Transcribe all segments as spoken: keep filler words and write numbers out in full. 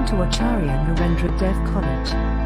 to Acharya Narendra Dev College.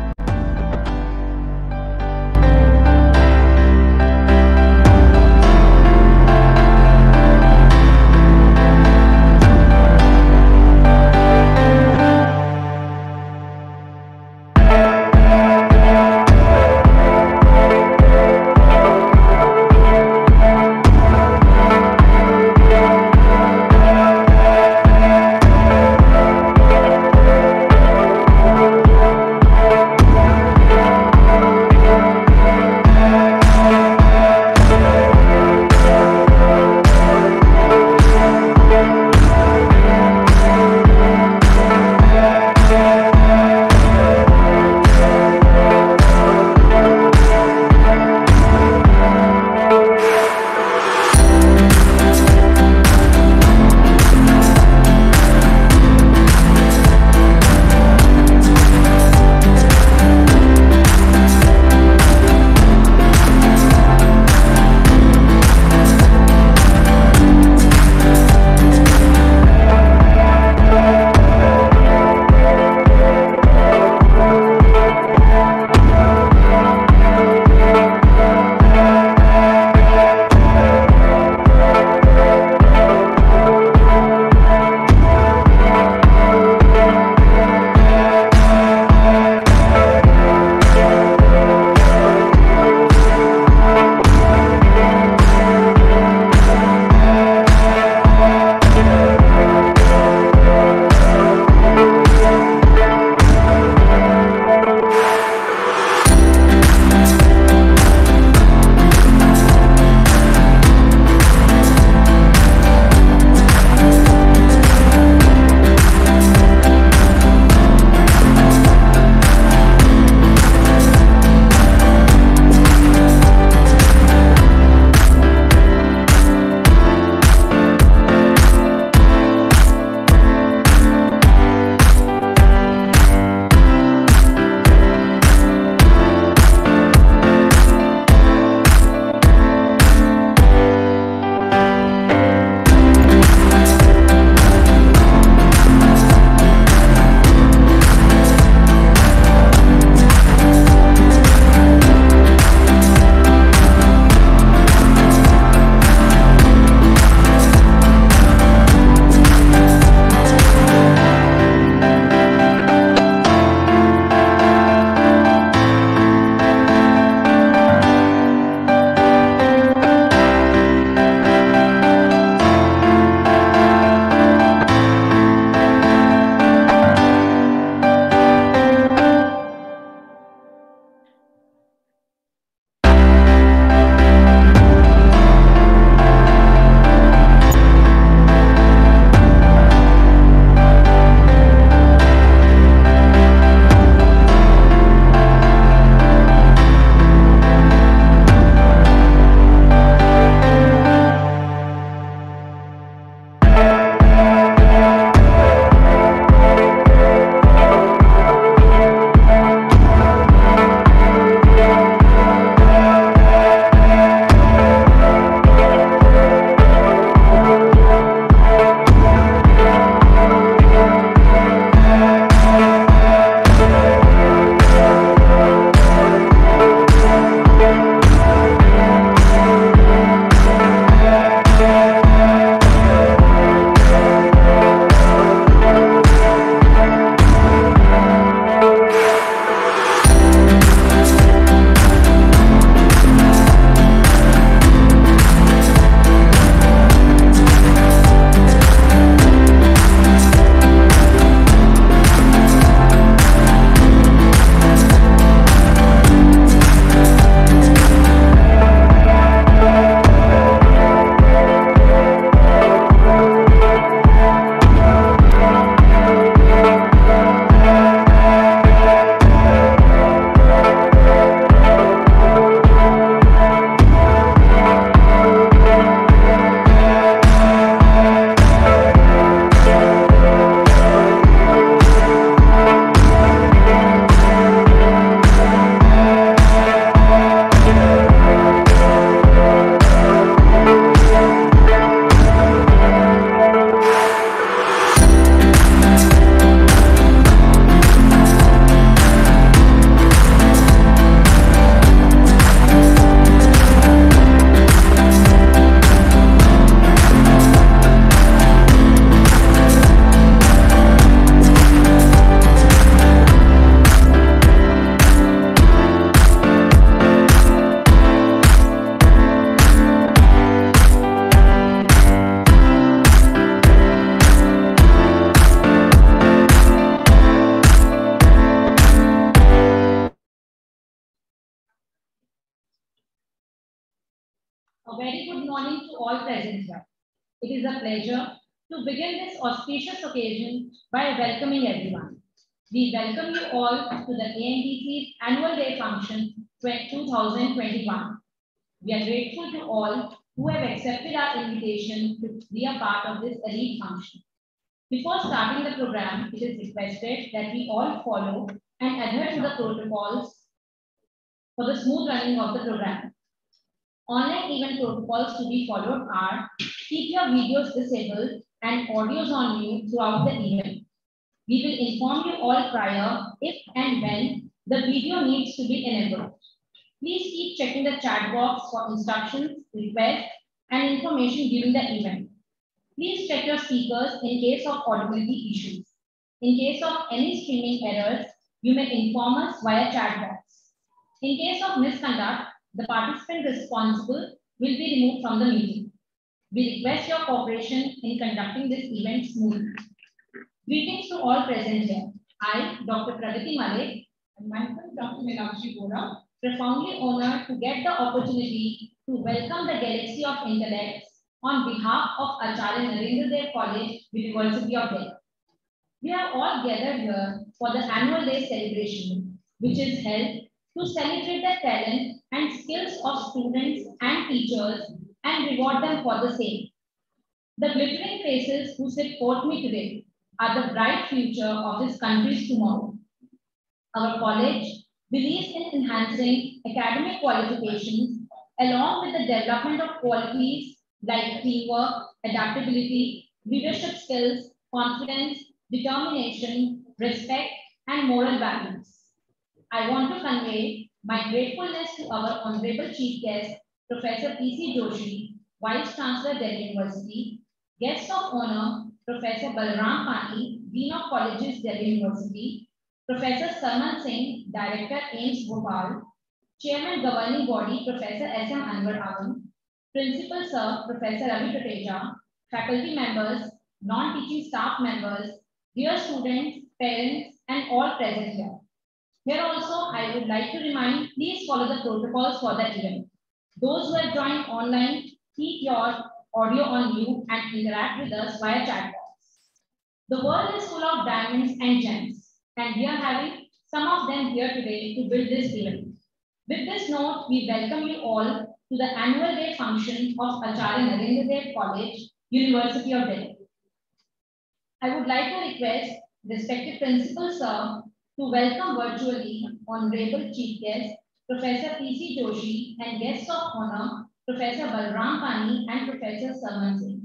good morning to all present here. It is a pleasure to begin this auspicious occasion by welcoming everyone. We welcome you all to the A N D C's Annual Day Function two thousand twenty-one. We are grateful to all who have accepted our invitation to be a part of this elite function. Before starting the program, it is requested that we all follow and adhere to the protocols for the smooth running of the program. Online event protocols to be followed are: keep your videos disabled and audios on mute throughout the event. We will inform you all prior if and when the video needs to be enabled. Please keep checking the chat box for instructions, requests, and information during the event. Please check your speakers in case of audibility issues. In case of any streaming errors, you may inform us via chat box. In case of misconduct, the participant responsible will be removed from the meeting. We request your cooperation in conducting this event smoothly. Greetings to all present here. I, Doctor Pragati Malik, and myself, Doctor Meenakshi Bora, profoundly honored to get the opportunity to welcome the galaxy of intellects on behalf of Acharya Narendra Dev College, University of Delhi. We are all gathered here for the annual day celebration, which is held to celebrate the talent and skills of students and teachers and reward them for the same. The glittering faces who sit before me today are the bright future of this country's tomorrow. Our college believes in enhancing academic qualifications along with the development of qualities like teamwork, adaptability, leadership skills, confidence, determination, respect, and moral values. I want to convey my gratefulness to our Honorable Chief Guest, Professor P C Joshi, Vice Chancellor, Delhi University, Guest of Honor, Professor Balram Pani, Dean of Colleges, Delhi University, Professor Sarman Singh, Director, AIIMS Bhopal, Chairman Governing Body, Professor S M Anwar Awan, Principal Sir, Professor Ravi Tateja, faculty members, non-teaching staff members, dear students, parents, and all present here. Here also, I would like to remind, please follow the protocols for the event. Those who have joined online, keep your audio on mute and interact with us via chat box. The world is full of diamonds and gems, and we are having some of them here today to build this event. With this note, we welcome you all to the annual day function of Acharya Narendra Dev College, University of Delhi. I would like to request respected Principal Sir to welcome virtually Honorable Chief Guest, Professor P C Joshi, and Guests of Honor, Professor Balram Pani and Professor Sarman Singh.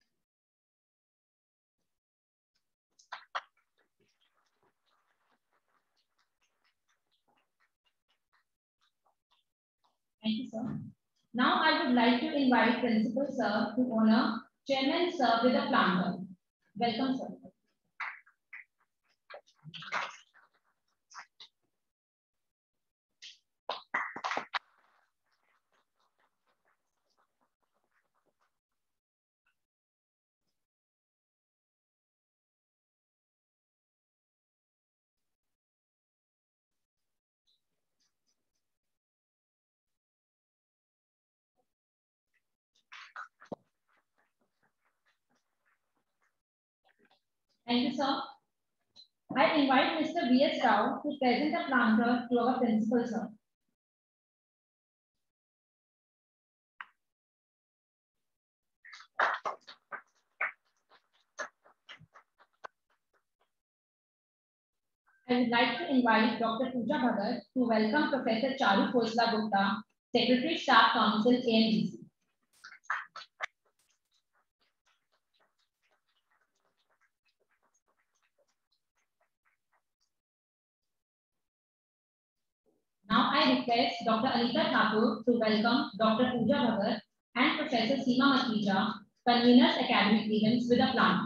Thank you, sir. Now I would like to invite Principal Sir to honor Chairman Sir with a planter. Welcome, sir. Thank you, sir. I invite Mister B S Rao to present a planter to our Principal, sir. I would like to invite Doctor Pooja Bhagat to welcome Professor Charu Khosla Gupta, Secretary Staff Council, A N D C. Now I request Doctor Anita Thakur to welcome Doctor Pooja Bhagat and Professor Seema Makhija, conveners academic events, with a planter.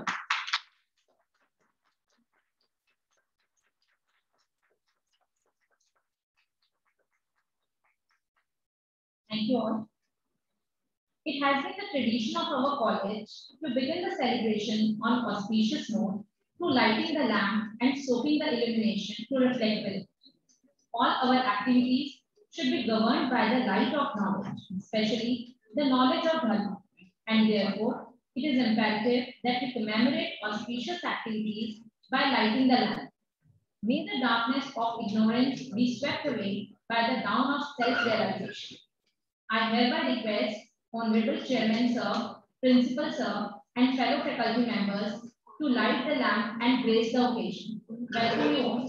Thank you all. It has been the tradition of our college to begin the celebration on auspicious note through lighting the lamp and soaking the illumination to reflect with it. All our activities should be governed by the light of knowledge, especially the knowledge of Dharma, and therefore it is imperative that we commemorate auspicious activities by lighting the lamp. May the darkness of ignorance be swept away by the dawn of self-realization. I hereby request Honorable Chairman Sir, Principal Sir, and fellow faculty members to light the lamp and grace the occasion. Welcome you all.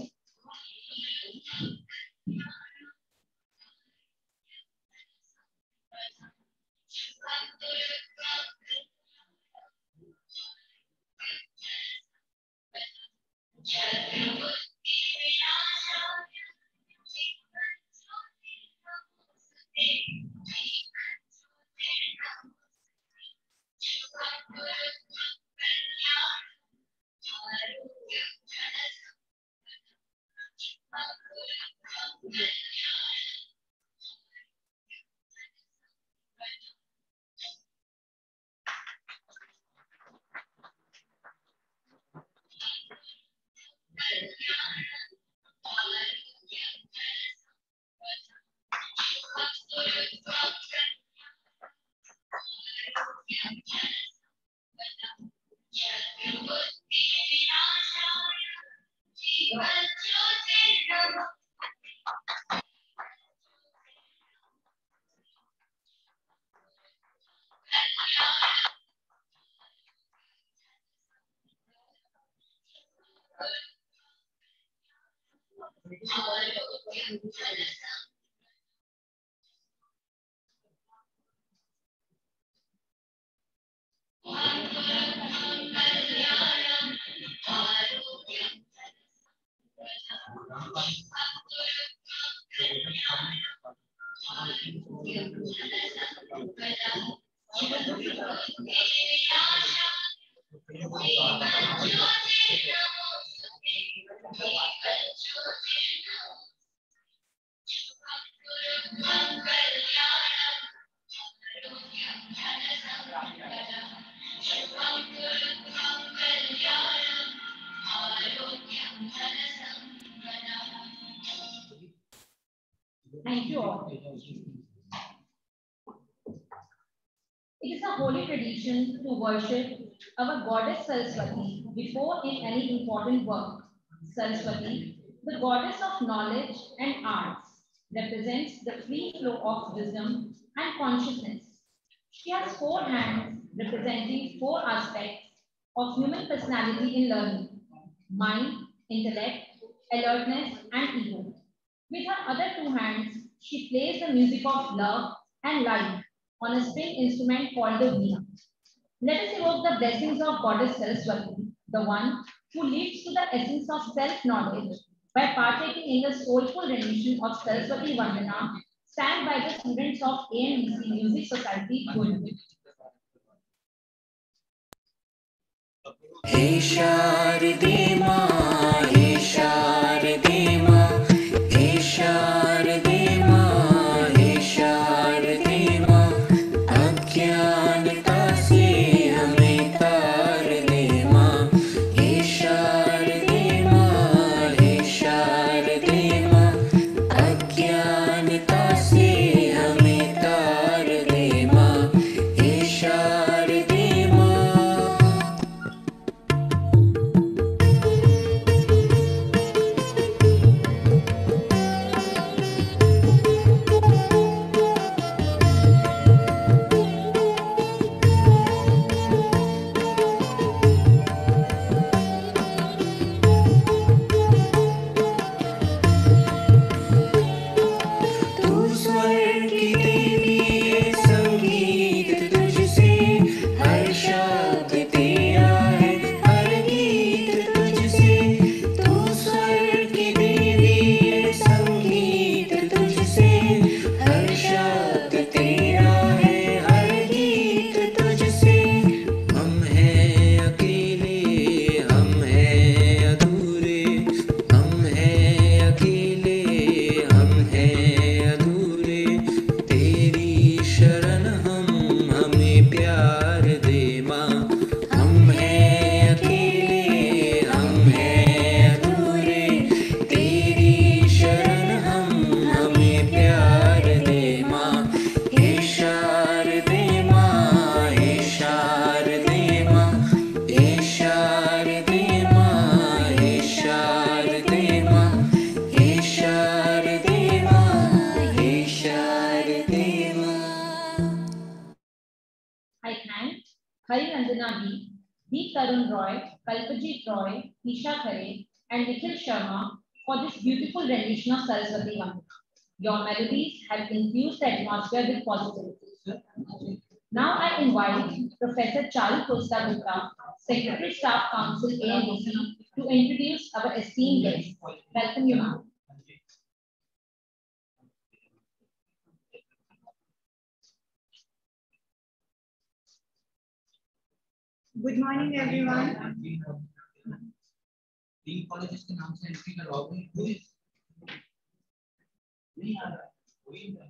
Thank you all. It is a holy tradition to worship our goddess Saraswati before in any important work. Saraswati, the goddess of knowledge and arts, represents the free flow of wisdom and consciousness. She has four hands representing four aspects of human personality in learning: mind, intellect, alertness, and ego. With her other two hands, she plays the music of love and life on a string instrument called the veena. Let us evoke the blessings of Goddess Saraswati, the one who leads to the essence of self-knowledge, by partaking in the soulful rendition of Saraswati Vandana, sang by the students of A N D C Music Society, Pune. Hey Sharade Maa, Hey Sharade Maa, Hey Sharade Maa, Hey Sharade Maa, अज्ञानता से हमें तार दे माँ. Hey Sharade Maa, Hey Sharade Maa, अज्ञानता से हमें तार दे माँ. Hey Sharade Maa. Roy, Isha Khare, and Nikhil Sharma for this beautiful rendition of Saraswati Vandana. Your melodies have infused the atmosphere with positivity. Now I invite Professor Charu Costa Gupta, Secretary Staff Council A N D C, to introduce our esteemed guest. Welcome you, ma'am. Good morning, everyone. Dean Colleges के नाम से entry करवाओगे who is नहीं आ रहा कोई नहीं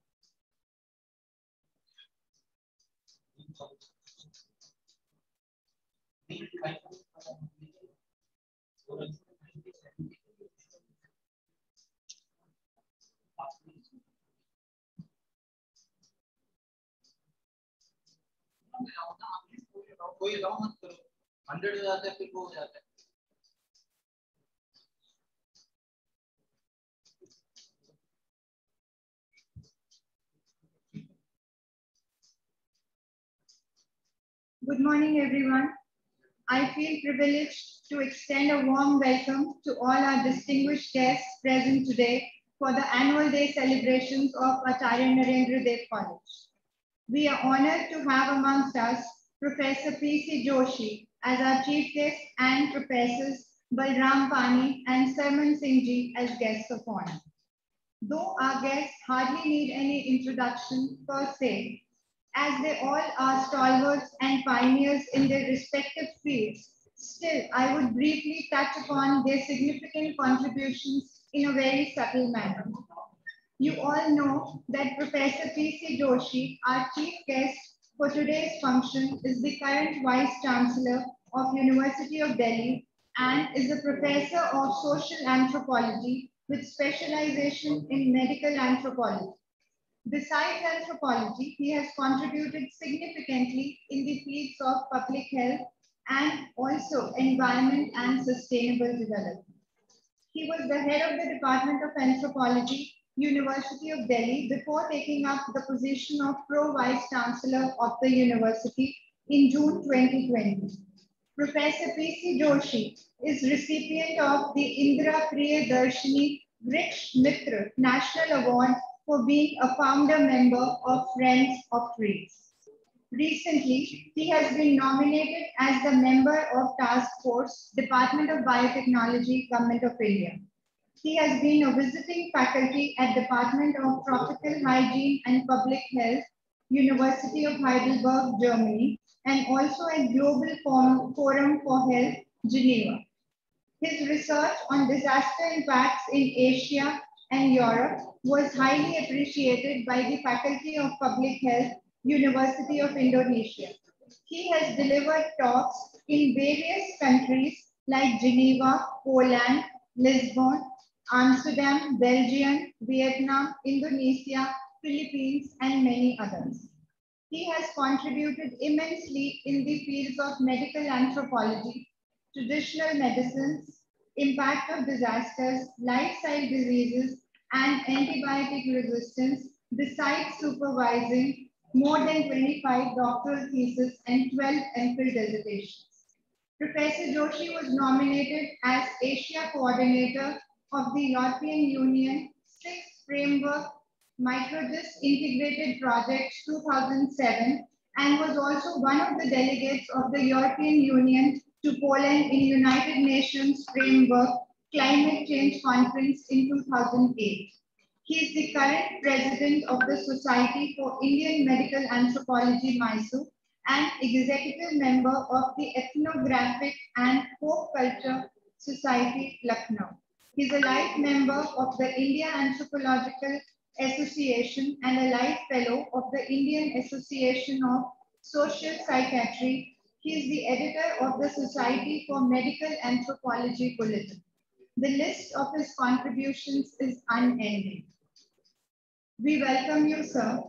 कोई allow मत करो हंड्रेड हो जाता है फिर वो हो जाता है Good morning, everyone. I feel privileged to extend a warm welcome to all our distinguished guests present today for the annual day celebrations of Acharya Narendra Dev College. We are honored to have amongst us Professor P C Joshi as our chief guest and Professors Balram Pani and Sarman Singh Ji as guests of honor. Though our guests hardly need any introduction per se, as they all are stalwarts and pioneers in their respective fields, still I would briefly touch upon their significant contributions in a very subtle manner. You all know that Professor P C Joshi, our chief guest for today's function, is the current Vice Chancellor of University of Delhi and is a professor of social anthropology with specialization in medical anthropology. Besides anthropology, he has contributed significantly in the fields of public health and also environment and sustainable development. He was the head of the Department of Anthropology, University of Delhi, before taking up the position of Pro-Vice Chancellor of the university in June twenty twenty. Professor P C Joshi is recipient of the Indira Priyadarshini Vriksha Mitra National Award for being a founder member of Friends of Trees. Recently, he has been nominated as the member of Task Force, Department of Biotechnology, Government of India. He has been a visiting faculty at Department of Tropical Hygiene and Public Health, University of Heidelberg, Germany, and also at Global Forum for Health, Geneva. His research on disaster impacts in Asia and Europe was highly appreciated by the Faculty of Public Health, University of Indonesia. He has delivered talks in various countries like Geneva, Poland, Lisbon, Amsterdam, Belgium, Vietnam, Indonesia, Philippines, and many others. He has contributed immensely in the fields of medical anthropology, traditional medicines, impact of disasters, lifestyle diseases, and antibiotic resistance, besides supervising more than twenty-five doctoral theses and twelve MPhil dissertations. Professor Joshi was nominated as Asia Coordinator of the European Union Sixth Framework Microdis Integrated Projects two thousand seven and was also one of the delegates of the European Union to Poland in United Nations Framework Climate Change Conference in two thousand eight. He is the current president of the Society for Indian Medical Anthropology, Mysore, and executive member of the Ethnographic and Folk Culture Society, Lucknow. He is a life member of the India Anthropological Association and a life fellow of the Indian Association of Social Psychiatry. He is the editor of the Society for Medical Anthropology Bulletin. The list of his contributions is unending. We welcome you, sir.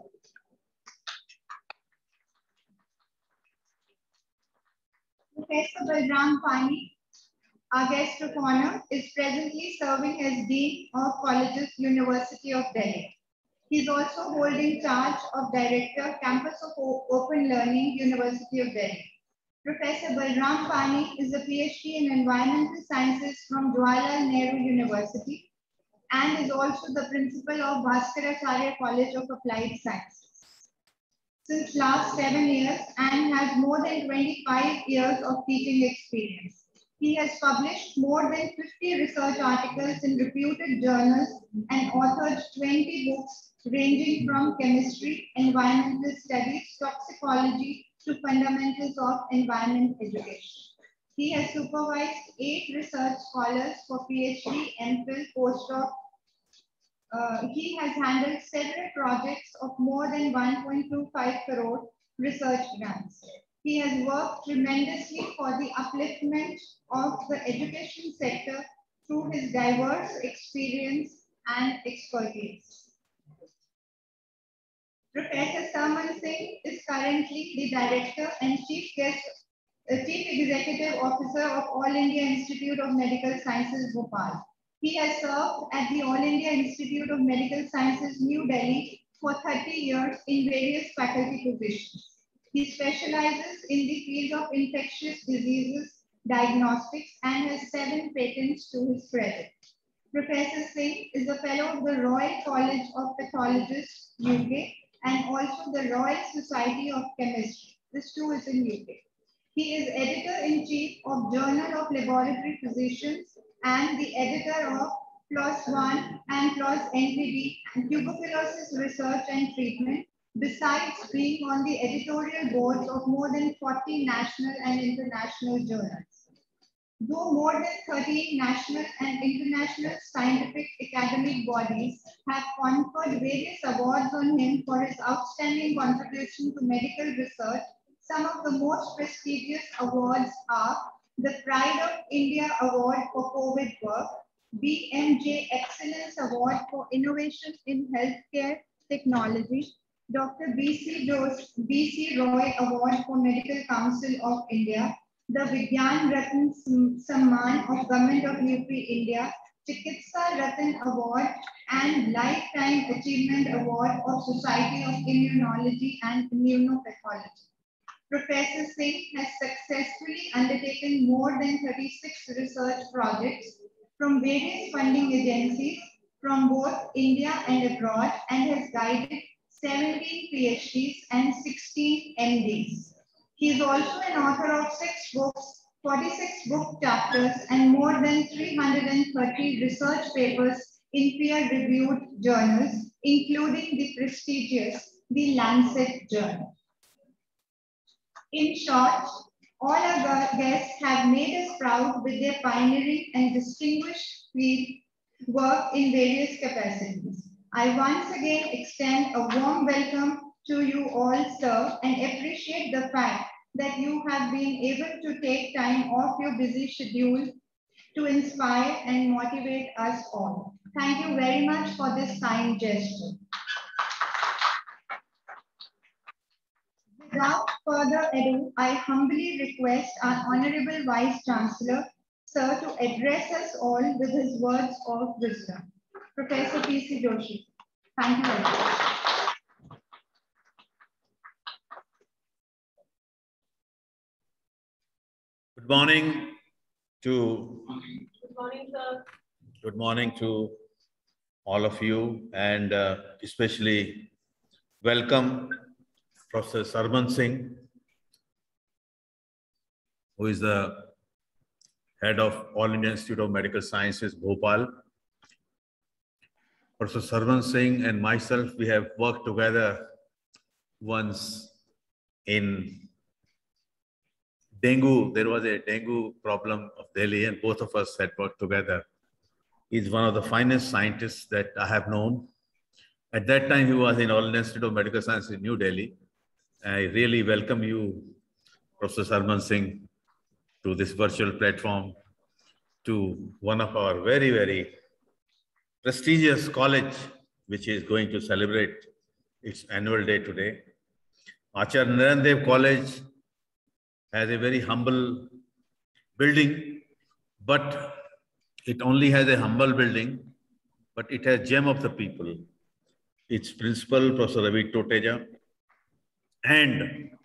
Professor Balram Pani, our guest of honor, is presently serving as Dean of Colleges, University of Delhi. He is also holding charge of Director, Campus of Open Learning, University of Delhi. Professor Balram Pani is a PhD in Environmental Sciences from Jawaharlal Nehru University and is also the principal of Bhaskaracharya College of Applied Sciences. Since last seven years and has more than twenty-five years of teaching experience. He has published more than fifty research articles in reputed journals and authored twenty books ranging from chemistry, environmental studies, toxicology to fundamentals of environment education. He has supervised eight research scholars for PhD, MPhil, postdoc. Uh, he has handled several projects of more than one point two five crore research grants. He has worked tremendously for the upliftment of the education sector through his diverse experience and expertise. Professor Sarman Singh is currently the Director and Chief Guest, uh, Chief Executive Officer of All India Institute of Medical Sciences, Bhopal. He has served at the All India Institute of Medical Sciences, New Delhi for thirty years in various faculty positions. He specializes in the field of infectious diseases, diagnostics, and has seven patents to his credit. Professor Singh is a fellow of the Royal College of Pathologists, U K, and also the Royal Society of Chemistry. This too is in U K. He is editor-in-chief of Journal of Laboratory Physicians and the editor of PLOS ONE and PLOS N P D and tuberculosis research and treatment, besides being on the editorial boards of more than forty national and international journals. Though more than thirteen national and international scientific academic bodies have conferred various awards on him for his outstanding contribution to medical research, some of the most prestigious awards are the Pride of India Award for COVID work, B M J Excellence Award for Innovation in Healthcare Technology, Doctor B C Roy Award for Medical Council of India, the Vigyan Ratan Samman of Government of U P India, Chikitsa Ratan Award, and Lifetime Achievement Award of Society of Immunology and Immunopathology. Professor Singh has successfully undertaken more than thirty-six research projects from various funding agencies from both India and abroad, and has guided seventeen PhDs and sixteen M Ds. He is also an author of six books, forty-six book chapters, and more than three hundred thirty research papers in peer-reviewed journals, including the prestigious The Lancet Journal. In short, all our guests have made us proud with their pioneering and distinguished field work in various capacities. I once again extend a warm welcome to you all, sir, and appreciate the fact that you have been able to take time off your busy schedule to inspire and motivate us all. Thank you very much for this kind gesture. Without further ado, I humbly request our Honorable Vice Chancellor, sir, to address us all with his words of wisdom. Professor P C Joshi. Thank you very much. Good morning to Good morning, sir. good morning to all of you, and uh, especially welcome Professor Sarman Singh, who is the head of All India Institute of Medical Sciences, Bhopal. Professor Sarman Singh and myself, we have worked together once in dengue. There was a dengue problem of Delhi, and both of us had worked together. He's one of the finest scientists that I have known. At that time, he was in All India Institute of Medical Sciences in New Delhi. I really welcome you, Professor Sarman Singh, to this virtual platform, to one of our very, very prestigious college, which is going to celebrate its annual day today. Acharya Narayan Dev College has a very humble building, but it only has a humble building, but it has gem of the people. Its principal, Professor Ravi Toteja, and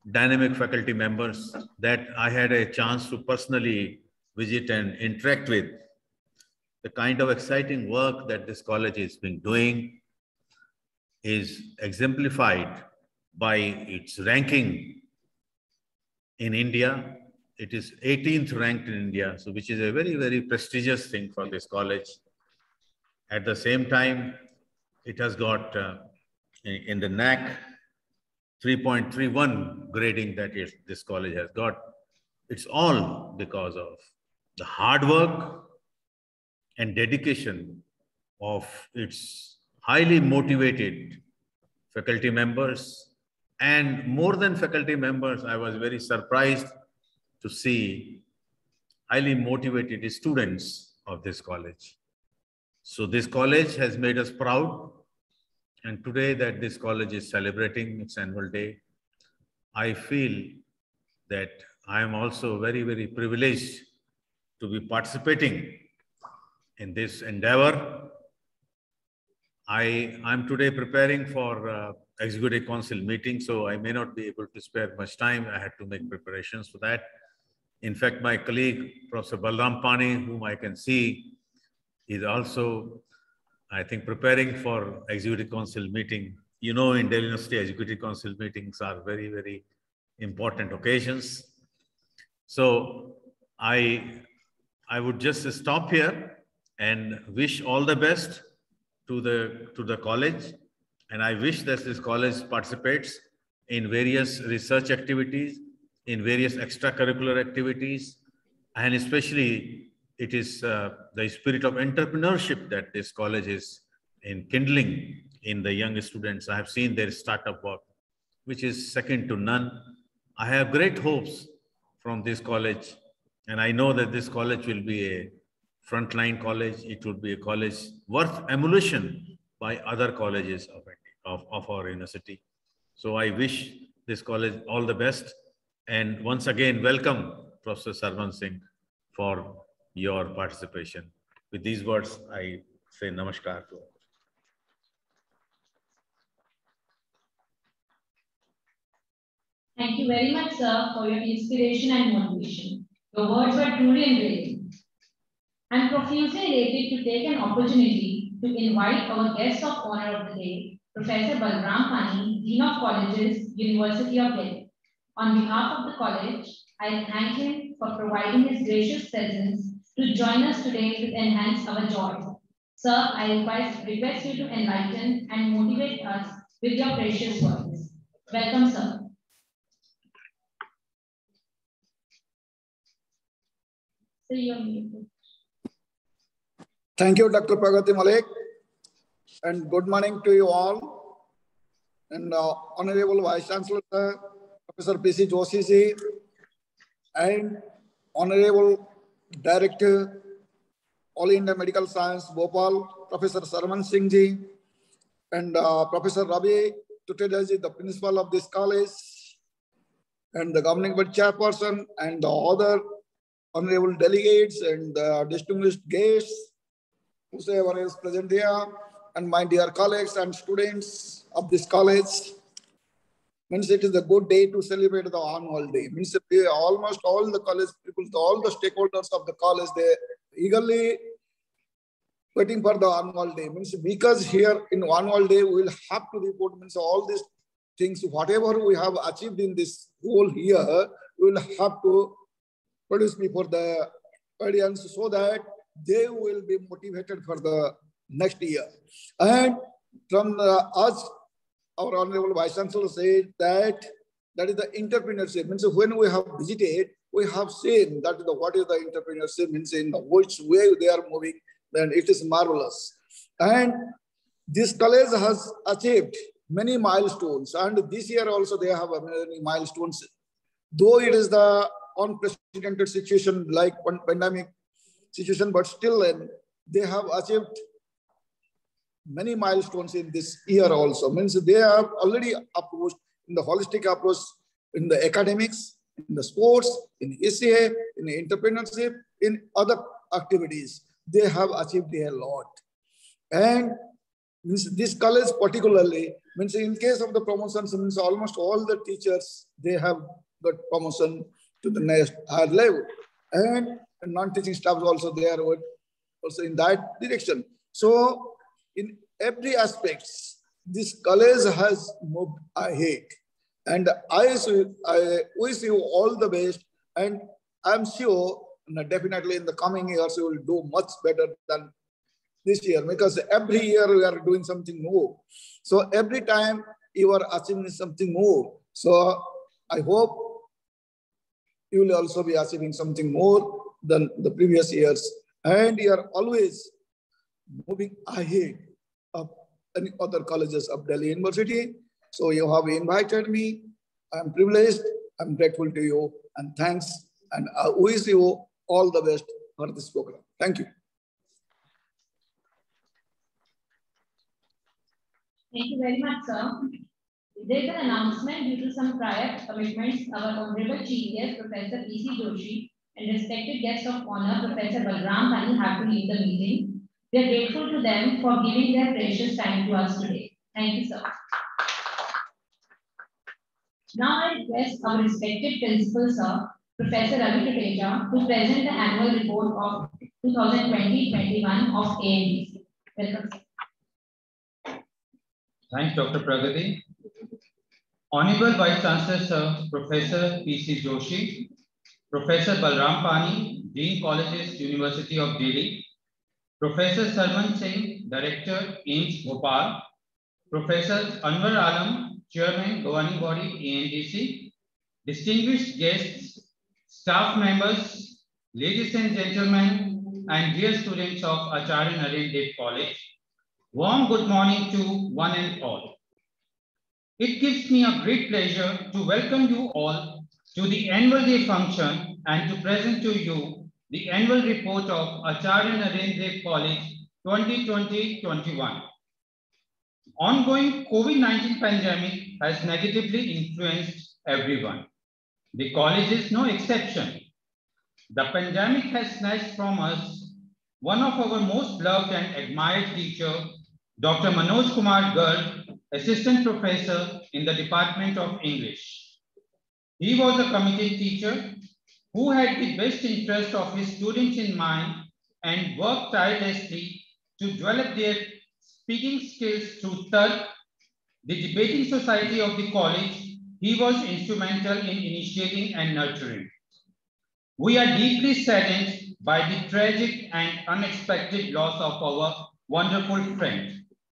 dynamic faculty members that I had a chance to personally visit and interact with. The kind of exciting work that this college is been doing is exemplified by its ranking in India. It is eighteenth ranked in India, so which is a very, very prestigious thing for this college. At the same time, it has got uh, in, in the N A C three point three one grading that it, this college has got. It's all because of the hard work and dedication of its highly motivated faculty members. And more than faculty members, I was very surprised to see highly motivated students of this college. So this college has made us proud. And today that this college is celebrating its annual day, I feel that I am also very, very privileged to be participating in this endeavor. I am today preparing for uh, Executive Council meeting, so I may not be able to spare much time. I had to make preparations for that. In fact, my colleague, Professor Balram Pani, whom I can see, is also, I think, preparing for Executive Council meeting. You know, in Delhi University, Executive Council meetings are very, very important occasions. So I, I would just stop here and wish all the best to the, to the college. And I wish that this college participates in various research activities, in various extracurricular activities, and especially it is uh, the spirit of entrepreneurship that this college is enkindling in the young students. I have seen their startup work, which is second to none. I have great hopes from this college, and I know that this college will be a frontline college. It will be a college worth emulation by other colleges of, of, of our university. So I wish this college all the best. And once again, welcome Professor Sarwan Singh for your participation. With these words, I say namaskar to all. Thank you very much, sir, for your inspiration and motivation. Your words were truly encouraging. I am profusely elated to take an opportunity to invite our guest of honor of the day, Professor Balram Pani, Dean of Colleges, University of Delhi. On behalf of the college, I thank him for providing his gracious presence to join us today to enhance our joy. Sir, I request, request you to enlighten and motivate us with your precious words. Welcome, sir. So you are muted. Thank you, Doctor Pragati Malik, and good morning to you all. And uh, Honorable Vice Chancellor, Sir, Professor P C Joshi ji, and Honorable Director, All India Medical Science, Bhopal, Professor Sarwan Singh ji, and uh, Professor Ravi Tuteja ji, the principal of this college, and the governing board chairperson, and the other honorable delegates and uh, distinguished guests, whoever is present here, and my dear colleagues and students of this college. Means it is a good day to celebrate the annual day. Means almost all the college people, all the stakeholders of the college, they eagerly waiting for the annual day. Means because here in annual day, we will have to report means all these things, whatever we have achieved in this whole year, we will have to produce before the audience so that they will be motivated for the next year. And from the, us, our Honorable Vice Chancellor said that that is the entrepreneurship. Means when we have visited, we have seen that the, what is the entrepreneurship means in which way they are moving, then it is marvelous. And this college has achieved many milestones, and this year also they have many milestones. Though it is the unprecedented situation like one pandemic situation, but still and they have achieved many milestones in this year also. Means they have already approached in the holistic approach in the academics, in the sports, in A C A, in entrepreneurship, in other activities. They have achieved a lot. And means this college particularly Means in case of the promotions, means almost all the teachers, they have got promotion to the next higher level. And non-teaching staff also, they are also in that direction. So in every aspect, this college has moved ahead. And I, I wish you all the best. And I'm sure definitely in the coming years, you will do much better than this year, because every year we are doing something more. So every time you are achieving something more. So I hope you will also be achieving something more than the previous years. And you are always moving ahead of any other colleges of Delhi University. So you have invited me. I'm privileged. I'm grateful to you, and thanks. And I wish you all the best for this program. Thank you. Thank you very much, sir. There is an announcement due to some prior commitments. Our Honorable Chief Guest, Professor P C Joshi, and respected guest of honor, Professor Balram Pani, have to leave the meeting. We are grateful to them for giving their precious time to us today. Thank you, sir. Now I request our respected principal, sir, Professor Ravi Tuteja, to present the annual report of twenty twenty twenty-one of A N D C. Welcome, sir. Thanks, Doctor Pragati. Honorable Vice Chancellor, Sir, Professor P C Joshi, Professor Balram Pani, Dean Colleges, University of Delhi, Professor Sarman Singh, Director, AIIMS Bhopal, Professor Anwar Alam, Chairman, Governing Body, A N D C, distinguished guests, staff members, ladies and gentlemen, and dear students of Acharya Naren Dev College, warm good morning to one and all. It gives me a great pleasure to welcome you all to the annual day function and to present to you the annual report of Acharya Naren Dev College twenty twenty to twenty-one. Ongoing COVID nineteen pandemic has negatively influenced everyone. The college is no exception. The pandemic has snatched from us one of our most loved and admired teacher, Doctor Manoj Kumar Garg, Assistant Professor in the Department of English. He was a committed teacher who had the best interest of his students in mind and worked tirelessly to develop their speaking skills through T U R K, the debating society of the college. He was instrumental in initiating and nurturing. We are deeply saddened by the tragic and unexpected loss of our wonderful friend.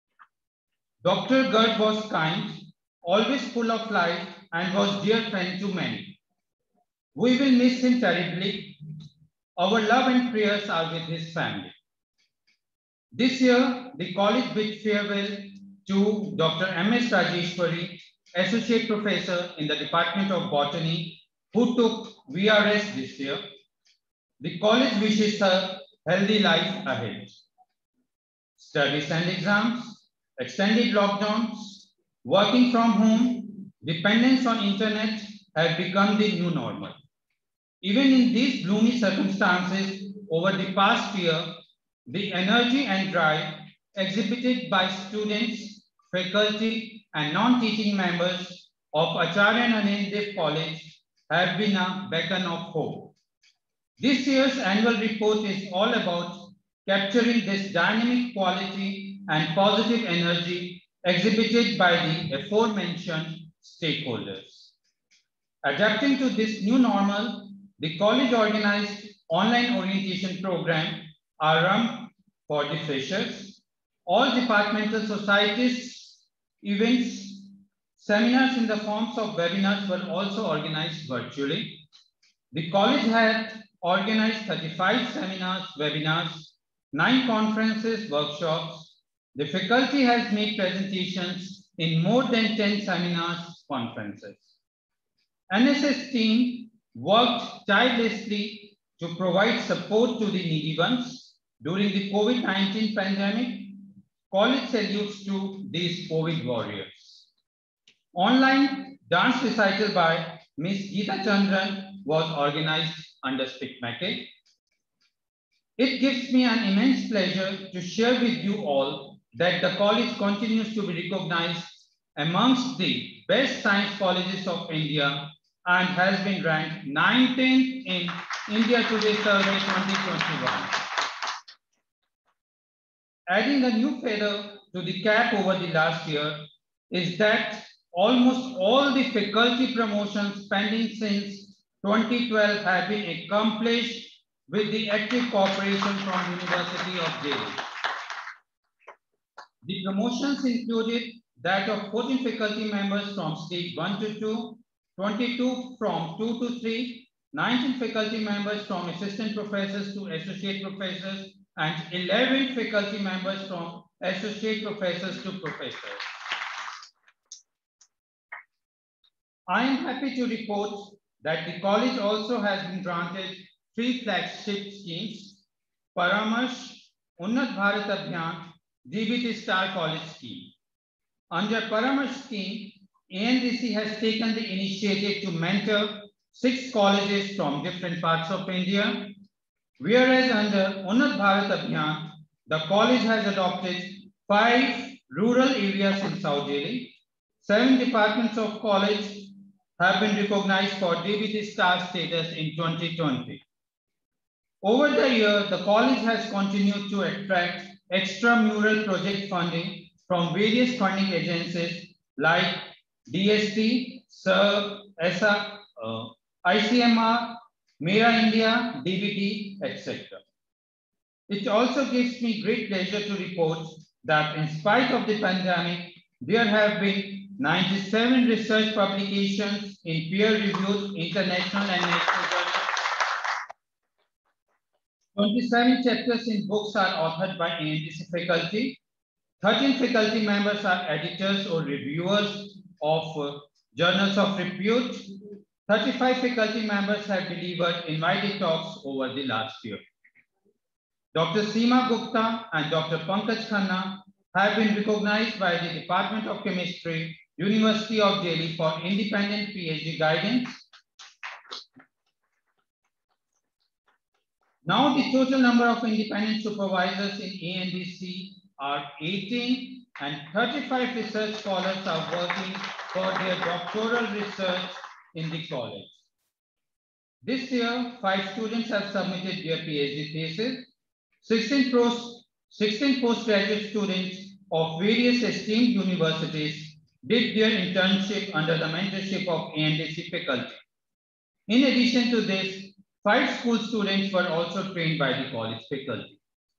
Doctor Garg was kind, always full of life, and was dear friend to many. We will miss him terribly. Our love and prayers are with his family. This year, the college bid farewell to Doctor M S Rajeshwari, Associate Professor in the Department of Botany, who took V R S this year. The college wishes her healthy life ahead. Studies and exams, extended lockdowns, working from home, dependence on internet have become the new normal. Even in these gloomy circumstances, over the past year, the energy and drive exhibited by students, faculty, and non-teaching members of Acharya Naren Dev College have been a beacon of hope. This year's annual report is all about capturing this dynamic quality and positive energy exhibited by the aforementioned stakeholders. Adapting to this new normal, the college organized online orientation program, A R U M, for the freshers. All departmental societies, events, seminars in the forms of webinars were also organized virtually. The college had organized thirty-five seminars, webinars, nine conferences, workshops. The faculty has made presentations in more than ten seminars, conferences. N S S team worked tirelessly to provide support to the needy ones during the COVID nineteen pandemic. College salutes to these COVID warriors. Online dance recital by Miss Geeta Chandran was organized under SPICMACE. It gives me an immense pleasure to share with you all that the college continues to be recognized amongst the best science colleges of India and has been ranked nineteenth in India Today Survey twenty twenty-one. Adding a new feather to the cap over the last year is that almost all the faculty promotions pending since twenty twelve have been accomplished with the active cooperation from University of Delhi. The promotions included that of fourteen faculty members from stage one to two, twenty-two from two to three, nineteen faculty members from assistant professors to associate professors, and eleven faculty members from associate professors to professors. I am happy to report that the college also has been granted three flagship schemes: Paramarsh, Unnat Bharat Abhiyan, D B T Star College Scheme. Under Paramarsh scheme, A N D C has taken the initiative to mentor six colleges from different parts of India, whereas under Unnat Bharat Abhiyan, the college has adopted five rural areas in South Delhi. Seven departments of college have been recognized for D B T Star status in twenty twenty. Over the year, the college has continued to attract extramural project funding from various funding agencies like D S T, S E R, S A, uh, I C M R, Mera India, D B T, et cetera. It also gives me great pleasure to report that in spite of the pandemic, there have been ninety-seven research publications in peer-reviewed international and national journals. twenty-seven chapters in books are authored by A N D C faculty. thirteen faculty members are editors or reviewers of uh, journals of repute. thirty-five faculty members have delivered invited talks over the last year. Doctor Seema Gupta and Doctor Pankaj Khanna have been recognized by the Department of Chemistry, University of Delhi for independent PhD guidance. Now the total number of independent supervisors in A N D C are eighteen, and thirty-five research scholars are working for their doctoral research in the college. This year, five students have submitted their PhD thesis. sixteen, post, sixteen postgraduate students of various esteemed universities did their internship under the mentorship of A N D C faculty. In addition to this, five school students were also trained by the college faculty.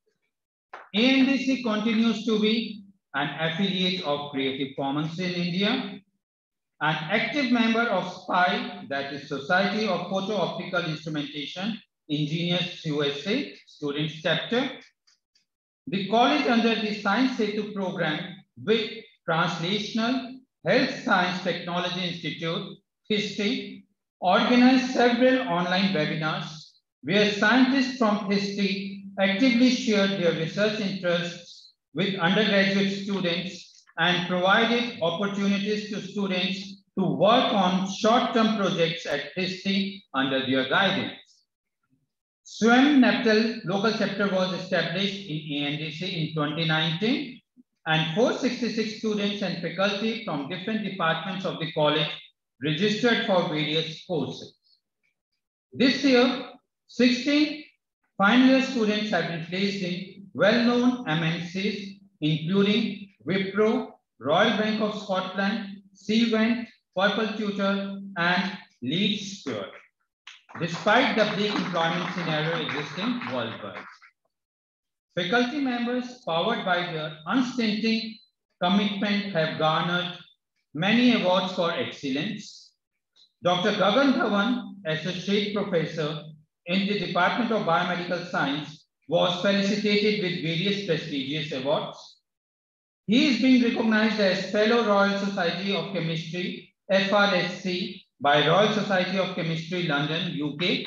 A N D C continues to be an affiliate of Creative Commons in India, an active member of S P I, that is Society of Photo-Optical Instrumentation Engineers U S A, Students Chapter. The college under the Science Setu program with Translational Health Science Technology Institute, HISTI, organized several online webinars where scientists from HISTI actively shared their research interests with undergraduate students and provided opportunities to students to work on short-term projects at HISTI under their guidance. SWAM NAPTEL local chapter was established in A N D C in twenty nineteen, and four hundred sixty-six students and faculty from different departments of the college registered for various courses. This year, sixteen final year students have been placed in well-known M N Cs, including Wipro, Royal Bank of Scotland, Cvent, Purple Tutor, and Leeds Stewart, despite the bleak employment scenario existing worldwide. Faculty members, powered by their unstinting commitment, have garnered many awards for excellence. Doctor Gagan Dhawan, Associate Professor in the Department of Biomedical Science, was felicitated with various prestigious awards. He is being recognized as Fellow Royal Society of Chemistry, F R S C, by Royal Society of Chemistry, London, U K.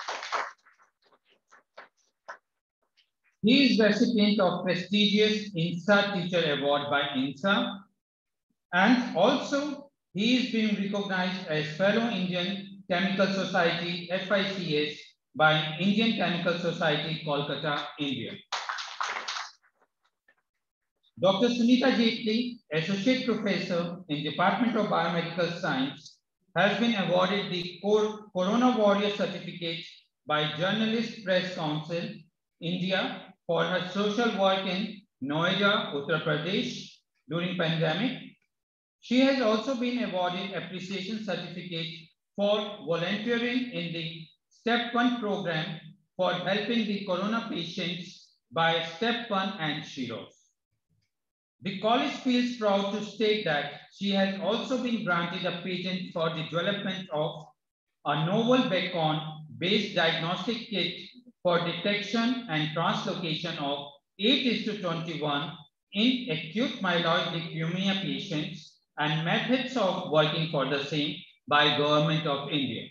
He is recipient of prestigious INSA Teacher Award by INSA. And also, he is being recognized as Fellow Indian Chemical Society, F I C S, by Indian Chemical Society, Kolkata, India. Doctor Sunita Jetli, Associate Professor in Department of Biomedical Science, has been awarded the Corona Warrior Certificate by Journalist Press Council, India, for her social work in Noida, Uttar Pradesh during pandemic. She has also been awarded Appreciation Certificate for volunteering in the Step One program for helping the Corona patients by Step One and Shiros. The college feels proud to state that she has also been granted a patent for the development of a novel beacon-based diagnostic kit for detection and translocation of eight is to twenty-one in acute myeloid leukemia patients and methods of working for the same by Government of India.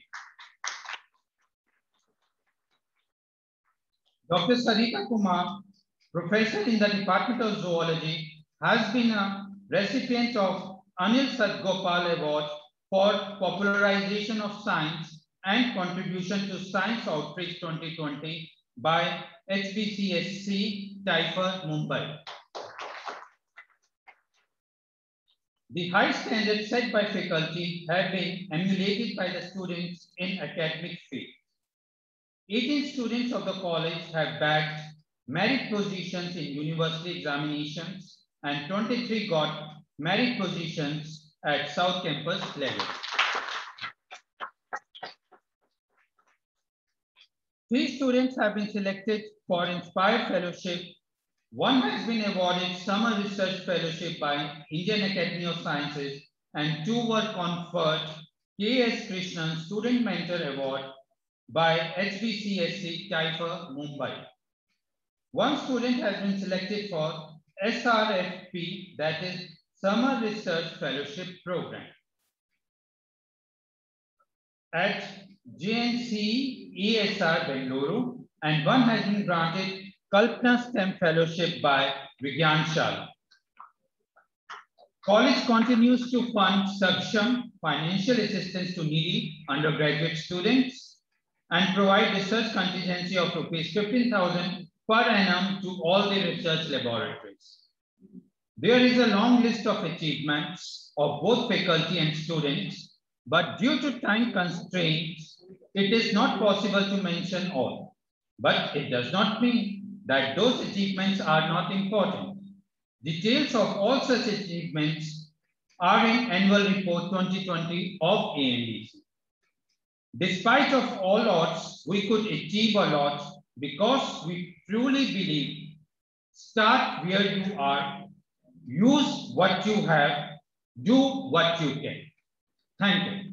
Doctor Sarita Kumar, Professor in the Department of Zoology, has been a recipient of Anil Sadgopal Award for Popularization of Science and Contribution to Science Outreach twenty twenty by H B C S C, Taifa, Mumbai. The high standards set by faculty have been emulated by the students in academic field. eighteen students of the college have bagged merit positions in university examinations and twenty-three got merit positions at South Campus level. Three students have been selected for Inspire Fellowship. One has been awarded Summer Research Fellowship by Indian Academy of Sciences, and two were conferred K S Krishnan Student Mentor Award by H B C S C, Taifa, Mumbai. One student has been selected for S R F P, that is Summer Research Fellowship Program at J N C E S R Bengaluru, and one has been granted Kalpana STEM Fellowship by Vigyan Shala. College continues to fund Saksham financial assistance to needy undergraduate students and provide research contingency of rupees fifteen thousand per annum to all the research laboratories. There is a long list of achievements of both faculty and students, but due to time constraints, it is not possible to mention all. But it does not mean that those achievements are not important. Details of all such achievements are in Annual Report twenty twenty of A N D C. Despite of all odds, we could achieve a lot because we truly believe, start where you are, use what you have, do what you can. Thank you.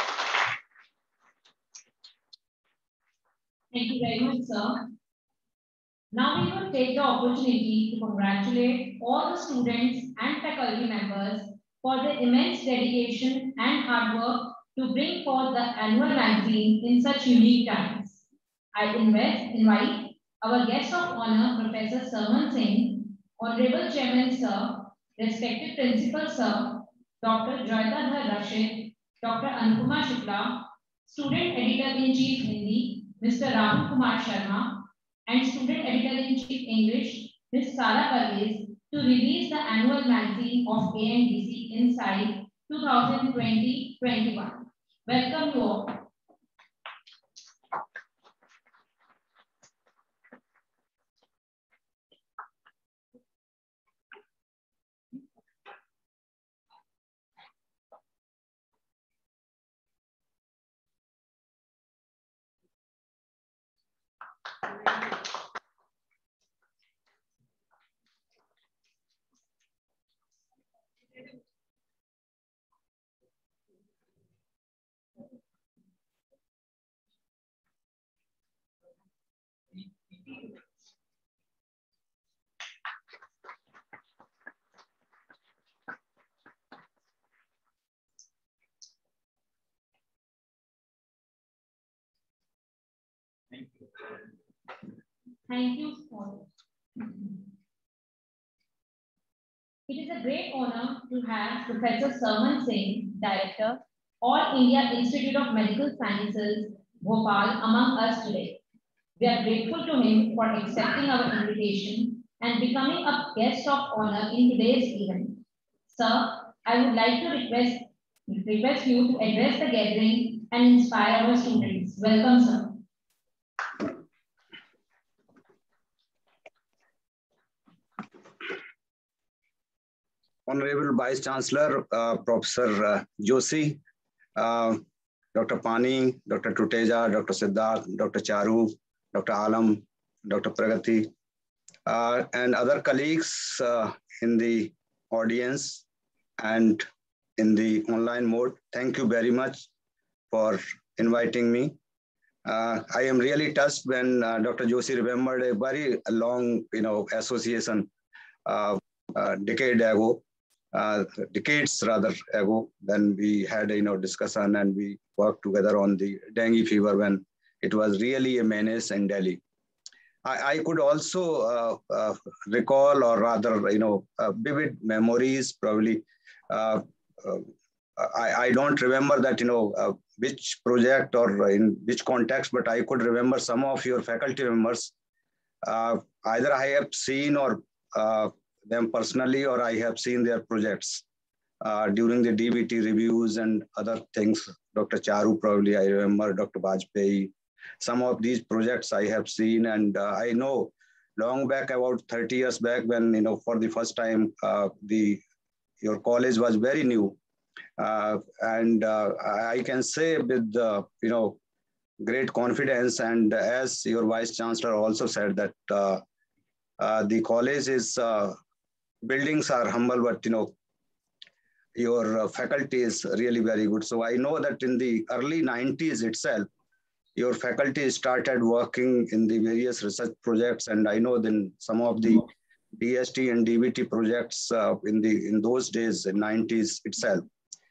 Thank you very much, sir. Now we will take the opportunity to congratulate all the students and faculty members for their immense dedication and hard work to bring forth the annual magazine in such unique times. I invite, invite our guest of honor, Professor Sarman Singh, Honorable Chairman Sir, respected Principal Sir, Doctor Joytadhar Rashid, Doctor Anupama Shukla, Student Editor-in-Chief Hindi, Mister Rahul Kumar Sharma, and Student Editor-in-Chief English, Miz Sara Parvez, to release the annual magazine of A N D C Inside twenty twenty to twenty-one. Welcome you all. Thank you. Thank you all. It is a great honor to have Professor Sarman Singh, Director, All India Institute of Medical Sciences, Bhopal, among us today. We are grateful to him for accepting our invitation and becoming a guest of honor in today's event. Sir, I would like to request, request you to address the gathering and inspire our students. Welcome, sir. Honorable Vice Chancellor, uh, Professor uh, Joshi, uh, Doctor Pani, Doctor Tuteja, Doctor Siddharth, Doctor Charu, Doctor Alam, Doctor Pragati, uh, and other colleagues uh, in the audience and in the online mode. Thank you very much for inviting me. Uh, I am really touched when uh, Doctor Joshi remembered a very long, you know, association uh, uh, decade ago. Uh, decades rather ago, when we had a you know discussion and we worked together on the dengue fever when it was really a menace in Delhi. I, I could also uh, uh, recall, or rather, you know, uh, vivid memories. Probably, uh, uh, I, I don't remember that you know uh, which project or in which context, but I could remember some of your faculty members. Uh, either I have seen or uh, them personally, or I have seen their projects uh, during the D B T reviews and other things. Doctor Charu, probably I remember, Doctor Bajpayee. Some of these projects I have seen, and uh, I know long back, about thirty years back, when, you know, for the first time, uh, the your college was very new. Uh, and uh, I can say with, uh, you know, great confidence, and as your Vice Chancellor also said that uh, uh, the college is, uh, buildings are humble, but you know, your uh, faculty is really very good. So I know that in the early nineties itself, your faculty started working in the various research projects, and I know then some of the D S T and D B T projects uh, in the in those days in nineties itself.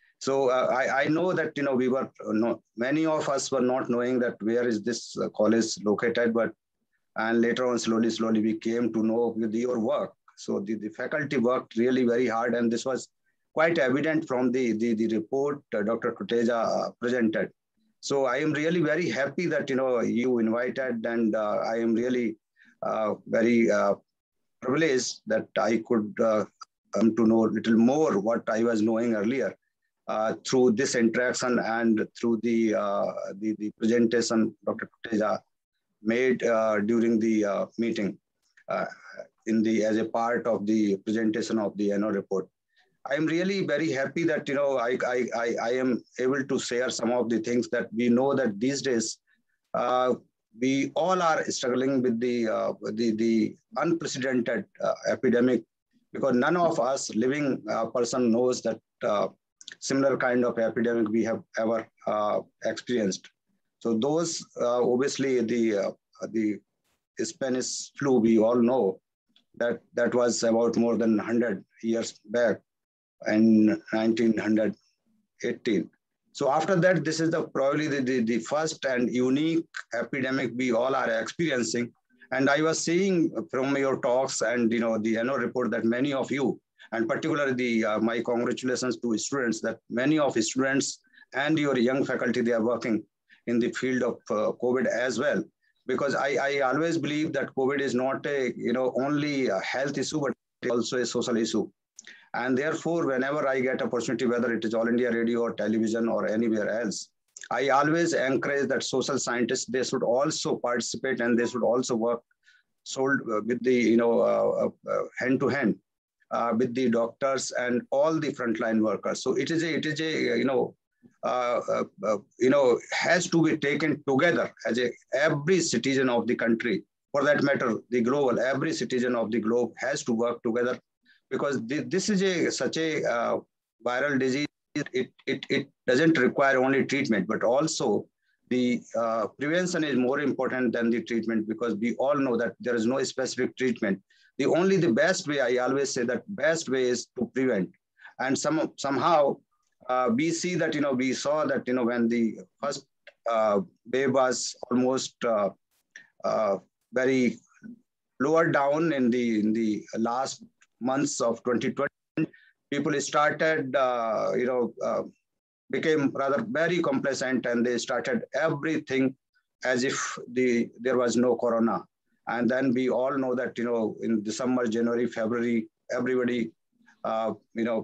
So uh, I, I know that you know we were not, many of us were not knowing that where is this uh, college located, but and later on slowly slowly we came to know with your work. So the, the faculty worked really very hard, and this was quite evident from the, the, the report uh, Doctor Tuteja uh, presented. So I am really very happy that, you know, you invited, and uh, I am really uh, very uh, privileged that I could uh, come to know a little more what I was knowing earlier uh, through this interaction and through the, uh, the, the presentation Doctor Tuteja made uh, during the uh, meeting. Uh, in the as a part of the presentation of the annual report. I am really very happy that you know I, I, I, I am able to share some of the things that we know that these days uh, we all are struggling with the uh, the, the unprecedented uh, epidemic, because none of us living uh, person knows that uh, similar kind of epidemic we have ever uh, experienced. So those uh, obviously the uh, the Spanish flu, we all know that that was about more than one hundred years back in nineteen eighteen. So after that, this is the probably the, the, the first and unique epidemic we all are experiencing. And I was seeing from your talks and you know the annual report that many of you, and particularly the uh, my congratulations to students, that many of students and your young faculty, they are working in the field of uh, COVID as well. Because I, I always believe that COVID is not a, you know, only a health issue, but also a social issue. And therefore, whenever I get opportunity, whether it is All India Radio or television or anywhere else, I always encourage that social scientists, they should also participate, and they should also work sold with the, you know, uh, uh, hand to hand uh, with the doctors and all the frontline workers. So it is a, it is a, you know, Uh, uh, uh, you know, has to be taken together as a, every citizen of the country, for that matter, the global, every citizen of the globe has to work together, because th this is a such a uh, viral disease. It, it, it doesn't require only treatment, but also the uh, prevention is more important than the treatment, because we all know that there is no specific treatment. The only the best way, I always say that best way is to prevent. And some somehow, Uh, we see that, you know, we saw that, you know, when the first uh, wave was almost uh, uh, very lower down in the, in the last months of twenty twenty, people started, uh, you know, uh, became rather very complacent, and they started everything as if the, there was no corona. And then we all know that, you know, in December, January, February, everybody, uh, you know,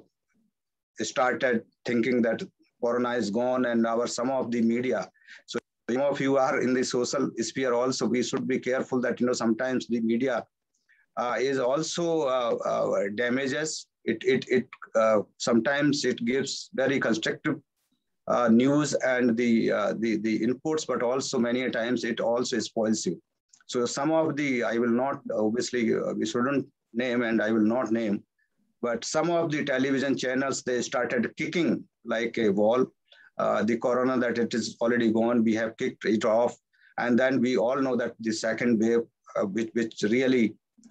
started thinking that Corona is gone, and our some of the media. So some of you are in the social sphere also. We should be careful that, you know, sometimes the media uh, is also uh, uh, damages. It, it, it uh, sometimes it gives very constructive uh, news and the, uh, the, the inputs, but also many times it also spoils you. So some of the, I will not, obviously uh, we shouldn't name, and I will not name, but some of the television channels, they started kicking like a wall. Uh, the Corona, that it is already gone, we have kicked it off. And then we all know that the second wave, uh, which, which really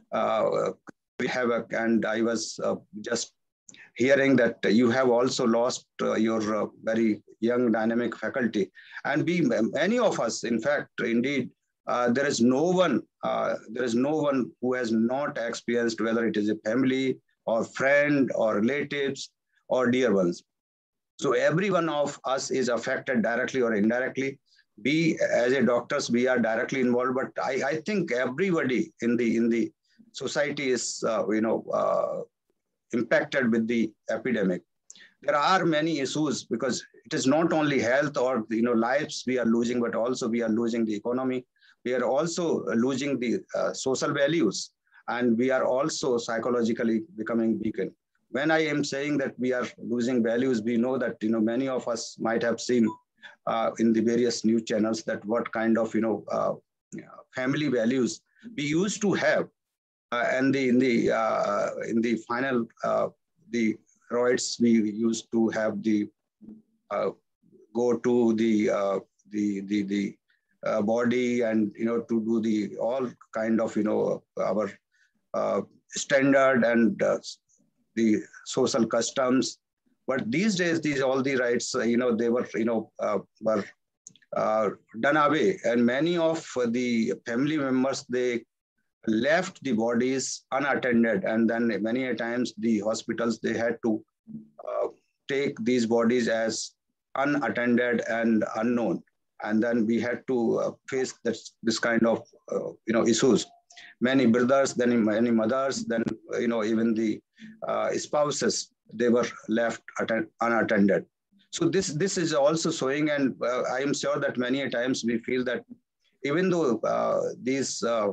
uh, we have, a, and I was uh, just hearing that you have also lost uh, your uh, very young dynamic faculty. And we, many of us, in fact, indeed, uh, there is no one, uh, there is no one who has not experienced, whether it is a family or friend or relatives or dear ones. So every one of us is affected directly or indirectly. We, as a doctors, we are directly involved, but I, I think everybody in the in the society is, uh, you know, uh, impacted with the epidemic. There are many issues because it is not only health or, you know, lives we are losing, but also we are losing the economy. We are also losing the uh, social values, and we are also psychologically becoming weakened. When I am saying that we are losing values, we know that, you know, many of us might have seen uh, in the various news channels that what kind of, you know, uh, family values we used to have. Uh, and the, in the uh, in the final uh, the rights, we used to have the uh, go to the uh, the the the uh, body, and, you know, to do the all kind of, you know, our uh, standard and uh, the social customs. But these days, these all the rights, uh, you know, they were, you know, uh, were uh, done away, and many of the family members, they left the bodies unattended, and then many a times the hospitals, they had to uh, take these bodies as unattended and unknown, and then we had to uh, face this, this kind of uh, you know, issues. Many brothers, then many mothers, then, you know, even the uh, spouses, they were left unattended. So this this is also showing, and uh, I am sure that many a times we feel that even though uh, these uh,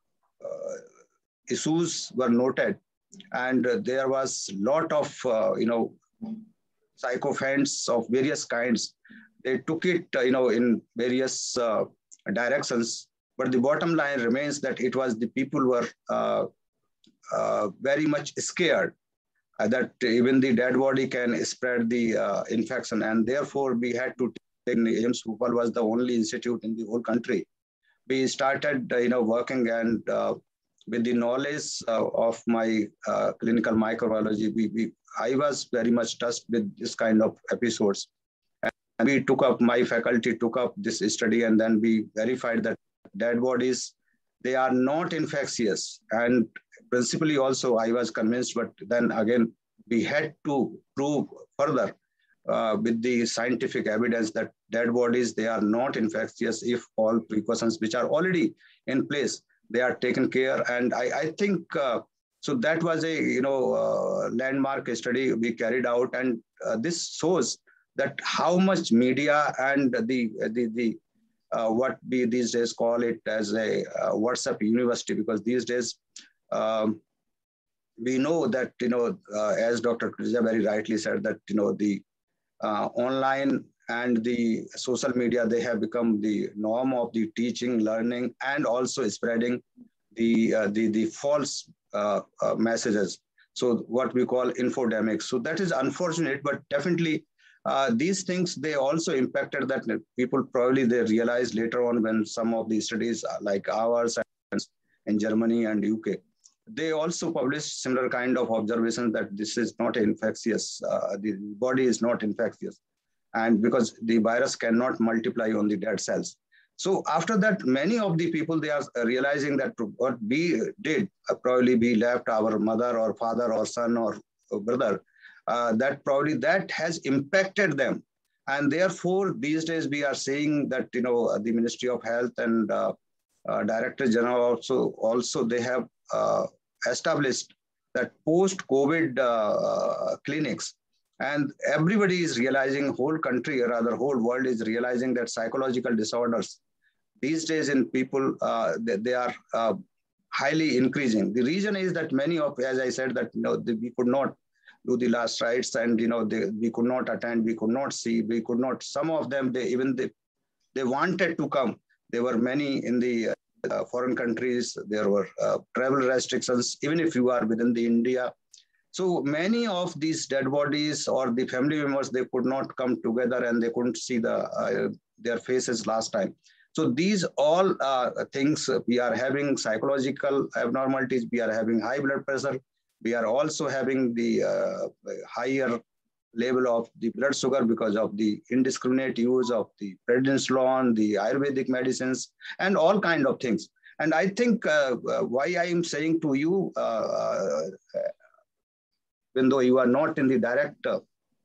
Uh, issues were noted, and uh, there was lot of uh, you know, sycophants of various kinds. They took it uh, you know, in various uh, directions, but the bottom line remains that it was the people were uh, uh, very much scared uh, that even the dead body can spread the uh, infection, and therefore we had to take A I M S Bhopal was the only institute in the whole country. We started, uh, you know, working, and uh, with the knowledge uh, of my uh, clinical microbiology, we, we, I was very much touched with this kind of episodes. And we took up, my faculty took up this study, and then we verified that dead bodies, they are not infectious. And principally also, I was convinced, but then again, we had to prove further Uh, with the scientific evidence that dead bodies, they are not infectious if all precautions which are already in place, they are taken care. And I, I think, uh, so that was a, you know, uh, landmark study we carried out. And uh, this shows that how much media and the, the, the uh, what we these days call it as a uh, WhatsApp university, because these days, um, we know that, you know, uh, as Doctor Tuteja very rightly said, that, you know, the Uh, online and the social media, they have become the norm of the teaching, learning, and also spreading the uh, the, the false uh, uh, messages. So what we call infodemics. So that is unfortunate, but definitely uh, these things, they also impacted that people probably they realized later on when some of the studies like ours in Germany and U K, they also published similar kind of observations that this is not infectious, uh, the body is not infectious, and because the virus cannot multiply on the dead cells. So after that, many of the people, they are realizing that what we did, uh, probably we left our mother or father or son or brother, uh, that probably that has impacted them. And therefore, these days we are seeing that, you know, the Ministry of Health and uh, uh, Director General also, also they have uh, established that post-COVID uh, clinics, and everybody is realizing, whole country or rather whole world is realizing that psychological disorders these days in people, uh, they, they are uh, highly increasing. The reason is that many of, as I said, that you know, the, we could not do the last rites, and you know, they, we could not attend, we could not see, we could not, some of them, they even they, they wanted to come. There were many in the uh, foreign countries, there were uh, travel restrictions, even if you are within the India. So many of these dead bodies or the family members, they could not come together and they couldn't see the uh, their faces last time. So these all uh, things, we are having psychological abnormalities, we are having high blood pressure, we are also having the uh, higher level of the blood sugar because of the indiscriminate use of the prednisolone, the Ayurvedic medicines, and all kind of things. And I think uh, why I am saying to you, uh, even though you are not in the direct uh,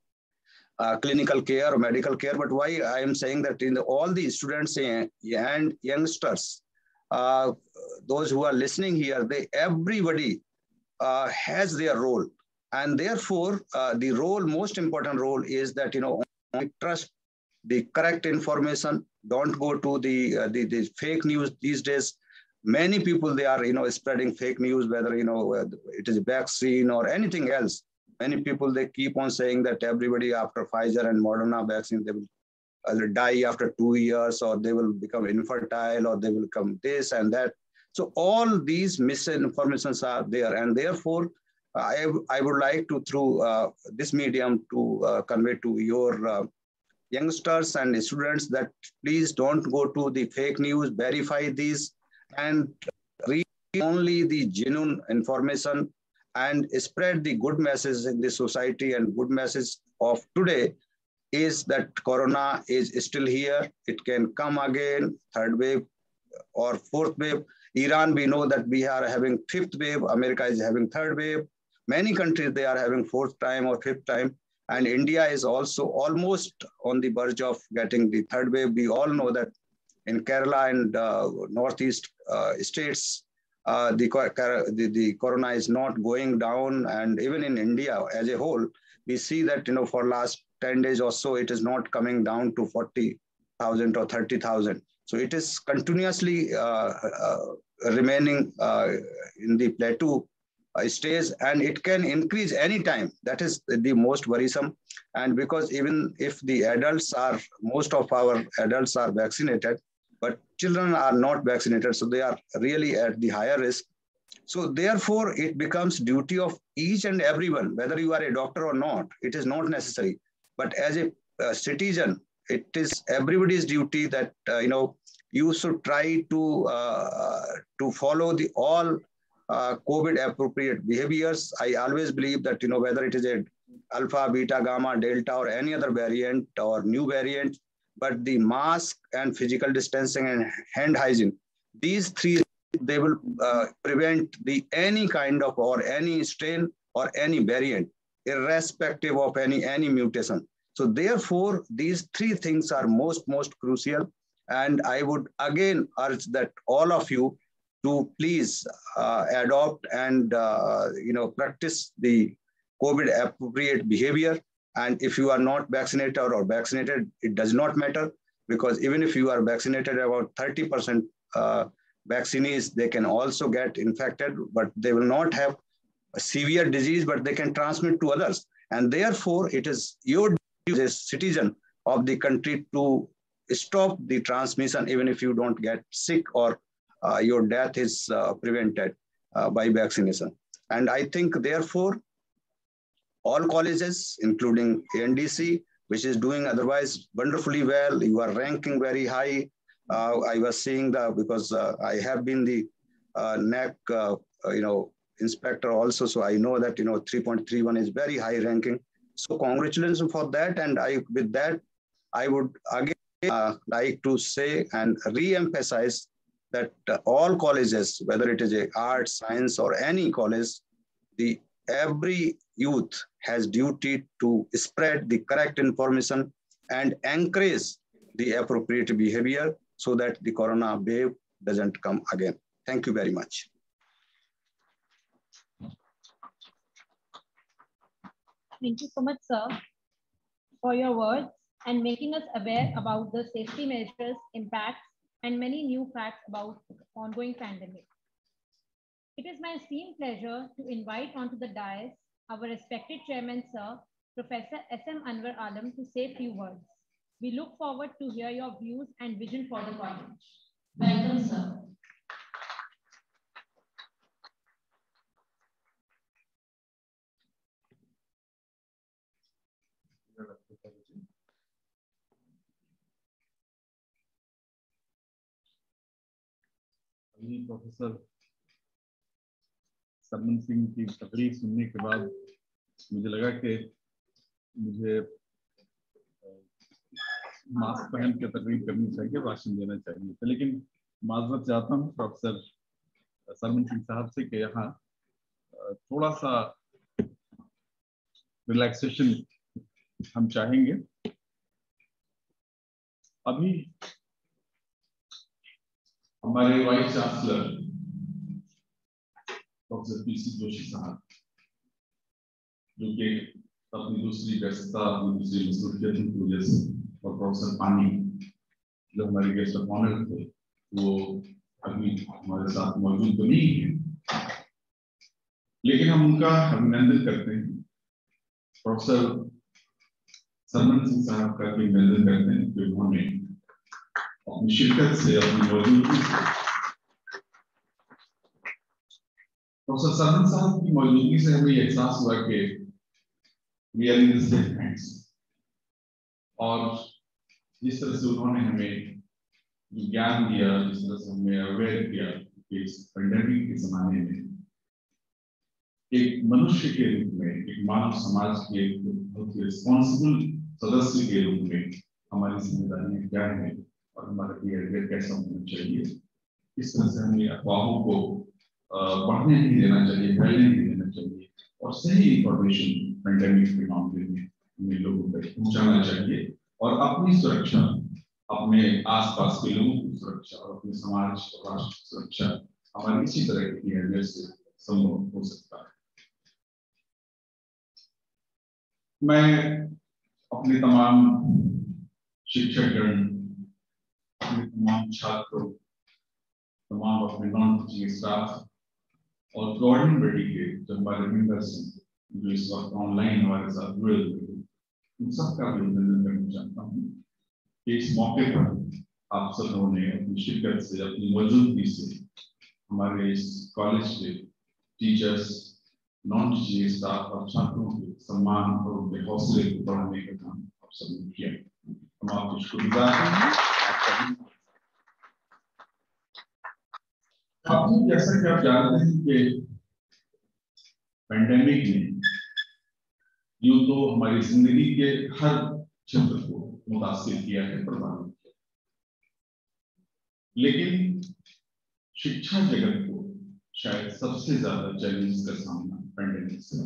uh, clinical care or medical care, but why I am saying that in the, all the students and youngsters, uh, those who are listening here, they everybody uh, has their role. And therefore, uh, the role, most important role is that, you know, trust the correct information. Don't go to the, uh, the, the fake news these days. Many people, they are, you know, spreading fake news, whether, you know, it is a vaccine or anything else. Many people, they keep on saying that everybody after Pfizer and Moderna vaccine, they will either die after two years or they will become infertile or they will become this and that. So all these misinformations are there. And therefore, I, I would like to, through uh, this medium, to uh, convey to your uh, youngsters and students that please don't go to the fake news, verify these, and read only the genuine information and spread the good message in the society. And good message of today is that Corona is still here. It can come again, third wave or fourth wave. Iran, we know that we are having fifth wave. America is having third wave. Many countries, they are having fourth time or fifth time. And India is also almost on the verge of getting the third wave. We all know that in Kerala and uh, Northeast uh, states, uh, the, the, the Corona is not going down. And even in India as a whole, we see that, you know, for last ten days or so, it is not coming down to forty thousand or thirty thousand. So it is continuously uh, uh, remaining uh, in the plateau uh, stage, and it can increase anytime. That is the most worrisome. And because even if the adults are, most of our adults are vaccinated, but children are not vaccinated, so they are really at the higher risk. So therefore, it becomes duty of each and everyone, whether you are a doctor or not, it is not necessary. But as a uh, citizen, it is everybody's duty that, uh, you know, you should try to, uh, to follow the all uh, COVID appropriate behaviors. I always believe that, you know, whether it is a alpha, beta, gamma, delta, or any other variant or new variant, but the mask and physical distancing and hand hygiene, these three, they will uh, prevent the any kind of or any strain or any variant, irrespective of any, any mutation. So therefore, these three things are most, most crucial. And I would again urge that all of you to please uh, adopt and, uh, you know, practice the COVID appropriate behavior. And if you are not vaccinated or vaccinated, it does not matter, because even if you are vaccinated, about thirty percent uh, vaccinees, they can also get infected, but they will not have a severe disease, but they can transmit to others. And therefore, it is your duty as a citizen of the country to stop the transmission, even if you don't get sick or uh, your death is uh, prevented uh, by vaccination. And I think, therefore, all colleges, including A N D C, which is doing otherwise wonderfully well, you are ranking very high. Uh, I was seeing the, because uh, I have been the uh, N A C, uh, you know, inspector also, so I know that, you know, three point three one is very high ranking. So congratulations for that. And I, with that, I would again uh, like to say and re-emphasize that uh, all colleges, whether it is a arts, science, or any college, the every youth has duty to spread the correct information and encourage the appropriate behavior so that the Corona wave doesn't come again. Thank you very much. Thank you so much, sir, for your words and making us aware about the safety measures, impacts, and many new facts about the ongoing pandemic. It is my esteemed pleasure to invite onto the dais our respected chairman, sir, Professor S M Anwar Alam, to say a few words. We look forward to hear your views and vision for the college. Welcome, sir. Professor Sarman Singh की तकरीर सुनने के बाद मुझे लगा कि मुझे mask पहन के तकरीर करनी चाहिए, भाषण देना चाहिए, लेकिन माजरत चाहता हूँ प्रोफेसर सरमन सिंह साहब से कि यहाँ थोड़ा सा रिलैक्सेशन हम चाहेंगे। अभी हमारे vice chancellor professor PC Joshi साहब, जो कि अपनी दूसरी व्यस्तता, अपनी दूसरी मसरूफियतों की वजह से, और प्रोफेसर पानी जो हमारे गेस्ट ऑफ ऑनर थे, वो अभी हमारे साथ मौजूद तो नहीं है, लेकिन हम उनका अभिनंदन करते हैं। प्रोफेसर सरमन सिंह साहब का भी अभिनंदन करते हैं कि उन्होंने अपनी शिरकत से, अपनी मौजूदगी से, प्रोफेसर सरमन साहब की मौजूदगी से हमें एहसास हुआ कि we are in the same hands. और जिस तरह से उन्होंने हमें ज्ञान दिया, जिस तरह से हमें अवेयर किया कि इस पेंडेमिक के जमाने में एक मनुष्य के रूप में, एक मानव समाज के बहुत ही रिस्पॉन्सिबल सदस्य के रूप में हमारी जिम्मेदारियां क्या है और हमारा बिहेवियर कैसा होना चाहिए, इस तरह से हमें अफवाहों को बढ़ने नहीं देना चाहिए, फैलने नहीं देना चाहिए, और सही इंफॉर्मेशन पेंडेमिक के मामले में हमें लोगों तक पहुंचाना चाहिए, और अपनी सुरक्षा, अपने आसपास के लोगों की सुरक्षा और अपने समाज और राष्ट्र की सुरक्षा हमारी इसी तरह के बिहेवियर से संभव हो सकता है। मैं अपने तमाम शिक्षकगण, अपने तमाम छात्रों, तमाम अपने नॉन टीचिंग स्टाफ और गवर्निंग बॉडी के जो हमारे मेंबर्स हैं, जो इस वक्त ऑनलाइन हमारे साथ जुड़े हुए हैं, उन सबका भी अभिनंदन करना चाहता हूँ कि इस मौके पर आप सब लोगों ने अपनी शिरकत से, अपनी मौजूदगी से हमारे इस कॉलेज के टीचर्स, नॉन टीचिंग स्टाफ और छात्रों के सम्मान और उनके हौसले को बढ़ाने का काम आप सबने किया। हम आपके शुक्रगुजार हैं। आप जैसा कि आप जानते हैं कि पेंडेमिक ने यूं तो हमारी जिंदगी के हर क्षेत्र को मुतासिर किया है, प्रभावित किया, लेकिन शिक्षा जगत को शायद सबसे ज्यादा चैलेंज का सामना पेंडेमिक से,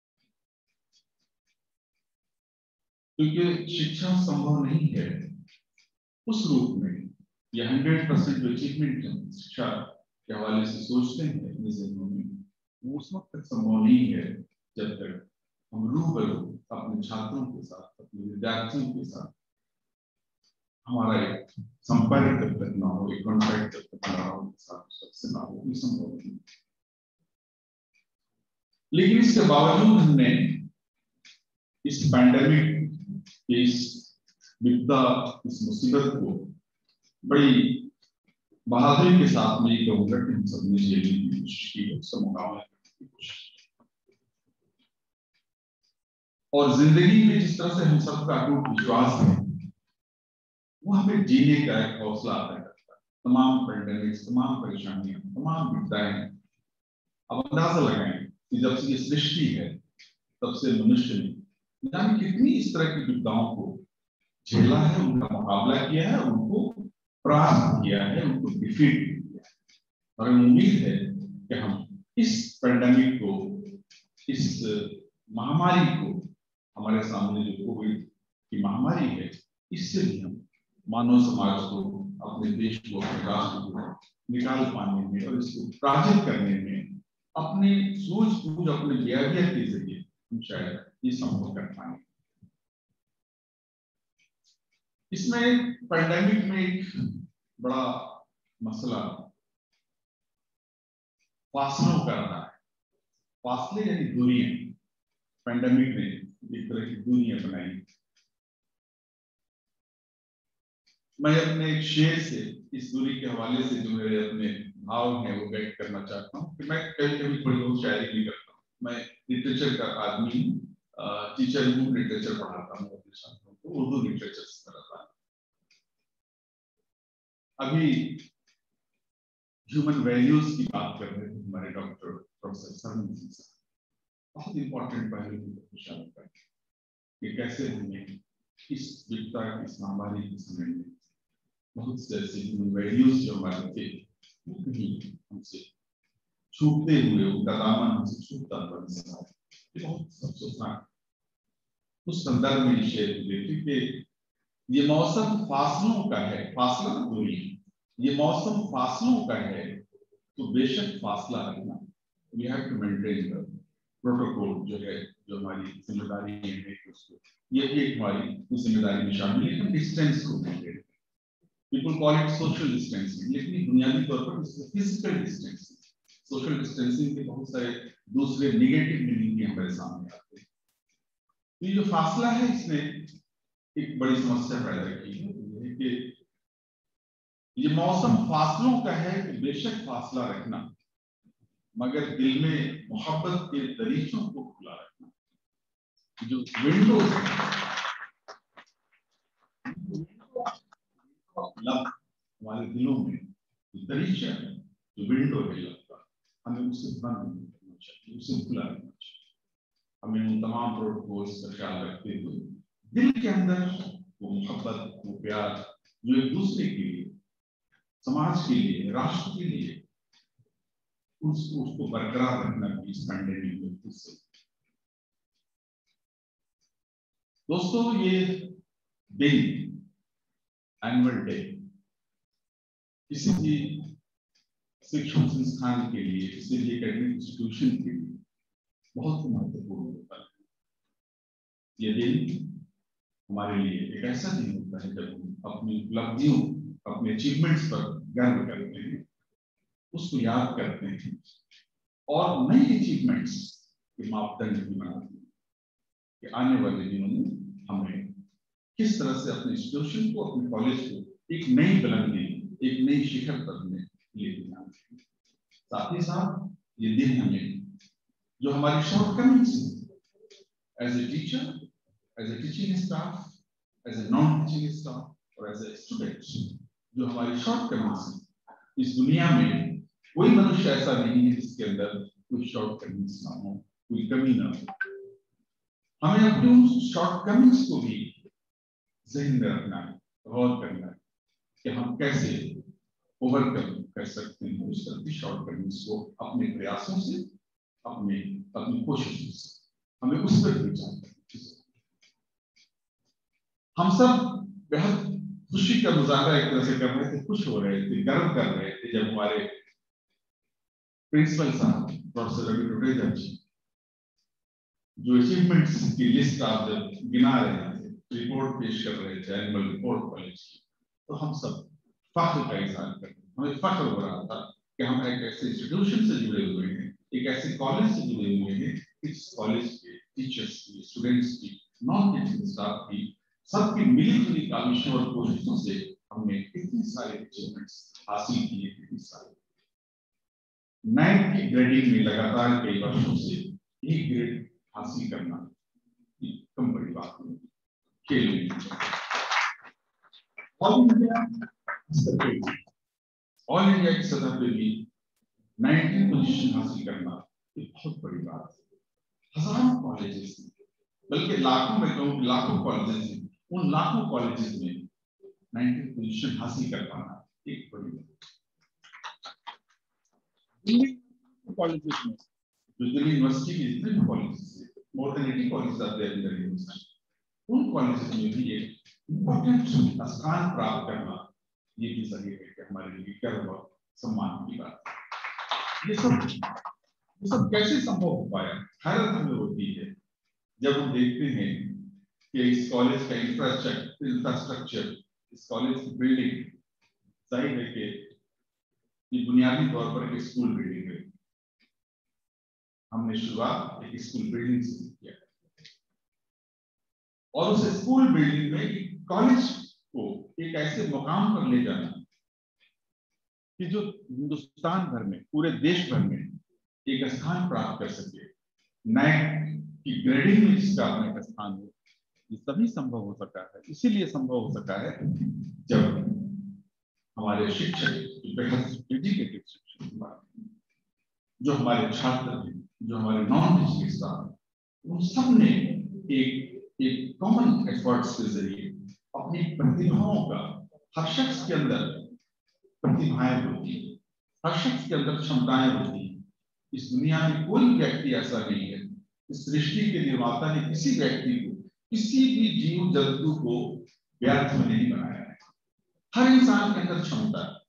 क्योंकि शिक्षा संभव नहीं है उस रूप में, या हंड्रेड परसेंट जो अचीवमेंट हम शिक्षा के हवाले से सोचते हैं अपने ज़हनों में, वो उस वक्त तक संभव नहीं है जब तक हम रूबरू अपने छात्रों के साथ, अपने विद्यार्थियों के साथ हमारा एक संपर्क जब तक ना हो, एक कॉन्टैक्ट जब तक ना हो, सबसे ना हो, ये संभव नहीं। लेकिन इसके बावजूद हमने इस पैंडेमिक, इस विपदा, इस मुसीबत को बड़ी बहादुरी के साथ में कहूँगा कि हम सबने झेलने की कोशिश की है, उसका मुकाबला करने की कोशिश की। और जिंदगी में जिस तरह से हम सबका अटूट विश्वास है, वो हमें जीने का एक हौसला अदा करता है। तमाम पेंडेमिक, तमाम परेशानियां, तमाम विपदाएं, अब अंदाजा लगाएं कि जब से ये सृष्टि है तब से मनुष्य ने जाने कितनी इस तरह की विपदाओं को झेला है, उनका मुकाबला किया है, उनको परास्त किया है, उनको डिफीट किया है। और उम्मीद है कि हम इस पेंडेमिक को, इस महामारी को, हमारे सामने जो कोविड की महामारी है, इससे भी हम मानव समाज को, अपने देश को, अपने राष्ट्र को निकाल पाने में और इसको प्राजित करने में अपने सूझबूझ अपने बिहेवियर के जरिए हम शायद ये संभव कर पाए। इसमें पैंडेमिक में एक बड़ा मसला फासलों का रहा है। फासले यानी दूरियां, पैंडेमिक ने एक तरह की दूरियां बनाई। मैं अपने एक शेर से इस दूरी के हवाले से जो मेरे अपने भाव हैं वो व्यक्त करना चाहता हूँ कि मैं कभी कभी थोड़ी बहुत शायरी भी करता हूँ। मैं लिटरेचर का आदमी हूँ, टीचर हूँ, लिटरेचर पढ़ाता हूँ अपने छात्रों को, उर्दू लिटरेचर से पढ़ाता हूँ। अभी ह्यूमन वैल्यूज की बात कर रहे थे हमारे डॉक्टर प्रोफेसर सरमन सिंह साहब, बहुत इंपॉर्टेंट पहलू को शामिल करते कि कैसे हमें इस विपदा इस महामारी के समय में बहुत से ऐसे ह्यूमन वैल्यूज जो हमारे थे वो कहीं हमसे छूटते हुए, उनका दामन हमसे छूटता हुआ नजर आया। ये बहुत अफसोसनाक। उस संदर्भ में शेयर देखिए कि ये मौसम फासलों का है, फासला दूरी, ये मौसम फासलों का है तो बेशक फासला रखना। We have to maintain the protocol जो है, जो हमारी जिम्मेदारी है उसको, ये भी एक हमारी जिम्मेदारी में शामिल है कि डिस्टेंस को maintain. People call it social distancing, लेकिन बुनियादी तौर पर फिजिकल डिस्टेंसिंग। सोशल डिस्टेंसिंग के बहुत सारे दूसरे नेगेटिव मीनिंग भी हमारे सामने आते हैं। तो ये जो फासला है इसने एक बड़ी समस्या पैदा की है कि ये मौसम फासलों का है कि बेशक फासला रखना, मगर दिल में मोहब्बत के दरीचों को खुला रखना। जो विंडो लव हमारे दिलों में जो दरीचा है, जो विंडो है लव का, हमें उसे बंद नहीं करना चाहिए, उसे खुला रखना चाहिए। हमें उन तमाम प्रोटोकॉल्स का ख्याल रखते हुए दिल के अंदर वो मोहब्बत, वो प्यार जो एक दूसरे के लिए, समाज के लिए, राष्ट्र के लिए, उसको उसको बरकरार रखना भी इस पैंडेमिक में हिस्सा। दोस्तों, ये दिन एनुअल डे किसी भी शिक्षण संस्थान के लिए, किसी भी एकेडमिक इंस्टीट्यूशन के लिए बहुत महत्वपूर्ण होता है। ये दिन हमारे लिए एक ऐसा दिन होता है जब हम अपनी उपलब्धियों, अपने अचीवमेंट्स पर गर्व करते हैं, उसको याद करते हैं और नई अचीवमेंट्स के मापदंड भी बनाते हैं कि आने वाले दिनों में हमें किस तरह से अपने इंस्टीट्यूशन को, अपने कॉलेज को एक नई बुलंदी, एक नई शिखर पर हमें ले जाना है। साथ ही साथ ये दिन हमें जो हमारी शॉर्टकमिंग्स है as a teacher, as a teaching staff, as a non teaching staff और एज ए स्टूडेंट, जो हमारी शॉर्टकमिंग्स है, इस दुनिया में कोई मनुष्य ऐसा नहीं है जिसके अंदर कोई शॉर्टकमिंग्स ना हो, कोई कमी ना हो। हमें अपने उन शॉर्टकमिंग्स को भी ज़हन में रखना है, गौर करना है कि हम कैसे ओवरकम कर सकते हैं उस तरह की शॉर्टकमिंग्स को अपने प्रयासों से, अपने अपनी कोशिशों से। हमें उस पर विचार करना है। हम सब बेहद खुशी का मुजाहरा एक तरह से कर रहे थे, खुश हो रहे थे, गर्व कर रहे थे जब हमारे प्रिंसिपल साहब प्रोफेसर रवि टुटेजा जी जो अचीवमेंट्स की लिस्ट आप जब गिना रहे थे, रिपोर्ट पेश कर रहे थे, एनुअल रिपोर्ट कॉलेज की, तो हम सब फख्र का इजहार करते हैं। हमें फख्र हो रहा था कि हम एक ऐसे इंस्टीट्यूशन से जुड़े हुए हैं, एक ऐसे कॉलेज से जुड़े हुए हैं, इस कॉलेज के टीचर्स की, स्टूडेंट्स की, नॉन टीचिंग स्टाफ की, सबकी मिली जुली काविशों और कोशिशों से हमने इतने सारे अचीवमेंट्स हासिल किए, इतने सारे नाइन्थ की ग्रेडिंग में लगातार कई वर्षों से एक ग्रेड हासिल करना कम बड़ी बात नहीं। खेल ऑल इंडिया ऑल इंडिया की सतह पे भी नाइन्टी पोजीशन हासिल करना एक बहुत बड़ी बात है। हजारों कॉलेजेस में, बल्कि लाखों में कहूँ, लाखों कॉलेजेस में, उन लाखों कॉलेजेस में नाइन्टी पोजीशन हासिल कर पाना एक बड़ी बात। कॉलेजेस में जो दिल्ली यूनिवर्सिटी के जितने भी कॉलेजेस हैं, more than eighty colleges are there in the university, उन कॉलेजेस में भी एक इम्पोर्टेंट स्थान प्राप्त करना ये भी जरिए है कि हमारे लिए गर्व और सम्मान की बात है। ये सब ये सब कैसे संभव हो पाया? हैरत हमें होती है जब हम देखते हैं कि इस कॉलेज का इंफ्रास्ट्रक्चर इंफ्रास्ट्रक्चर इस कॉलेज की बिल्डिंग, जाहिर है कि ये बुनियादी तौर पर एक स्कूल बिल्डिंग है। हमने शुरुआत एक स्कूल बिल्डिंग से किया और उस स्कूल बिल्डिंग में कॉलेज को एक ऐसे मुकाम पर ले जाना कि जो हिंदुस्तान भर में, पूरे देश भर में एक स्थान प्राप्त कर सके, नैक की ग्रेडिंग में जिसका अपना एक स्थान हो, ये तभी संभव हो सका है। इसीलिए संभव हो सका है जब हमारे शिक्षक, एजुकेटेड शिक्षक, जो हमारे छात्र हैं, जो हमारे नॉन टीचिंग स्टाफ, उन सब ने एक एक कॉमन एफर्ट्स के जरिए अपनी प्रतिभाओं का, हर शख्स के अंदर प्रतिभाएं होती हैं, हर शख्स के अंदर क्षमताएं होती हैं। इस दुनिया में कोई व्यक्ति ऐसा नहीं है, इस सृष्टि के निर्माता ने किसी व्यक्ति को, किसी भी जीव जंतु को व्यर्थ में नहीं बनाया है। हर इंसान के अंदर क्षमता है,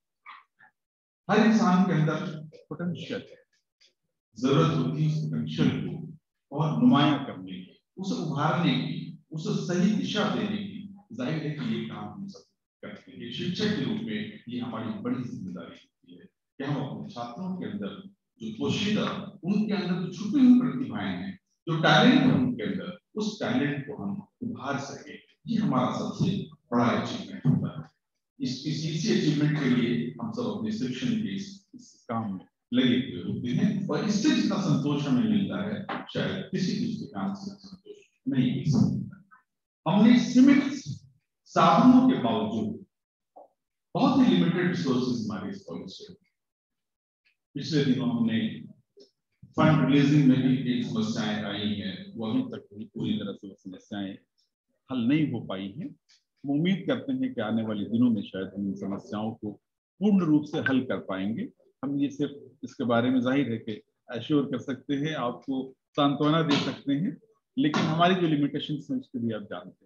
हर इंसान के अंदर पोटेंशियल है। जरूरत होती है उस पोटेंशियल को और नुमाया करने की, उसे उभारने की, उसे सही दिशा देने की। जाहिर है कि ये काम हम सब करते हैं। शिक्षक के रूप में ये हमारी बड़ी जिम्मेदारी होती है कि हम अपने छात्रों के अंदर जो पोशीदा, उनके अंदर जो छुपी हुई प्रतिभाएं हैं, जो टैलेंट है उनके अंदर, उस टैलेंट को हम उभार सके। ये हमारा सबसे बड़ा अचीवमेंट होता है। इस इसी अचीवमेंट के लिए हम सब अपने शिक्षण के इस, इस काम में लगे हुए होते हैं और इससे जितना संतोष हमें मिलता है शायद किसी दूसरे काम से संतोष नहीं मिल सकता। हमने सीमित साधनों के बावजूद, बहुत ही लिमिटेड रिसोर्सेज हमारे इस कॉलेज से, पिछले दिनों हमने फंड रिलीजिंग में भी एक समस्याएं आई हैं, वो अभी तक भी पूरी तरह से वो समस्याएं हल नहीं हो पाई हैं। हम उम्मीद करते हैं कि आने वाले दिनों में शायद हम इन समस्याओं को पूर्ण रूप से हल कर पाएंगे। हम ये सिर्फ इसके बारे में जाहिर है कि एश्योर कर सकते हैं, आपको सांत्वना दे सकते हैं, लेकिन हमारी जो लिमिटेशंस हैं उसके भी आप जानते हैं।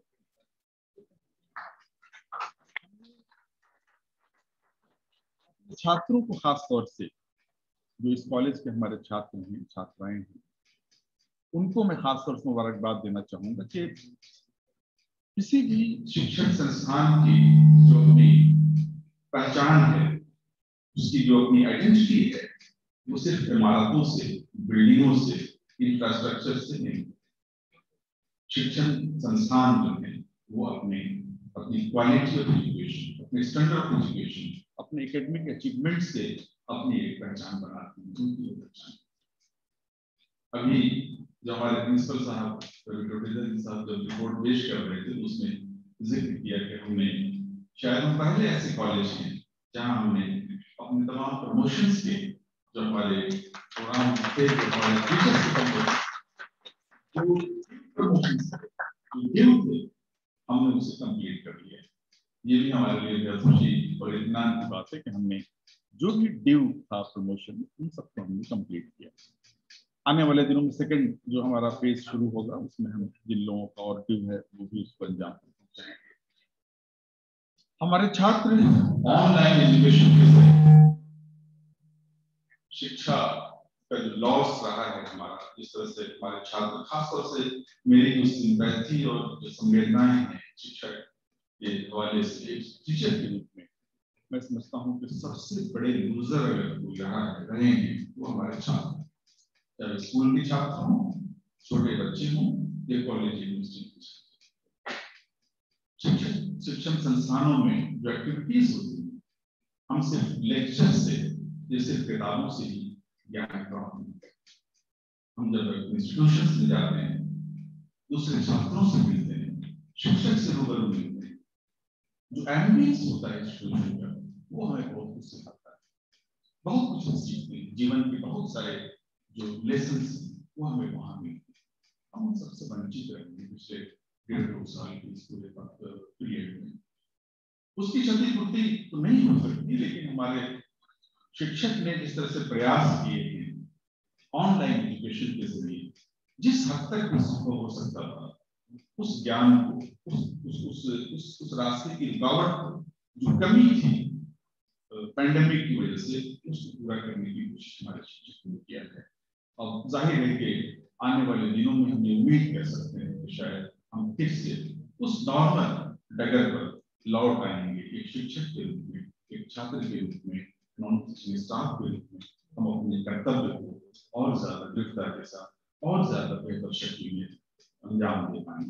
छात्रों को खास तौर से, जो इस कॉलेज के हमारे छात्र हैं, छात्राएं हैं, उनको मैं खास तौर से मुबारकबाद देना चाहूंगा कि किसी भी शिक्षण संस्थान की जो अपनी पहचान है, उसकी जो अपनी आइडेंटिटी है, वो सिर्फ इमारतों से, बिल्डिंगों से, इंफ्रास्ट्रक्चर से नहीं। शिक्षण संस्थान जो है वो अपने अपनी क्वालिटी ऑफ एजुकेशन, अपने स्टैंडर्ड ऑफ एजुकेशन, अपने एकेडमिक अचीवमेंट से अपनी एक पहचान बनाती है, उनकी पहचान। अभी जो हमारे प्रिंसिपल साहब साहब जब रिपोर्ट पेश कर रहे थे, उसमें जिक्र किया कि हमने शायद हम पहले ऐसे कॉलेज हैं जहां हमने अपने तमाम प्रमोशंस के जो हमारे प्रोग्राम थे, जो हमारे टीचर्स के प्रमोशंस थे, हमने उसे कंप्लीट कर लिया। ये भी हमारे लिए बहुत खुशी और इत्मीनान की बात है कि हमने जो भी ड्यू था प्रमोशन, उन सबको हमने कंप्लीट किया। आने वाले दिनों में सेकंड जो हमारा फेज शुरू होगा, उसमें हम जिन लोगों का और ड्यू है वो भी उस पर अंजाम पहुंचाएंगे। हमारे छात्र ऑनलाइन एजुकेशन के जरिए शिक्षा का जो लॉस रहा है हमारा, जिस तरह से हमारे छात्र, खासतौर से मेरी जो सिंपैथी और जो संवेदनाएं हैं शिक्षक के हवाले से, टीचर के रूप में मैं समझता हूँ कि सबसे बड़े लूजर अगर कोई रहा है रहे हैं वो हमारे छात्र, चाहे स्कूल के छात्र हों, छोटे बच्चे हों या कॉलेज यूनिवर्सिटी के। शिक्षण शिक्षण संस्थानों में जो एक्टिविटीज होती हैं, हम सिर्फ लेक्चर से या सिर्फ किताबों से ही ज्ञान प्राप्त नहीं करते। हम जब इंस्टीट्यूशन में जाते हैं, दूसरे छात्रों से मिलते हैं, शिक्षक से रूबरू मिलते हैं, जो एम्बियंस होता है इंस्टीट्यूशन का, वो हमें बहुत कुछ सिखाता है, बहुत कुछ हम सीखते हैं। जीवन के बहुत सारे जो लेसन्स वो हमें वहां मिलते हैं। हम उन सबसे वंचित रहेंगे पिछले डेढ़ दो साल के स्कूल पीरियड में। उसकी क्षतिपूर्ति तो नहीं हो सकती, लेकिन हमारे शिक्षक ने जिस तरह से प्रयास किए हैं ऑनलाइन एजुकेशन के जरिए, जिस हद तक संभव हो सकता था, उस ज्ञान को, उस उस उस उस, उस रास्ते की रुकावट को, जो कमी थी, पैंडेमिक की वजह से उसको पूरा करने की कोशिश हमारे शिक्षकों ने किया है। अब जाहिर है कि आने वाले दिनों में हम ये उम्मीद कर सकते हैं कि शायद हम फिर से उस नॉर्मल डगर पर लौट आएंगे। एक शिक्षक के रूप में, एक छात्र के रूप में, नॉन टीचिंग स्टाफ के रूप में हम अपने कर्तव्य को और ज्यादा दृढ़ता के साथ और ज्यादा बेहतर शक्ल में अंजाम दे पाएंगे।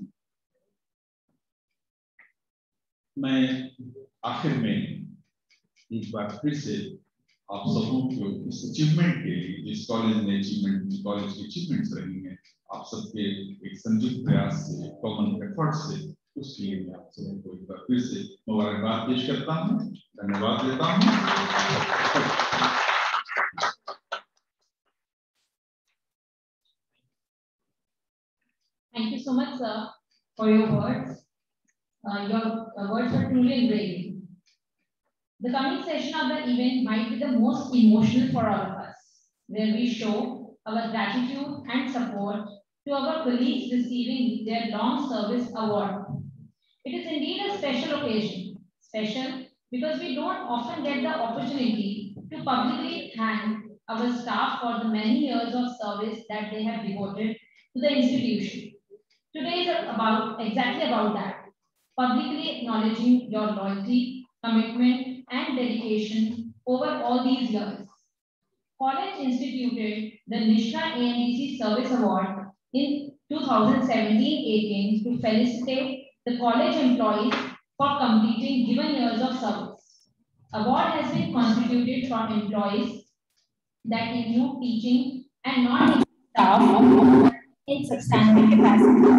मैं आखिर में एक बार फिर से आप सबों को इस अचीवमेंट के लिए, जिस कॉलेज ने अचीवमेंट कॉलेज की अचीवमेंट्स रही हैं, आप सबके एक संयुक्त प्रयास से, कॉमन एफर्ट से, उसके लिए मैं आप सबों को एक बार फिर से मुबारकबाद पेश करता हूँ, धन्यवाद देता हूँ। Thank you so much, sir, for your words. Uh, your uh, words are truly engraving. The coming session of the event might be the most emotional for all of us, where we show our gratitude and support to our colleagues receiving their long service award. It is indeed a special occasion, special because we don't often get the opportunity to publicly thank our staff for the many years of service that they have devoted to the institution. Today is about exactly about that, publicly acknowledging your loyalty, commitment, and dedication over all these years. College instituted the Nishna A N D C Service Award in two thousand seventeen eighteen to felicitate the college employees for completing given years of service. Award has been constituted for employees that include teaching and non-teaching staff in substantive capacity.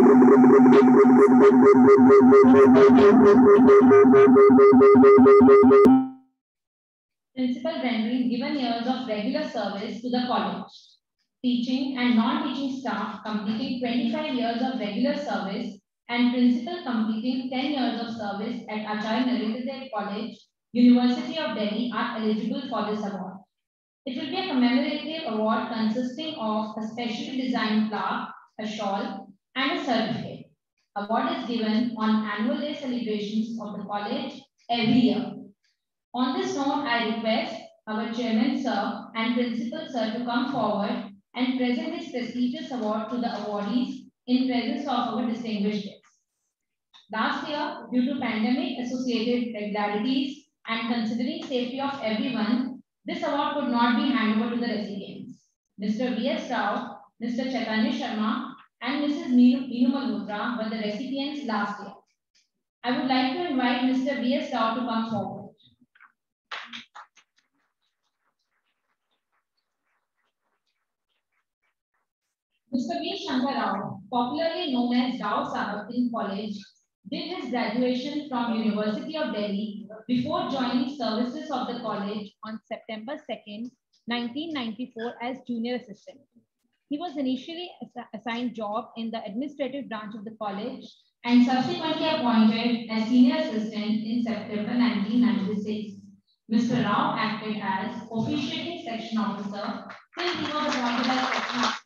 Principal rendering given years of regular service to the college. Teaching and non-teaching staff completing twenty-five years of regular service and principal completing ten years of service at Acharya Narendra College, University of Delhi are eligible for this award. It will be a commemorative award consisting of a specially designed plaque, a shawl, and a certificate. Award is given on annual day celebrations of the college every year. On this note, I request our chairman, sir, and principal, sir, to come forward and present this prestigious award to the awardees in presence of our distinguished guests. Last year, due to pandemic-associated regularities and considering safety of everyone, this award could not be handed over to the recipients. Mister V S Rao, Mister Chaitanya Sharma, and Missus Meenu Malhotra were the recipients last year. I would like to invite Mister V S Rao to come forward. Mister V. Shankar Rao, popularly known as Rao Sahab in college, did his graduation from University of Delhi before joining services of the college on September second, nineteen ninety-four as junior assistant. He was initially ass assigned job in the administrative branch of the college and subsequently appointed as senior assistant in September nineteen ninety-six. Mister Rao acted as officiating section officer till he was appointed as section officer.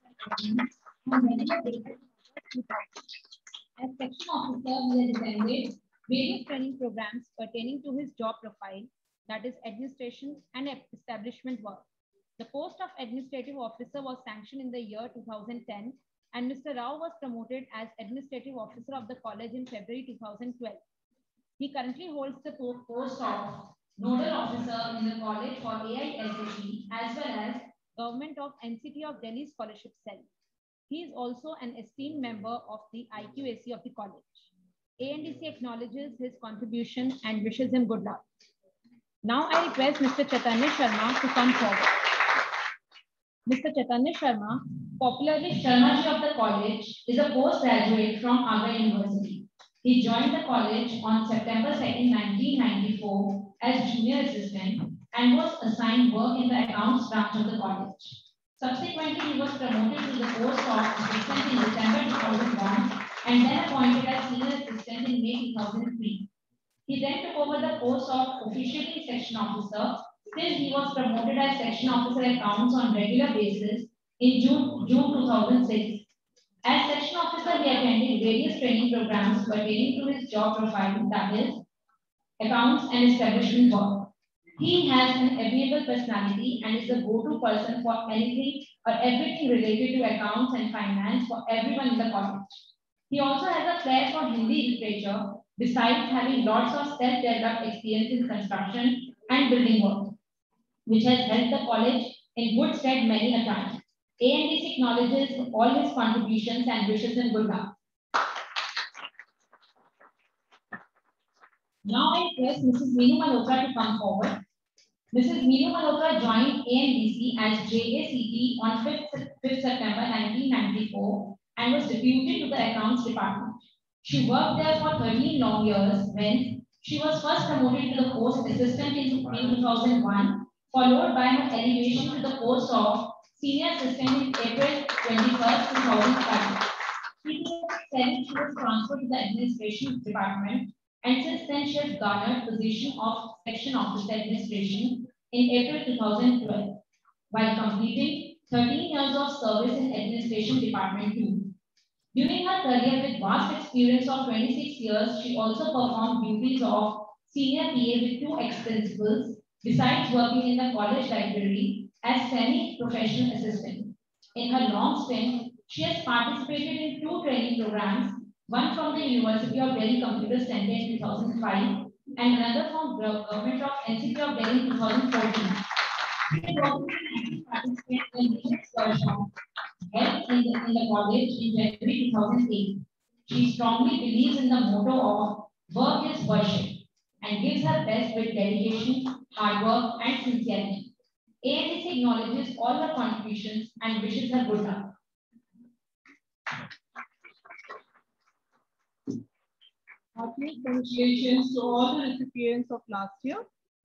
As section officer, he has attended various training programs pertaining to his job profile, that is administration and establishment work. The post of administrative officer was sanctioned in the year two thousand ten, and Mister Rao was promoted as administrative officer of the college in February two thousand twelve. He currently holds the post of nodal officer in the college for A I S H E as well as Government of N C T of Delhi Scholarship Cell. He is also an esteemed member of the I Q A C of the college. A N D C acknowledges his contribution and wishes him good luck. Now I request Mister Chaitanya Sharma to come forward. Mister Chaitanya Sharma, popularly Sharma ji of the college, is a postgraduate from Agra University. He joined the college on September second, nineteen ninety-four as junior assistant and was assigned work in the accounts branch of the college. Subsequently, he was promoted to the post of assistant in December two thousand one and then appointed as senior assistant in May two thousand three. He then took over the post of officiating section officer till he was promoted as section officer accounts on regular basis in June, June two thousand six. As section officer, he attended various training programs pertaining to his job profile, that is, accounts and establishment work. He has an amiable personality and is the go-to person for anything or everything related to accounts and finance for everyone in the college. He also has a flair for Hindi literature, besides having lots of self-developed experience in construction and building work, which has helped the college in good stead many a time. A N D C acknowledges all his contributions and wishes him good luck. Now I request Missus Meenu Malhotra to come forward. Missus Meenu Malhotra joined A N D C as J A C T on fifth September nineteen ninety-four and was deputed to the accounts department. She worked there for thirteen long years when she was first promoted to the post assistant in two thousand one, followed by her elevation to the post of senior assistant in April twenty-first, two thousand five. In two thousand seven, she was transferred to the administration department, and since then she has garnered position of section officer administration in April two thousand twelve, while completing thirteen years of service in administration department too. During her career with vast experience of twenty-six years, she also performed duties of senior P A with two ex-principals, besides working in the college library as semi-professional assistant. In her long stint, she has participated in two training programs, one from the University of Delhi Computer Center in two thousand five and another from the Government of N C P of Delhi in two thousand fourteen. She has also participated in research workshop held in the, in the college in January two thousand eight. She strongly believes in the motto of work is worship and gives her best with dedication, hard work, and sincerity. A N D C acknowledges all her contributions and wishes her good luck. Hearty congratulations to all the recipients of last year.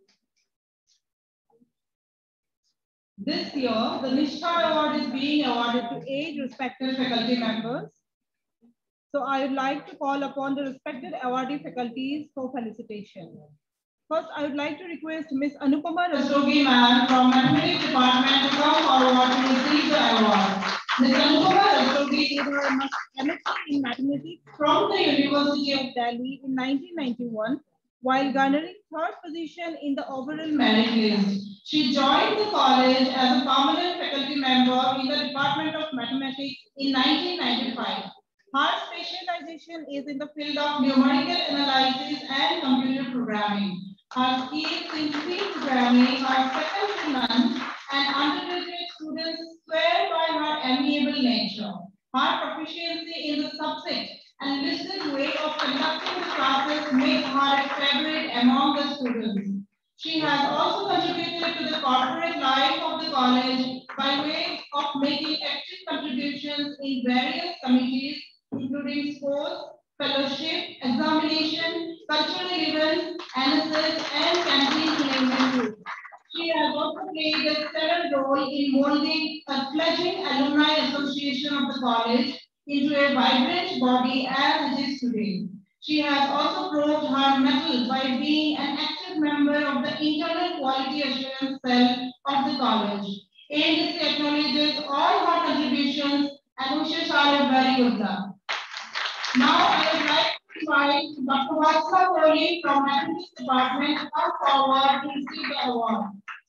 This year, the Nishtha Award is being awarded to eight respected faculty members. So I would like to call upon the respected awardee faculties for felicitation. First, I would like to request Miz Anupama Rastogi ma'am from Mathematics Department to come forward to receive the award. Miz Anupama Rastogi did her M S c in Mathematics from the University of Delhi in nineteen ninety-one, while garnering third position in the overall merit list. She joined the college as a permanent faculty member in the Department of Mathematics in nineteen ninety-five. Her specialization is in the field of numerical analysis and computer programming. Her skills in C programming are second to none, and undergraduate students swear by her amiable nature. Her proficiency in the subject and listed way of conducting the classes make her a favorite among the students. She has also contributed to the corporate life of the college by way of making active contributions in various committees, including sports, fellowship, examination, cultural events, N S S, and canteen management. She has also played a stellar role in molding a fledgling alumni association of the college into a vibrant body as it is today. She has also proved her mettle by being an active member of the internal quality assurance cell of the college. A N D C acknowledges all her contributions and wishes her a very good luck. Now I would like to invite Doctor Vatsala Kohli from Mathematics Department to come forward to receive the award.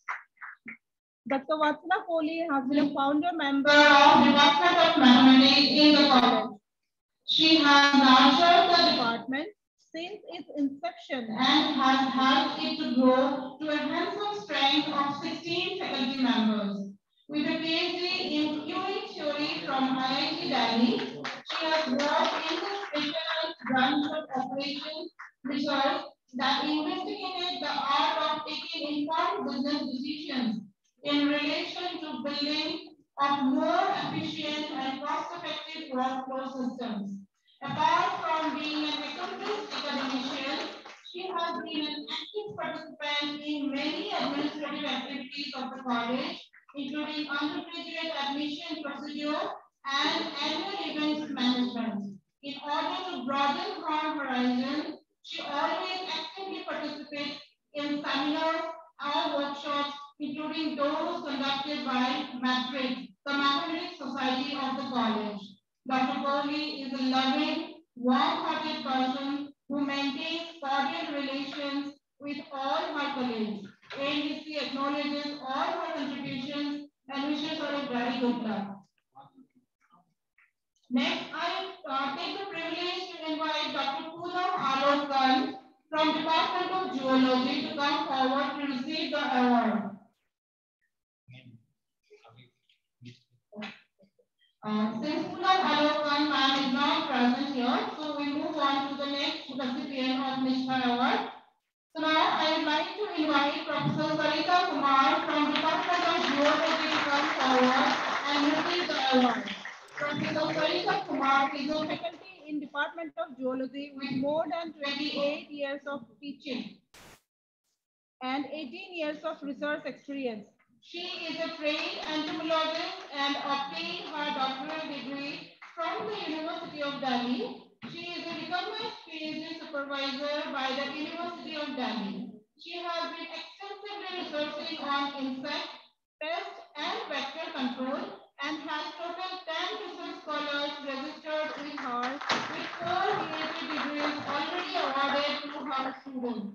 Doctor Vatsala Kohli has been a founder member of the Department of Mathematics in the college. She has nurtured the department since its inception and has helped it to grow to a handsome strength of sixteen faculty members. With a P H D in Queuing Theory from I I T Delhi, she has worked in the specialized branch of operations research that investigated the art of taking informed business decisions in relation to building of more efficient and cost-effective workflow systems. Apart from being an accomplished academician, she has been an active participant in many administrative activities of the college, including undergraduate admission procedure and annual events management. In order to broaden her horizon, she always actively participates in seminars or workshops, including those conducted by MATRIC, the Mathematics Society of the college. Doctor Kohli is a loving, warm-hearted person who maintains cordial relations with all her colleagues. A N D C acknowledges all her contributions and wishes her a very good luck. Next, I uh, take the privilege to invite Doctor Poonam Alokar from Department of Geology to come forward to receive the award. Uh, since Poonam Alokar ma'am is not present here, so we move on to the next recipient of Nishtha Award. So now I would like to invite Professor Sarita Kumar from Department of Geology to come forward and receive the award. Professor Sarita Kumar is a faculty in Department of Geology with more than twenty-eight years of teaching and eighteen years of research experience. She is a trained entomologist and obtained her doctoral degree from the University of Delhi. She is a recognized PhD supervisor by the University of Delhi. She has been extensively researching on insect, pest, and vector control and has total ten research scholars registered with her, with four PhD degrees already awarded to her students.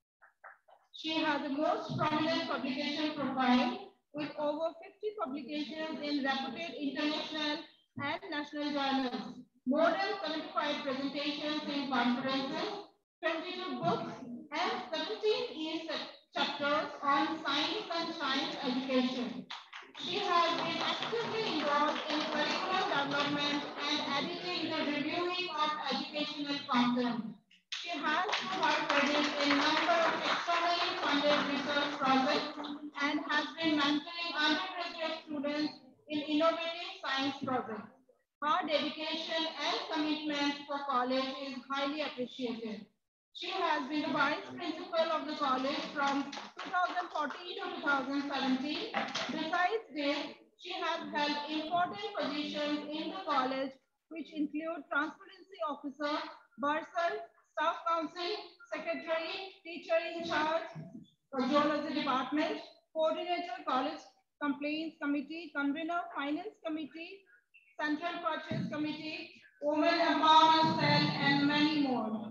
She has the most prominent publication profile with over fifty publications in reputed international and national journals, more than seventy-five presentations in conferences, twenty-two books, and seventeen e-chapters on science and science education. She has been actively involved in curriculum development and editing the reviewing of educational content. She has to her credit a number of externally funded research projects and has been mentoring undergraduate students in innovative science projects. Her dedication and commitment for college is highly appreciated. She has been the vice principal of the college from two thousand fourteen to two thousand seventeen. Besides this, she has held important positions in the college, which include transparency officer, bursar, staff council, secretary, teacher in charge, geology department, coordinator, college complaints committee, convener, finance committee, central purchase committee, women empowerment cell, and many more.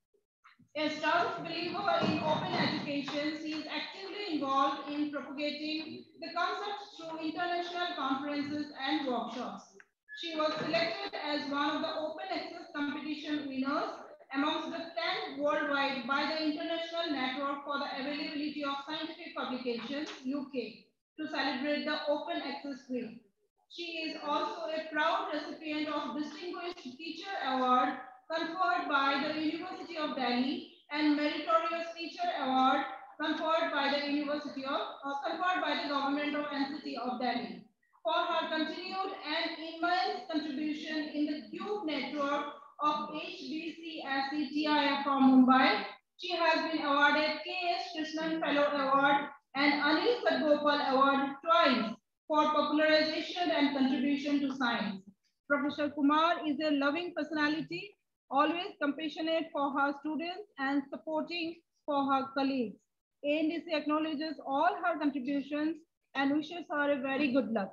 A staunch believer in open education, she is actively involved in propagating the concepts through international conferences and workshops. She was selected as one of the open access competition winners amongst the ten worldwide by the International Network for the Availability of Scientific Publications, U K, to celebrate the Open Access Week. She is also a proud recipient of Distinguished Teacher Award conferred by the University of Delhi and Meritorious Teacher Award conferred by the University of, uh, conferred by the Government of N C T of Delhi. For her continued and immense contribution in the CUBE network of H B C S E T I F from Mumbai, she has been awarded K S Krishnan Fellow Award and Anil Sadgopal Award twice for popularization and contribution to science. Professor Kumar is a loving personality, always compassionate for her students and supporting for her colleagues. A N D C acknowledges all her contributions and wishes her a very good luck.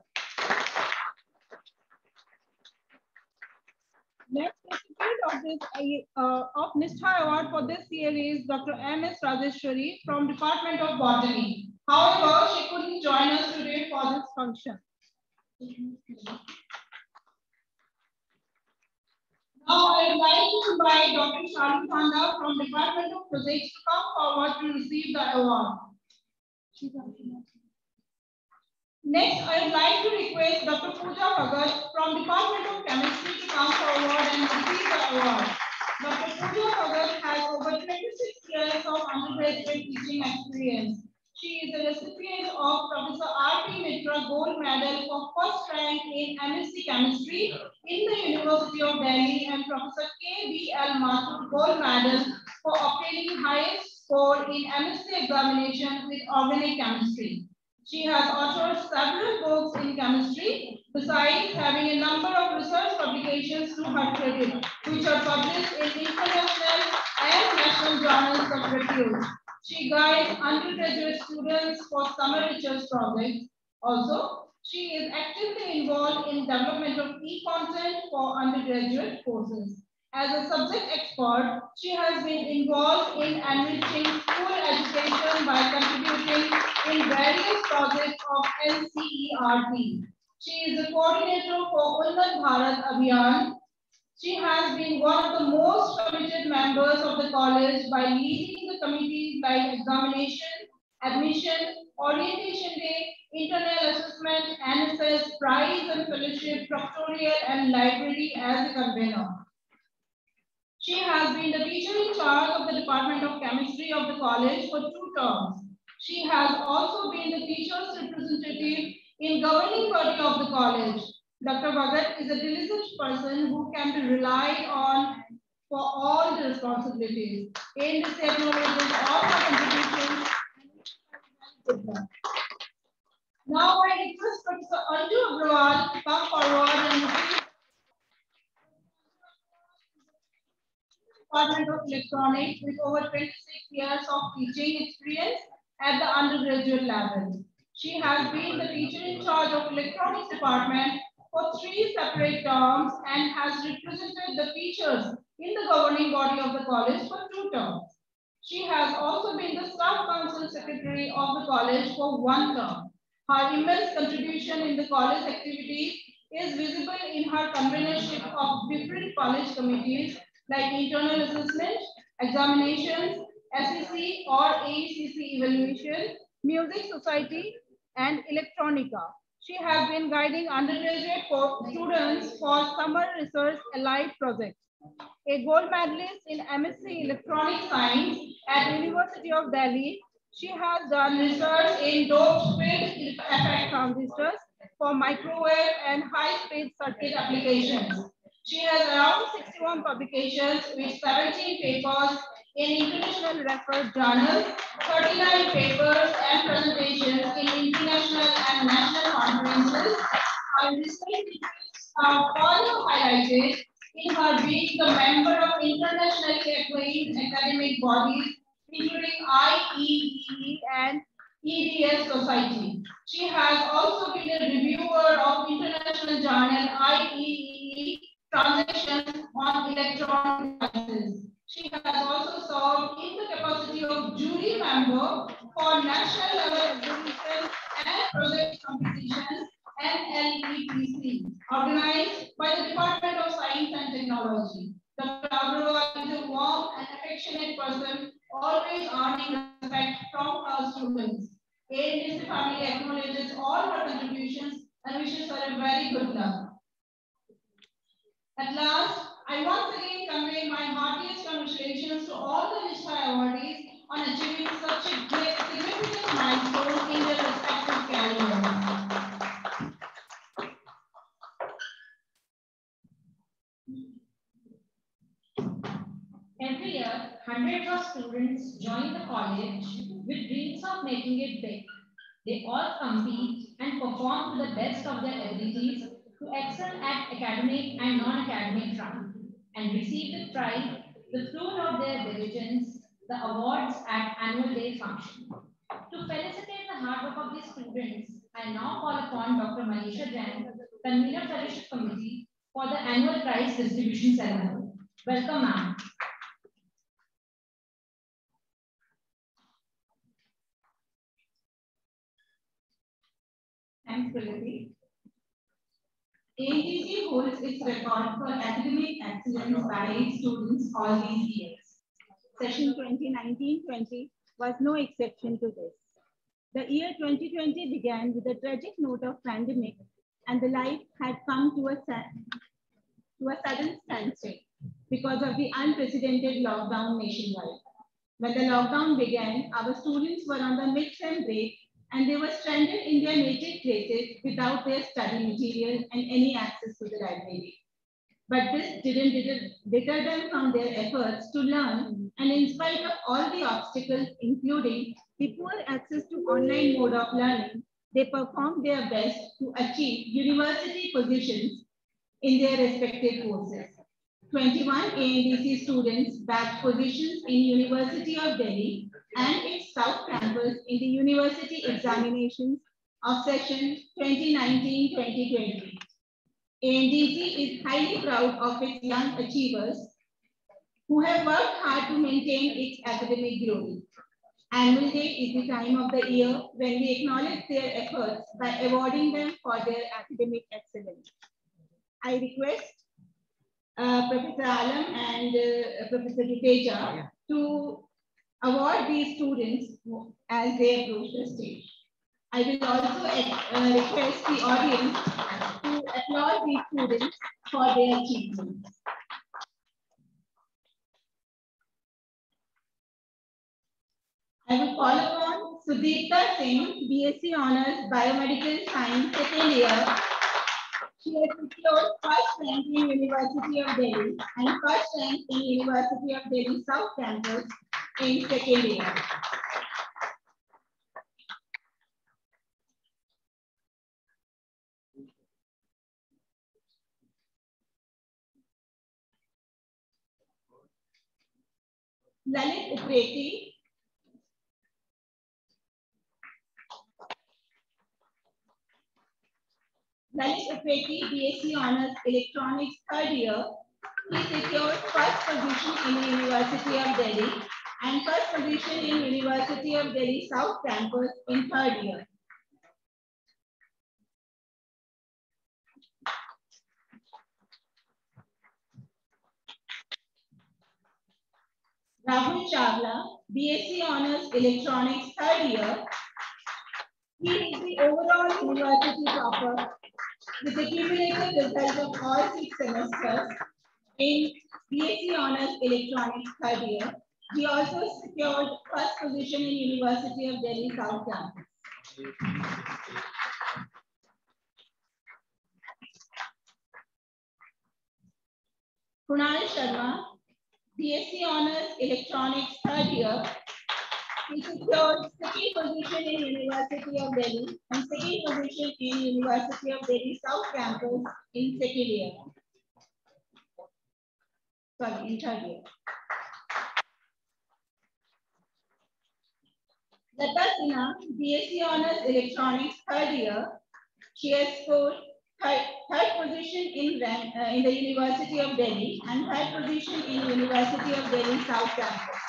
Next recipient of this uh, of Nishtha Award for this year is Doctor M S Rajeshwari from Department of Botany. However, she couldn't join us today for this function. Now I would like to invite Doctor Shalu Panda from Department of Physics to come forward to receive the award. Next, I would like to request Doctor Pooja Bhagat from Department of Chemistry to come forward and receive the award. Doctor Pooja Bhagat has over twenty-six years of undergraduate teaching experience. She is a recipient of Professor R P Mitra Gold Medal for first rank in M S c Chemistry in the University of Delhi and Professor K B L Mathur Gold Medal for obtaining highest score in M S c examination with organic chemistry. She has authored several books in chemistry, besides having a number of research publications to her credit, which are published in international and national journals of repute. She guides undergraduate students for summer research projects. Also, she is actively involved in development of e-content for undergraduate courses As a subject expert, she has been involved in enriching school education by contributing in various projects of N C E R T. She is the coordinator for Unnat Bharat Abhiyan. She has been one of the most committed members of the college by leading the committees like examination, admission, orientation day, internal assessment, N S S, prize and fellowship, proctorial and library as a convener. She has been the teacher in charge of the Department of Chemistry of the college for two terms. She has also been the teacher's representative in governing body of the college. Doctor Bhagat is a diligent person who can be relied on for all the responsibilities. In this acknowledges all her contributions. Now I request Professor Anju Agrawal to come forward and introduce Department of Electronics with over twenty-six years of teaching experience at the undergraduate level. She has been the teacher in charge of Electronics Department for three separate terms and has represented the teachers in the governing body of the college for two terms. She has also been the Staff Council Secretary of the college for one term. Her immense contribution in the college activities is visible in her convenership of different college committees like internal assessment, examinations, S E C or A E C C evaluation, music society, and electronica. She has been guiding undergraduate students for summer research allied projects. A gold medalist in M S c Electronic Science at University of Delhi, she has done research in doped field effect transistors for microwave and high-speed circuit applications. She has around sixty-one publications with seventeen papers in international referred journals, thirty-nine papers and presentations in international and national conferences. Her research interests are further highlighted in her being the member of internationally acclaimed academic bodies, including I E E E and E D S Society. She has also been a reviewer of international journal I E E E Transactions on Electronic Devices. She has also served in the capacity of jury member for national level exhibition and project competitions N L E P C, organized by the Department of Science and Technology. Doctor Agrawal is a warm and affectionate person, always earning respect from her students. A N D C family acknowledges all her contributions and wishes her a very good luck. At last, I once again convey my heartiest congratulations to all the Nishtha awardees on achieving such a great, significant milestone in their respective careers. Every year, hundreds of students join the college with dreams of making it big. They all compete and perform to the best of their abilities to excel at academic and non-academic front and receive with pride the fruit of their diligence, the awards at annual day function. To felicitate the hard work of these students, I now call upon Doctor Manisha Jain, Convener Fellowship Committee, for the annual prize distribution ceremony. Welcome, ma'am. Thanks, Pragati. A N D C holds its record for academic excellence by its students all these years. Session twenty nineteen twenty was no exception to this. The year twenty twenty began with a tragic note of pandemic, and the life had come to a, to a sudden standstill because of the unprecedented lockdown nationwide. When the lockdown began, our students were on the mid-term break and they were stranded in their native places without their study material and any access to the library. But this didn't deter, deter them from their efforts to learn, and in spite of all the obstacles, including the poor access to online mode of learning, they performed their best to achieve university positions in their respective courses. twenty-one A N D C students bagged positions in University of Delhi and its South Campus in the university examinations of session twenty nineteen twenty twenty. A N D C is highly proud of its young achievers who have worked hard to maintain its academic glory. Annual Day is the time of the year when we acknowledge their efforts by awarding them for their academic excellence. I request uh, Professor Alam and uh, Professor Duteja to award these students as they approach the stage. I will also uh, request the audience to applaud these students for their achievements. I will call upon Sudipta Singh, B S c Honours Biomedical Science, second year. She has secured first rank in University of Delhi and first rank in University of Delhi South Campus in second year. Lalit Upreti. Lalit Upreti, B S c Honours Electronics, third year. He secured first position in the University of Delhi and first position in University of Delhi South Campus in third year. Rahul Chawla, B S c Honours Electronics, third year. He is the overall university topper with a cumulative result of all six semesters in B S c Honours Electronics, third year. He also secured first position in University of Delhi South Campus. Kunal Sharma, B S c Honours Electronics, third year. He secured second position in University of Delhi and second position in University of Delhi South Campus in second year. Sorry, in third year. Lata Sinha, B S c Honours Electronics, third year. She has scored third, third position in rank uh, in the University of Delhi and third position in University of Delhi South Campus.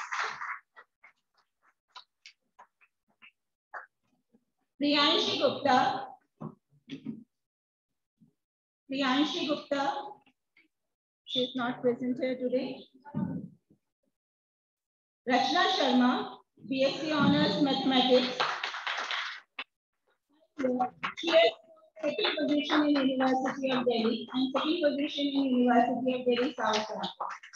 Priyanshi Gupta. Priyanshi Gupta. She is not present here today. Rachna Sharma, B S c Honours Mathematics. She has second position in University of Delhi and second position in University of Delhi South Campus.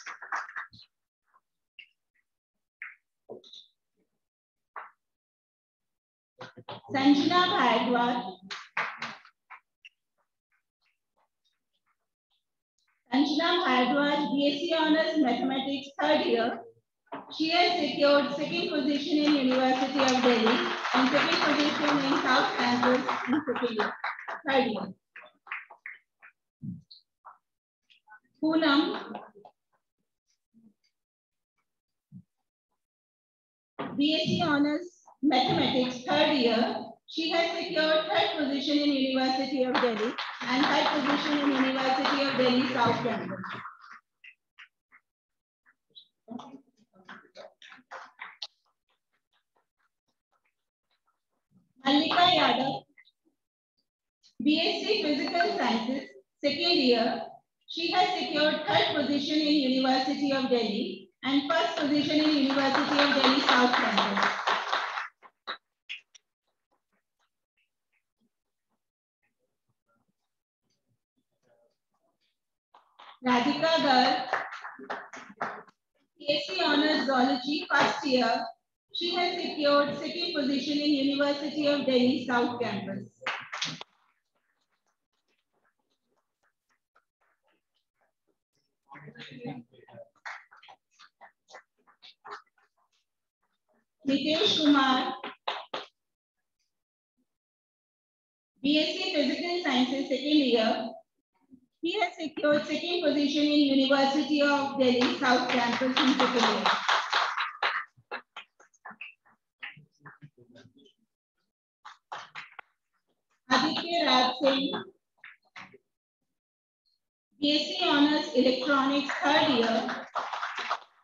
Sanjana Bhardwaj. Sanjana Bhardwaj, B S c Honours Mathematics, third year. She has secured second position in University of Delhi and second position in South Campus in second year, third year. Poonam, B S c Honours Mathematics, third year. She has secured third position in University of Delhi and third position in University of Delhi South Campus. Mallika Yadav, B S c Physical Sciences, second year. She has secured third position in University of Delhi and first position in University of Delhi South Campus. Radhika Garg, B S c Honours Zoology, first year. She has secured second position in University of Delhi South Campus. Nitesh Kumar, B S c Physical Sciences, second year. He has secured second position in University of Delhi South Campus in second year. Aditya Raj Singh, B S c Honours Electronics, third year.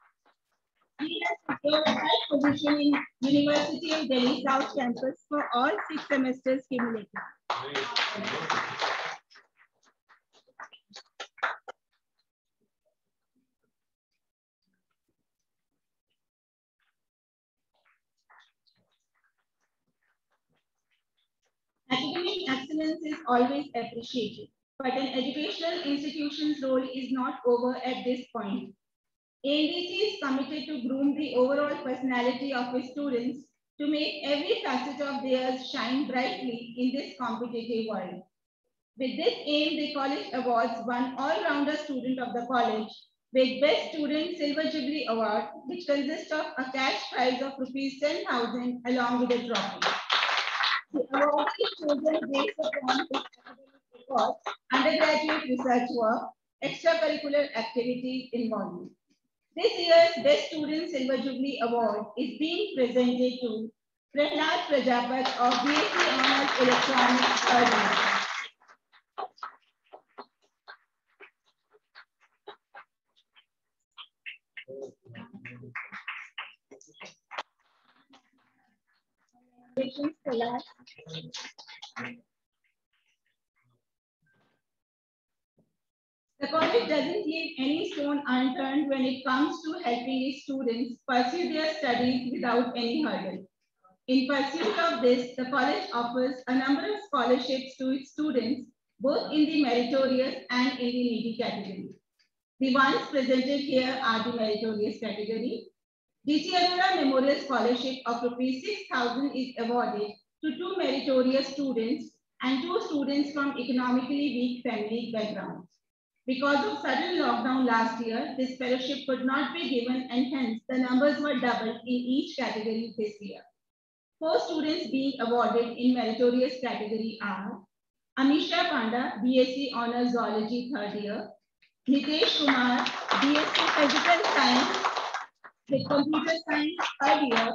secured a high position in University of Delhi South Campus for all six semesters cumulative. Academic excellence is always appreciated, but an educational institution's role is not over at this point. A N D C is committed to groom the overall personality of its students to make every facet of theirs shine brightly in this competitive world. With this aim, the college awards one all-rounder student of the college with Best Student Silver Jubilee Award, which consists of a cash prize of rupees ten thousand along with a trophy. The award is chosen based upon his academic records, undergraduate research work, extracurricular activities involved. This year's Best Student Silver Jubilee Award is being presented to Prahlad Prajapat of B S c Honours Electronics third year. The college doesn't leave any stone unturned when it comes to helping its students pursue their studies without any hurdle. In pursuit of this, the college offers a number of scholarships to its students, both in the meritorious and in the needy category. The ones presented here are the meritorious category. D C Arora Memorial Scholarship of rupees six thousand is awarded to two meritorious students and two students from economically weak family backgrounds. Because of sudden lockdown last year, this fellowship could not be given and hence the numbers were doubled in each category this year. Four students being awarded in meritorious category are Amisha Panda, B S c Honours Zoology third year, Nitesh Kumar, B S c Physical Science with Computer Science third year,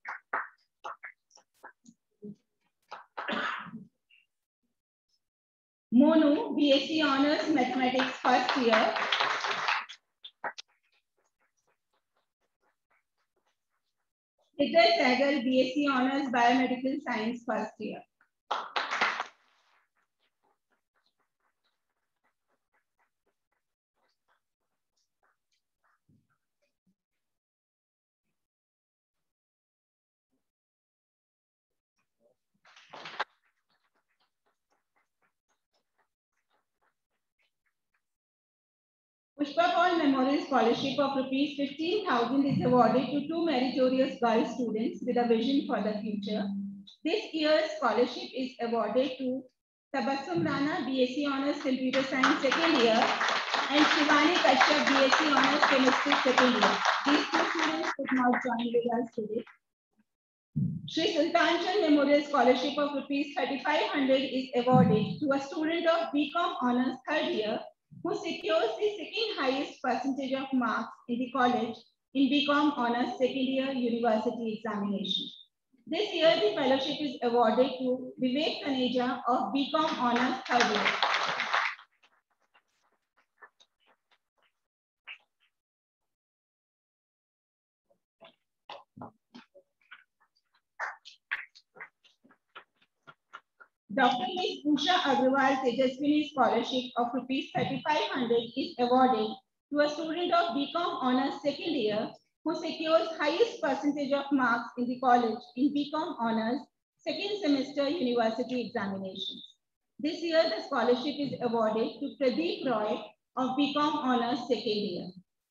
Monu, B S c Honours Mathematics first year, Hidray Sehgal, B S c Honours Biomedical Science first year. Pushpa Paul Memorial Scholarship of rupees fifteen thousand is awarded to two meritorious girl students with a vision for the future. This year's scholarship is awarded to Tabassum Rana, B S c Honours Computer Science second year, and Shivani Kashyap, B S c Honours Chemistry second year. These two students could not join with us today. Shri Sultan Chand Memorial Scholarship of rupees thirty-five hundred is awarded to a student of B Com Honours third year who secures the second highest percentage of marks in the college in B Com Honours second year university examination. This year, the fellowship is awarded to Vivek Taneja of B Com Honours third year. Doctor Miss Usha Agrawal Tejaswini Scholarship of rupees thirty-five hundred is awarded to a student of B Com Honours second year who secures highest percentage of marks in the college in B Com Honours second semester university examinations. This year, the scholarship is awarded to Pradeep Roy of B Com Honours second year.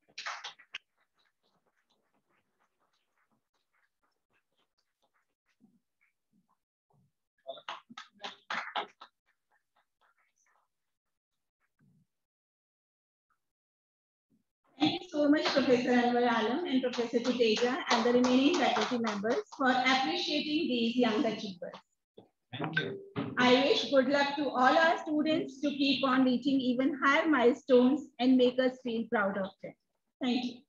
Thank you so much, Professor Anwar Alam and Professor Tuteja and the remaining faculty members for appreciating these young achievers. Thank you. I wish good luck to all our students to keep on reaching even higher milestones and make us feel proud of them. Thank you.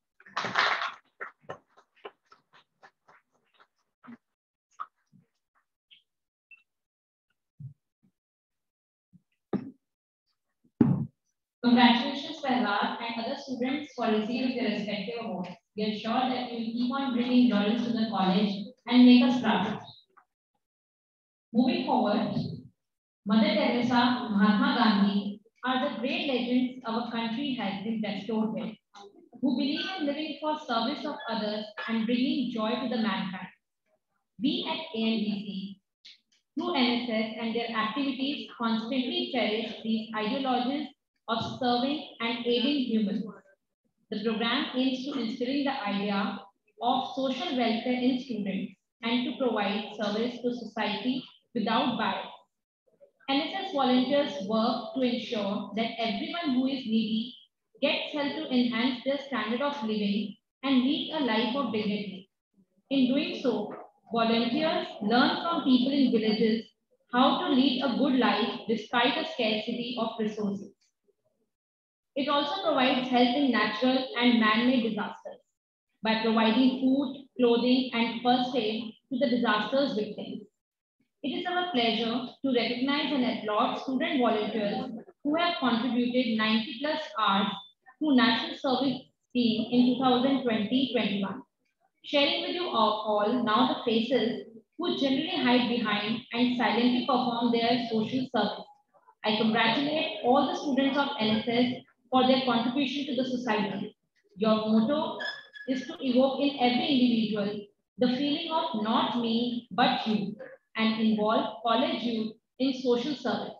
Congratulations, Prahlad and other students for receiving their respective awards. We are sure that you will keep on bringing laurels to the college and make us proud. Moving forward, Mother Teresa, Mahatma Gandhi are the great legends our country has been bestowed with, who believe in living for service of others and bringing joy to the mankind. We at A N D C, through N S S and their activities, constantly cherish these ideologies of serving and aiding humans. The program aims to instill the idea of social welfare in students and to provide service to society without bias. N S S volunteers work to ensure that everyone who is needy gets help to enhance their standard of living and lead a life of dignity. In doing so, volunteers learn from people in villages how to lead a good life despite a scarcity of resources. It also provides help in natural and man-made disasters by providing food, clothing, and first aid to the disaster's victims. It is our pleasure to recognize and applaud student volunteers who have contributed ninety plus hours to National Service Scheme in two thousand twenty twenty-one. Sharing with you all, all now the faces who generally hide behind and silently perform their social service. I congratulate all the students of N S S for their contribution to the society. Your motto is to evoke in every individual the feeling of not me, but you, and involve college youth in social service.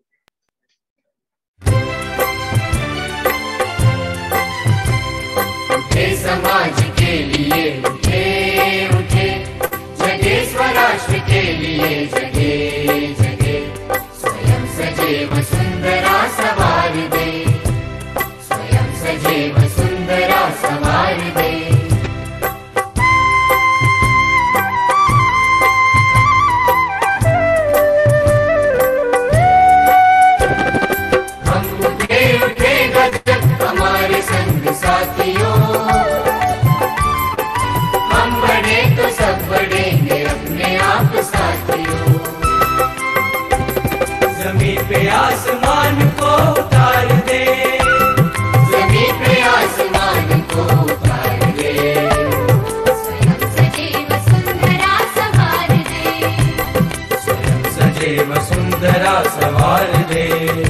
उठे समाज के लिए उठे उठे जगे स्वराष्ट्र के लिए जगे जगे स्वयं सजे वसुंधरा सवार दे स्वयं सजे वसुंधरा सवार दे हम उठे उठे गजब हमारे संग साथियों हम बढ़े तो सब बढ़ेंगे अपने आप साथियों जमीन पे आसमान को उतार दे जमीन पे आसमान को उतार दे स्वयं सजे वसुंधरा सवार दे स्वयं सजे वसुंधरा सवार दे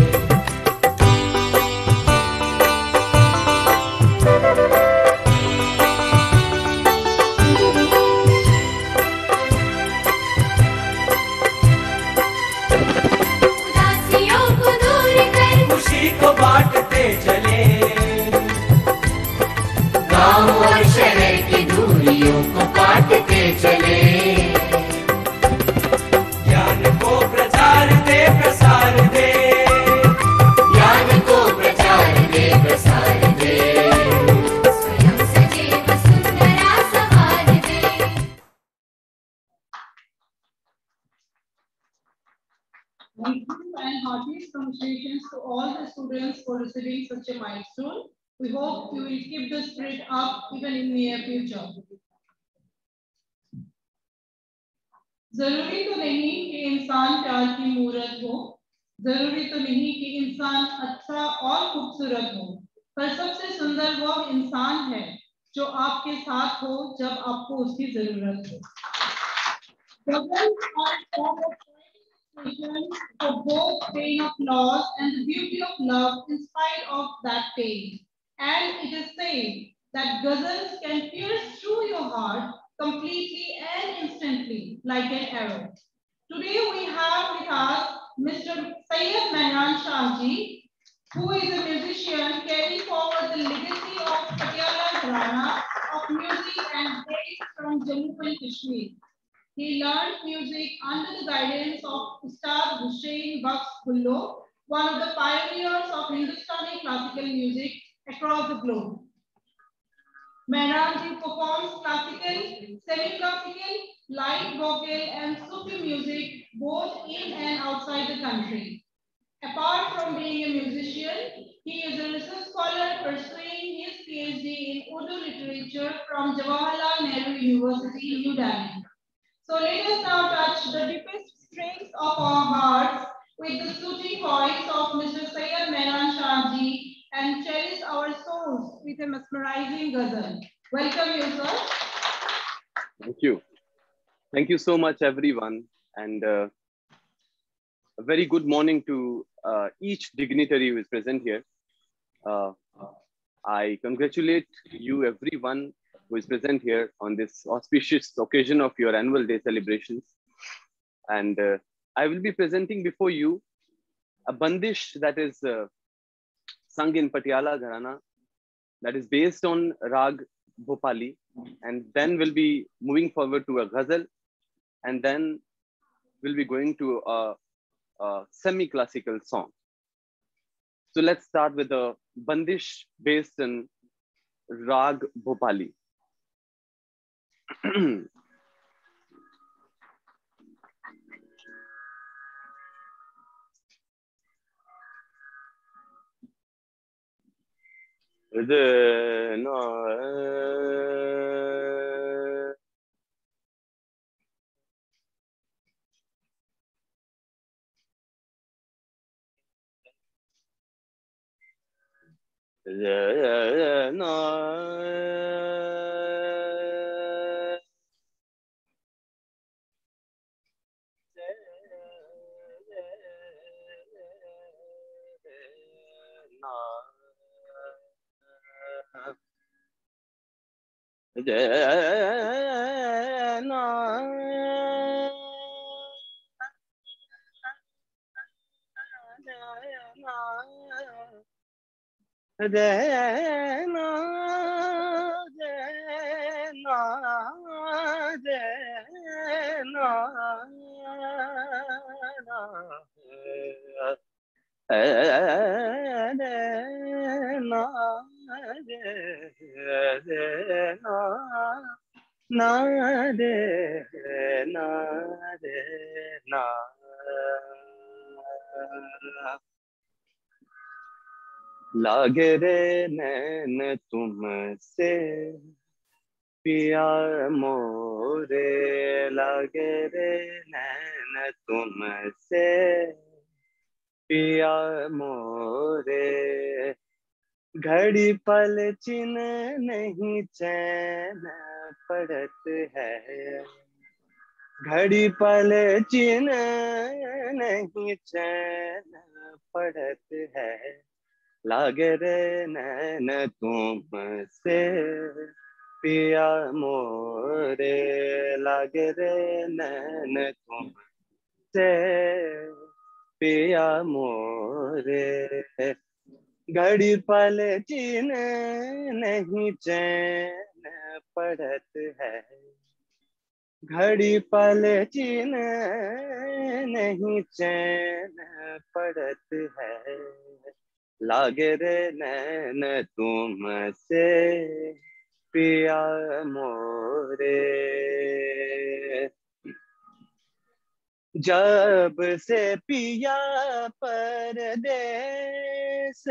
उदासियों को दूर कर खुशी को बांटते चले गांव और शहर की दूरियों को काटते चले ज्ञान को प्रचार दे प्रसार दे ज्ञान को प्रचार दे प्रसार दे स्वयं सजे वसुंधरा सवार दे Thank you and heartiest congratulations to all the students for receiving such a milestone. We hope you will keep the spirit up even in near future. जरूरी तो नहीं कि इंसान प्यार की मूरत हो, जरूरी तो नहीं कि इंसान अच्छा और खूबसूरत हो, पर सबसे सुंदर वो इंसान है जो आपके साथ हो जब आपको उसकी जरूरत हो. Governments are for both pain of loss and the beauty of love in spite of that pain. And it is said that ghazals can pierce through your heart completely and instantly like an arrow. Today we have with us Mister Syed Mehran Shahji, who is a musician carrying forward the legacy of Patiala Gharana of music and days from Jammu and Kashmir. He learned music under the guidance of Ustad Hussain Baksh Khullo, one of the pioneers of Hindustani classical music across the globe. Mehran performs classical, semi-classical, light vocal and Sufi music both in and outside the country. Apart from being a musician, he is a research scholar pursuing his PhD in Urdu literature from Jawaharlal Nehru University, New Delhi. So let us now touch the deepest strings of our hearts with the soothing voice of Mister Syed Mehran Shahji and cherish our souls with a mesmerizing ghazal. Welcome you, sir. Thank you. Thank you so much, everyone. And uh, a very good morning to uh, each dignitary who is present here. Uh, I congratulate you, everyone who is present here on this auspicious occasion of your annual day celebrations. And uh, I will be presenting before you a bandish that is uh, sung in Patiala Gharana, that is based on Rag Bhopali, and then we'll be moving forward to a ghazal, and then we'll be going to a, a semi-classical song. So let's start with a bandish based on Rag Bhopali. लागे रे नैन तुमसे पिया मोरे, लागे रे नैन तुमसे पिया मोरे, घड़ी पल चिन नहीं चैन पड़त है, घड़ी पल चिन नहीं चैन पड़त है, लागे रे नैन तुमसे पिया मोरे, लागे रे नैन तुमसे पिया मोरे, घड़ी पल चिन नहीं चैन पड़त है, घड़ी पल चिन नहीं चैन पड़त है, लागे रे नैन तुमसे पिया मोरे। जब से पिया परदेस,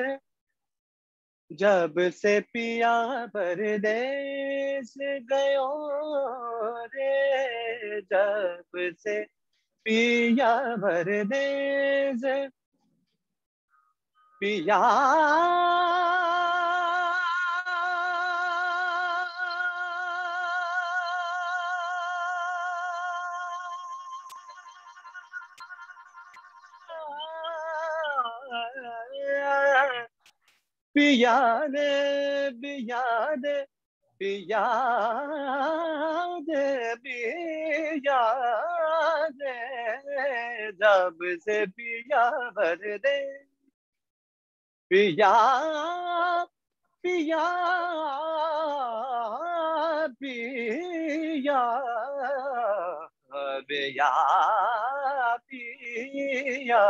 जब से पिया परदेस गयो रे, जब से पिया परदेस पिया पिया दे पिया दे पिया दे पिया दे, जब से पिया भर दे पिया पिया पिया पिया पिया,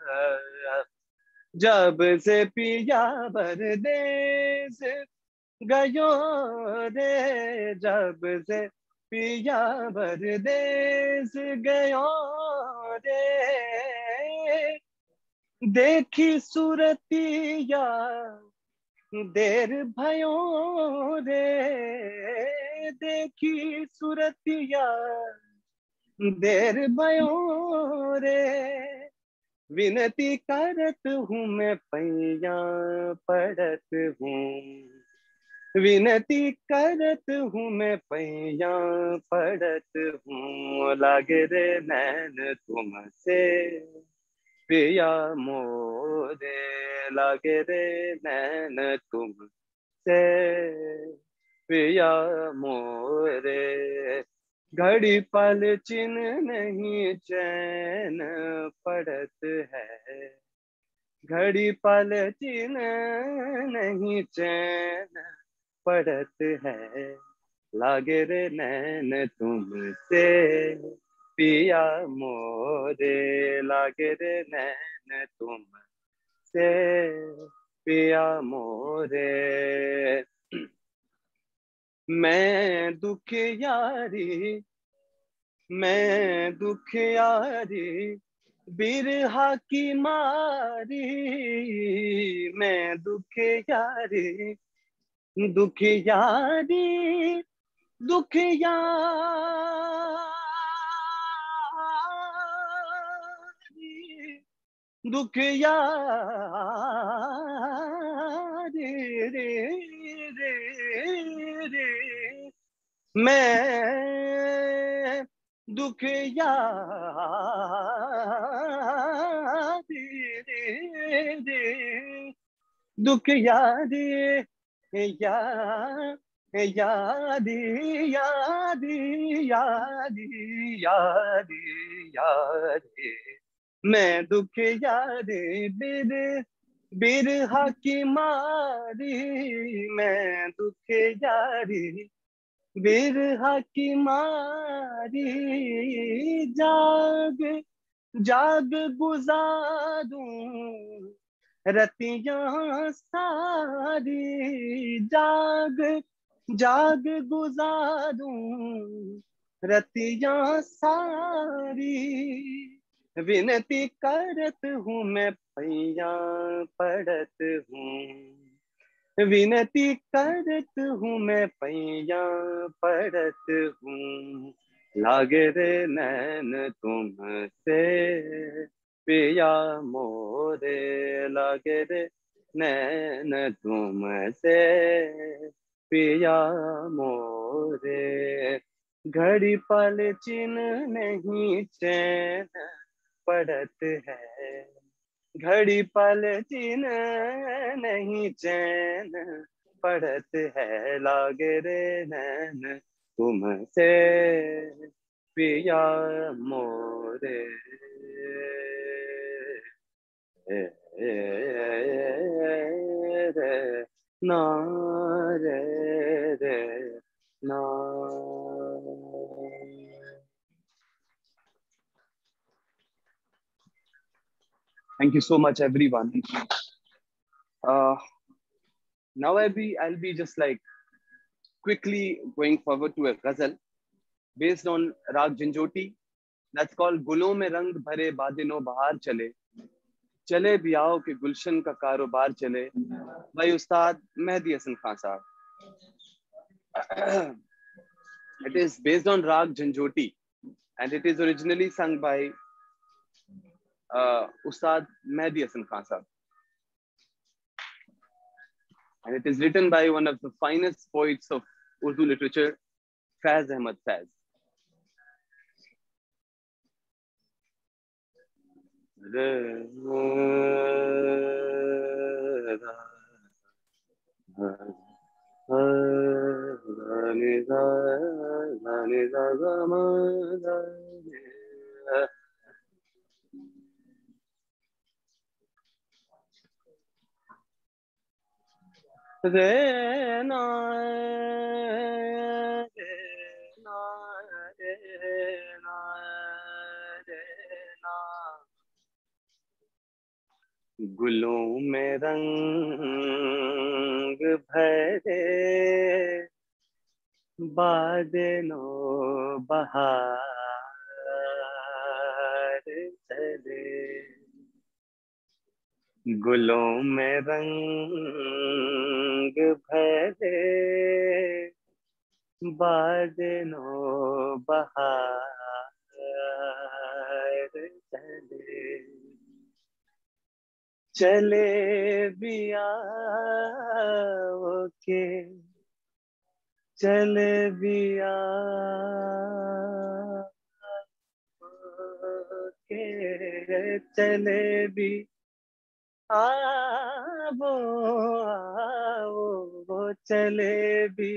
जब से पिया परदेस गयो रे, जब से पिया परदेस गयो रे, देखी सूरतिया देर भयो रे, देखी सूरतिया देर भयो रे, विनती करत हूँ मैं पैया पड़त हूँ, विनती करत हूँ मैं पैया पड़त हूँ, लागे रे नैन तुमसे पिया मोरे, लागे रे नैन तुमसे पिया मोरे। घड़ी पल चिन नहीं चैन पड़त है, घड़ी पल चिन नहीं चैन पड़त है, लागे रे नैन तुमसे पिया मोरे, लागे रे नैन तुमसे पिया मोरे। मैं दुख यारी, मैं दुख यारी बिरहा की मारी, मैं दुख यारी, दुख यारी, दुख यारी, दुख यारी रे रे रे, मैं दुख यारी रे रे, दुख यारी या यादी यादी यादी यादी यादी, मैं दुख यारी बिर बिरहा की मारी, मैं दुख यारी बिरहा की मारी। जाग जाग गुजारूं रतियां सारी, जाग जाग गुजारूं रतियां सारी। विनती करत हूँ मैं पैया पड़त हूँ, विनती करत हूँ मैं पैया पड़त हूँ, लागे रे नैन तुमसे पिया मोरे, लागे रे नैन तुमसे पिया मोरे। घड़ी पल चिन नहीं चैन पड़त है, घड़ी पल चिन नहीं चैन पड़त है, लागे रे नैन तुमसे पिया मोरे। रे ना रे रे ना। Thank you so much, everyone. Uh, now I'll be I'll be just like quickly going forward to a ghazal based on Rag Jhanjoti. That's called Gulon mein rang bhare badino bahar chale, chale biyaao ke gulshan ka karobar chale, by Ustad Mehdi Hasan Khan Sahab. It is based on Rag Jhanjoti and it is originally sung by uh, Ustad Mehdi Hasan Khan Sahab. And it is written by one of the finest poets of Urdu literature, Faiz Ahmad Faiz. Re na re na re na re na, गुलों में रंग भरे बादलों बहार चले, गुलों में रंग भरे बादलों बहार चले, चले बियाओ के चले भी आ के चले भी आवो आवो वो चले भी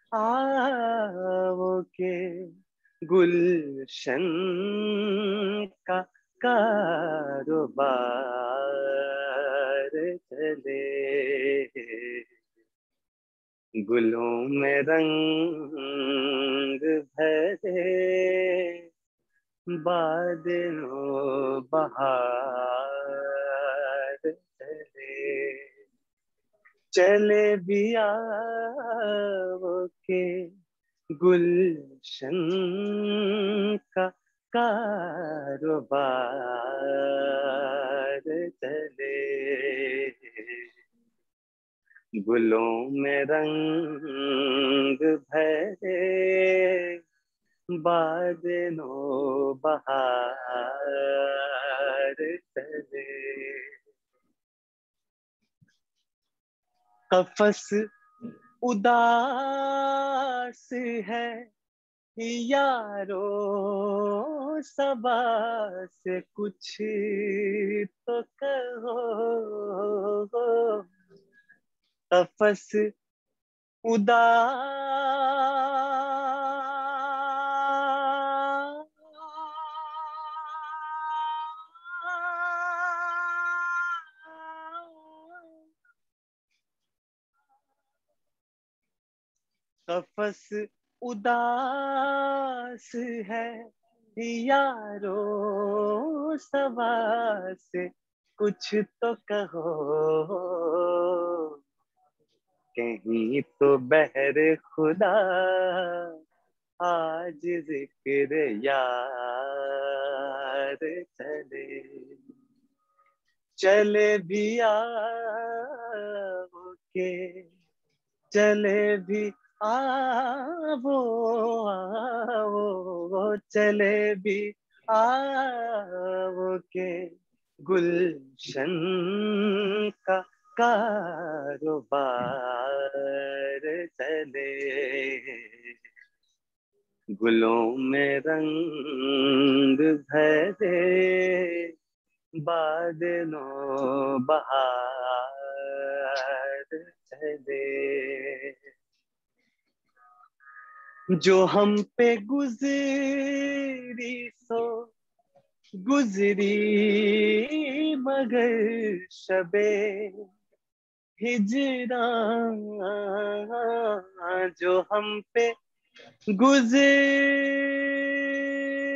आवो के गुलशन का कारोबार चले गुलों में रंग भरे बादलों बहार चले चले भी आओ के गुलशन का कारोबार चले गुलों में रंग भरे बादलों बहार चले कफस उदास है यारो सबा से कुछ तो कहो कफस उदास कफस उदास है यारो सवा से कुछ तो कहो कहीं तो बहर खुदा आज जिक्र यार चले चले भी आओ के चले भी आवो आवो चले भी आवो के गुलशन का कारोबार चले गुलों में रंग भरे बादलों बहार चले जो हम पे गुजरी सो गुजरी मगर शबे हिजरा जो हम पे गुजर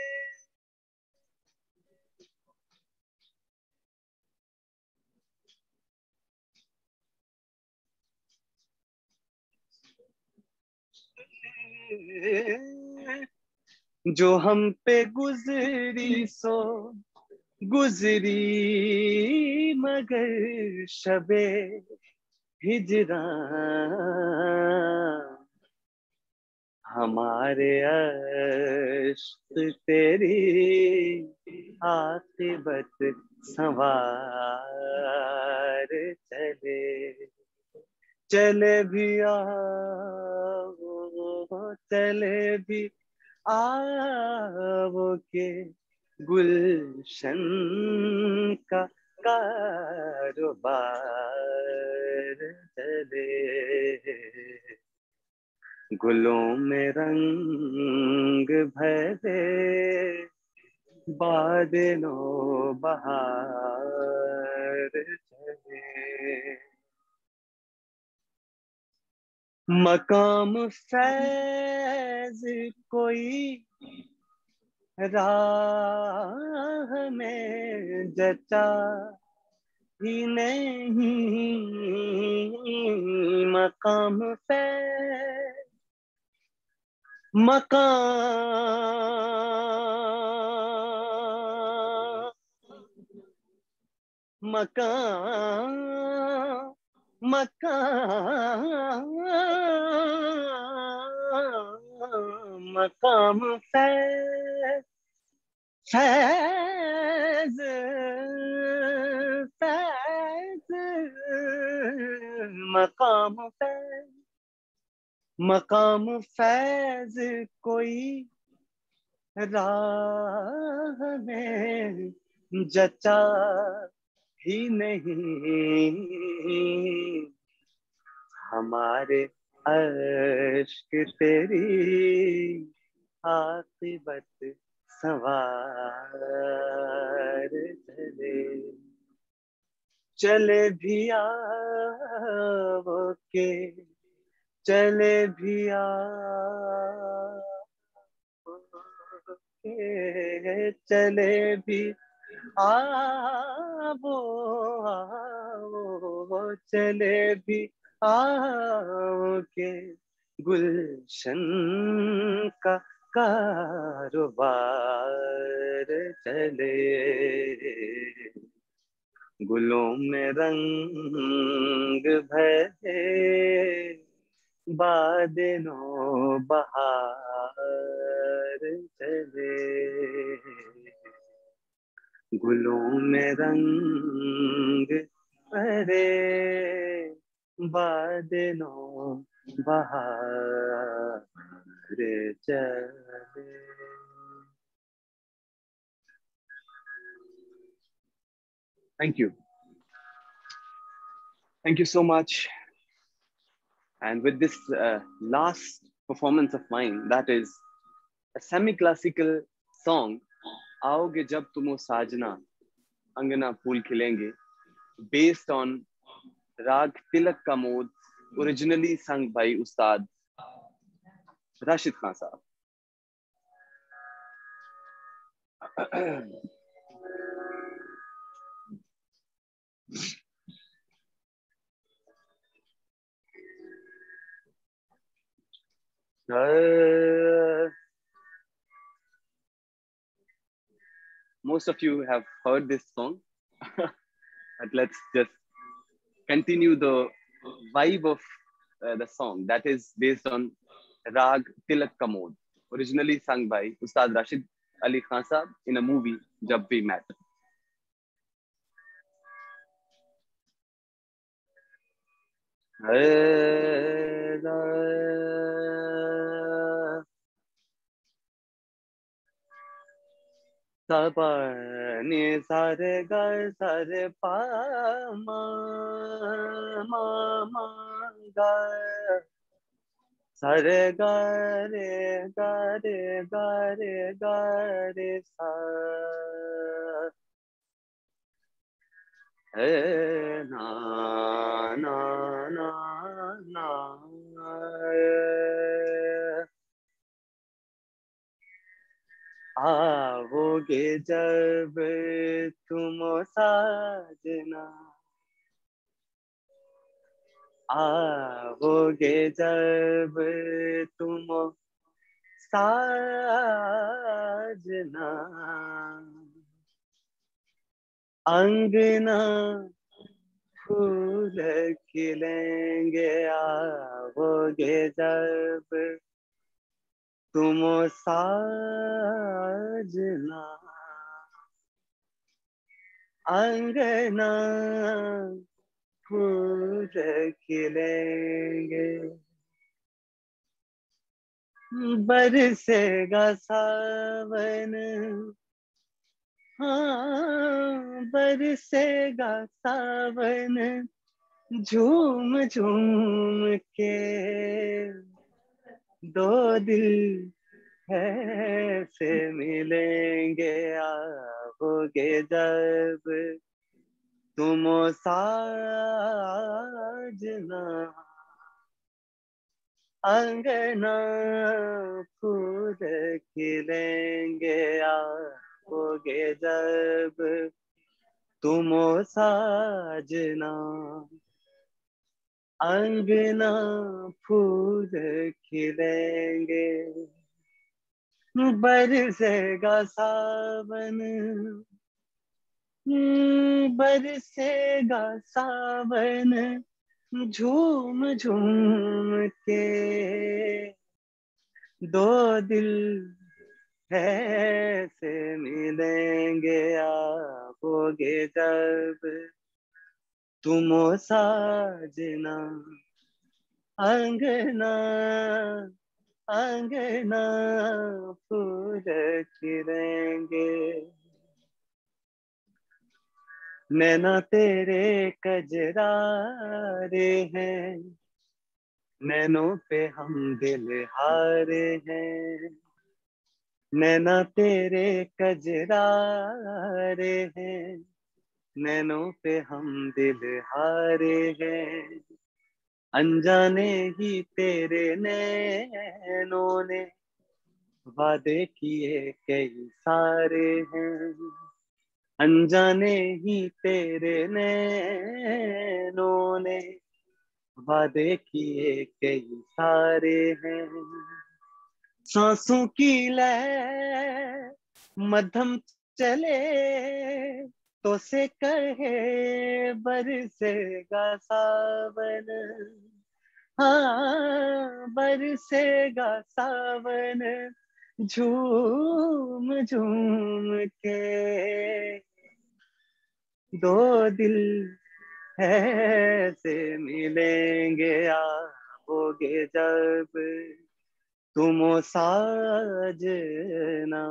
जो हम पे गुजरी सो गुजरी मगर शबे हिजरा हमारे अश्क तेरी आक़िबत संवार चले चले भी आओ चले भी आओ के गुलशन का कारोबार चले गुलों में रंग भरे बादलों बहार चले मकाम फैज कोई राह में जचा ही नहीं मकाम फैज मकाम मकाम मकाम मकाम फैज फैज फैज मकाम फैज मकाम फैज कोई राह में जचा ही नहीं, हमारे अश्क तेरी आक़िबत सवार चले, चले भी आओ के चले भी आओ के चले भी आओ आओ चले भी आओ के गुलशन का कारोबार चले, गुलों में रंग भरे बादलों बहार चले, गुलों में रंग भरे बादलों बहार चले। Thank you. Thank you so much. And with this uh, last performance of mine, that is a semi-classical song, Aoge Jab Tumo Sajna, Angana Phool Khilenge, based on Rag Tilak Kamod, originally sung by Ustad Rashid Khan Sahab. Uh, most of you have heard this song, but let's just continue the vibe of uh, the song that is based on Rag Tilak Kamod, originally sung by Ustad Rashid Ali Khan Sahab in a movie, Jab We Met. Sabani sare ga sare pa ma ma ma ga sare ga re ga re ga re ga re sa hey na na na na आओगे जब तुम साजना, आओगे जब तुम साजना, अंगना फूल खिलेंगे, आओगे जब तुम साजना, अंगना फूल खिलेंगे, बरसेगा सावन, हाँ बरसेगा सावन, झूम झूम के दो दिल ऐसे मिलेंगे, आओगे जब तुम साजना, अंगना फूल खिलेंगे, आओगे जब तुम साजना, अंगना फूल खिलेंगे, बरसेगा सावन, बरसेगा सावन, झूम झूम के दो दिल ऐसे मिलेंगे, आओगे जब तुम साजना, अंगना अंगना फूल खिलेंगे, नैना तेरे कजरारे हैं, नैनों पे हम दिल हारे हैं, नैना तेरे कजरारे हैं, नैनों पे हम दिल हारे हैं, अनजाने ही तेरे नैनों ने वादे किए कई सारे हैं, अनजाने ही तेरे नैनों ने वादे किए कई सारे हैं, सांसों की लय मध्यम चले तो से कहे बरसेगा सावन, हाँ बरसेगा सावन, झूम झूम के दो दिल ऐसे मिलेंगे, आओगे जब तुम ओ साजना,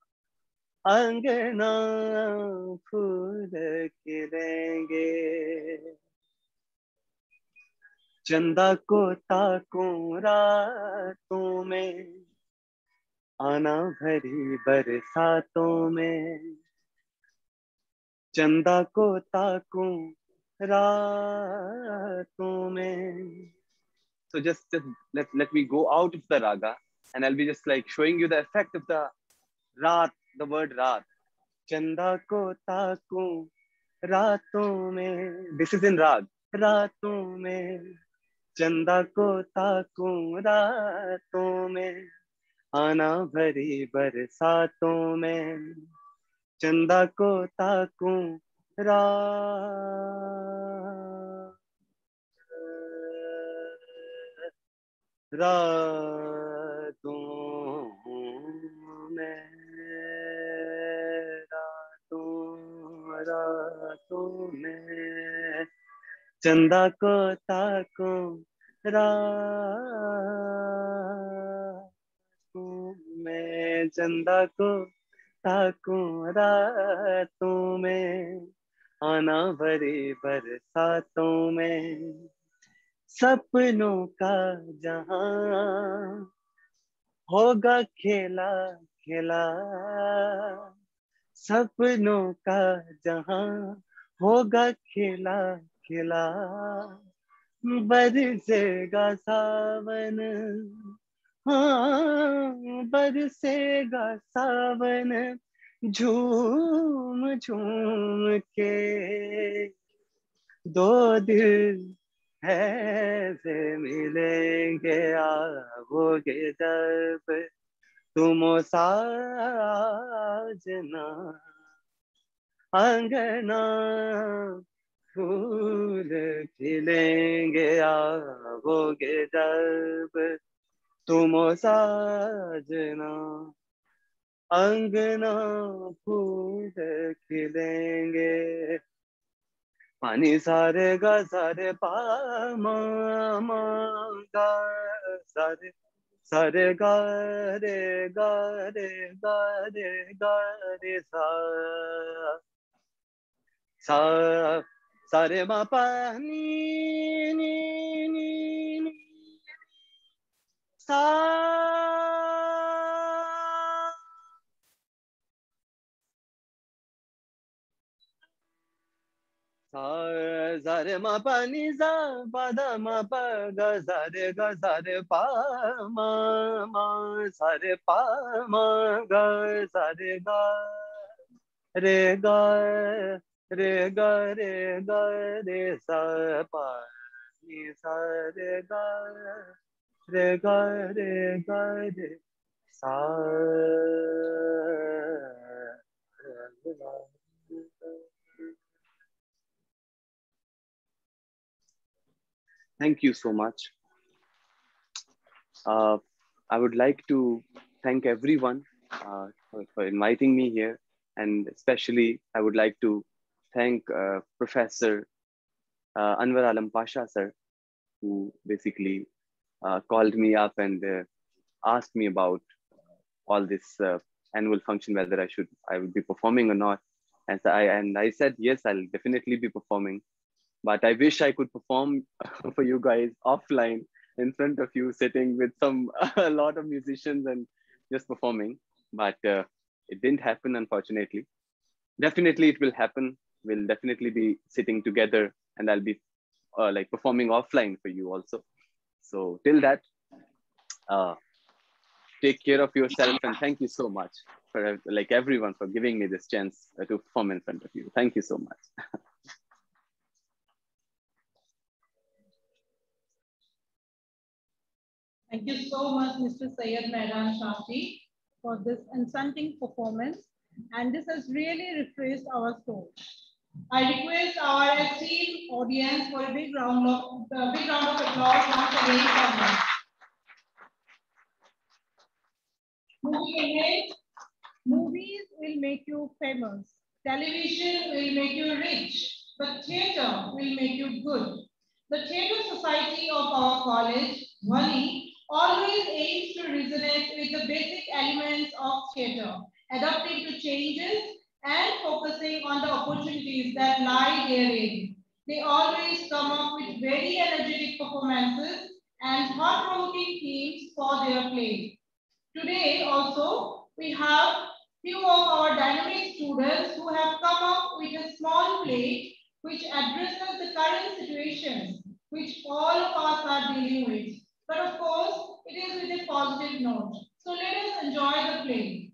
अंगना फूल खिलेंगे, चंदा को ताकूं रातों में, आना भरी बरसातों में, चंदा को ताकूं रातों में. So just, just let, let me go out of the raga and I'll be just like showing you the effect of the raat, the word raat. चंदा को ताकूं रातों में, this is in rag, रातों में, चंदा को ताकूं रातों में, आना भरी बरसातों में, चंदा को ताकूं रातों में, रातों रातों में, चंदा को ताकूं रातों में, चंदा को ताकूं रातों में, आना भरी बरसातों में, सपनों का जहां होगा खेला खेला, सपनों का जहां होगा खेला खेला, बरसेगा सावन, हाँ बरसेगा सावन, झूम झूम के दो दिल ऐसे मिलेंगे, आओगे जब तुम ओ साजना, अंगना फूल खिलेंगे, आओगे जब तुम ओ साजना, अंगना फूल खिलेंगे. पानी सारे गा सारे पा मा मा गा सारे, सारे गा रे गा रे गा रे गा रे सा, सा सारे मा पा नी नी नी नी सा, सा रे मा पा नी सा पा दा मा पा गा सा रे गा सा रे पा मा मा सा रे पा मा गा सा रे गा रे गा रे गा रे गा रे सा पा नी सा रे गा रे गा रे गा रे सा. Thank you so much. Uh, I would like to thank everyone uh, for, for inviting me here, and especially I would like to thank uh, Professor uh, Anwar Alam Pasha sir who basically uh, called me up and uh, asked me about all this uh, annual function, whether I should, I would be performing or not. And so I, and I said, yes, I'll definitely be performing, but I wish I could perform for you guys offline in front of you, sitting with some, a lot of musicians and just performing, but uh, it didn't happen, unfortunately. Definitely it will happen. We'll definitely be sitting together and I'll be uh, like performing offline for you also. So till that, uh, take care of yourself, and thank you so much for like everyone for giving me this chance to perform in front of you. Thank you so much. Thank you so much, Mister Syed Mehran Shafti, for this enchanting performance, and this has really refreshed our soul. I request our esteemed audience for a big round of a big round of applause once again for them. Moving ahead, movies will make you famous, television will make you rich, but theatre will make you good. The Theatre Society of our college, Wali, always aims to resonate with the basic elements of theatre, adapting to changes and focusing on the opportunities that lie therein. They always come up with very energetic performances and thought-provoking themes for their plays. Today also, we have few of our dynamic students who have come up with a small play which addresses the current situations which all of us are dealing with. But of course, it is with a positive note. So let us enjoy the play.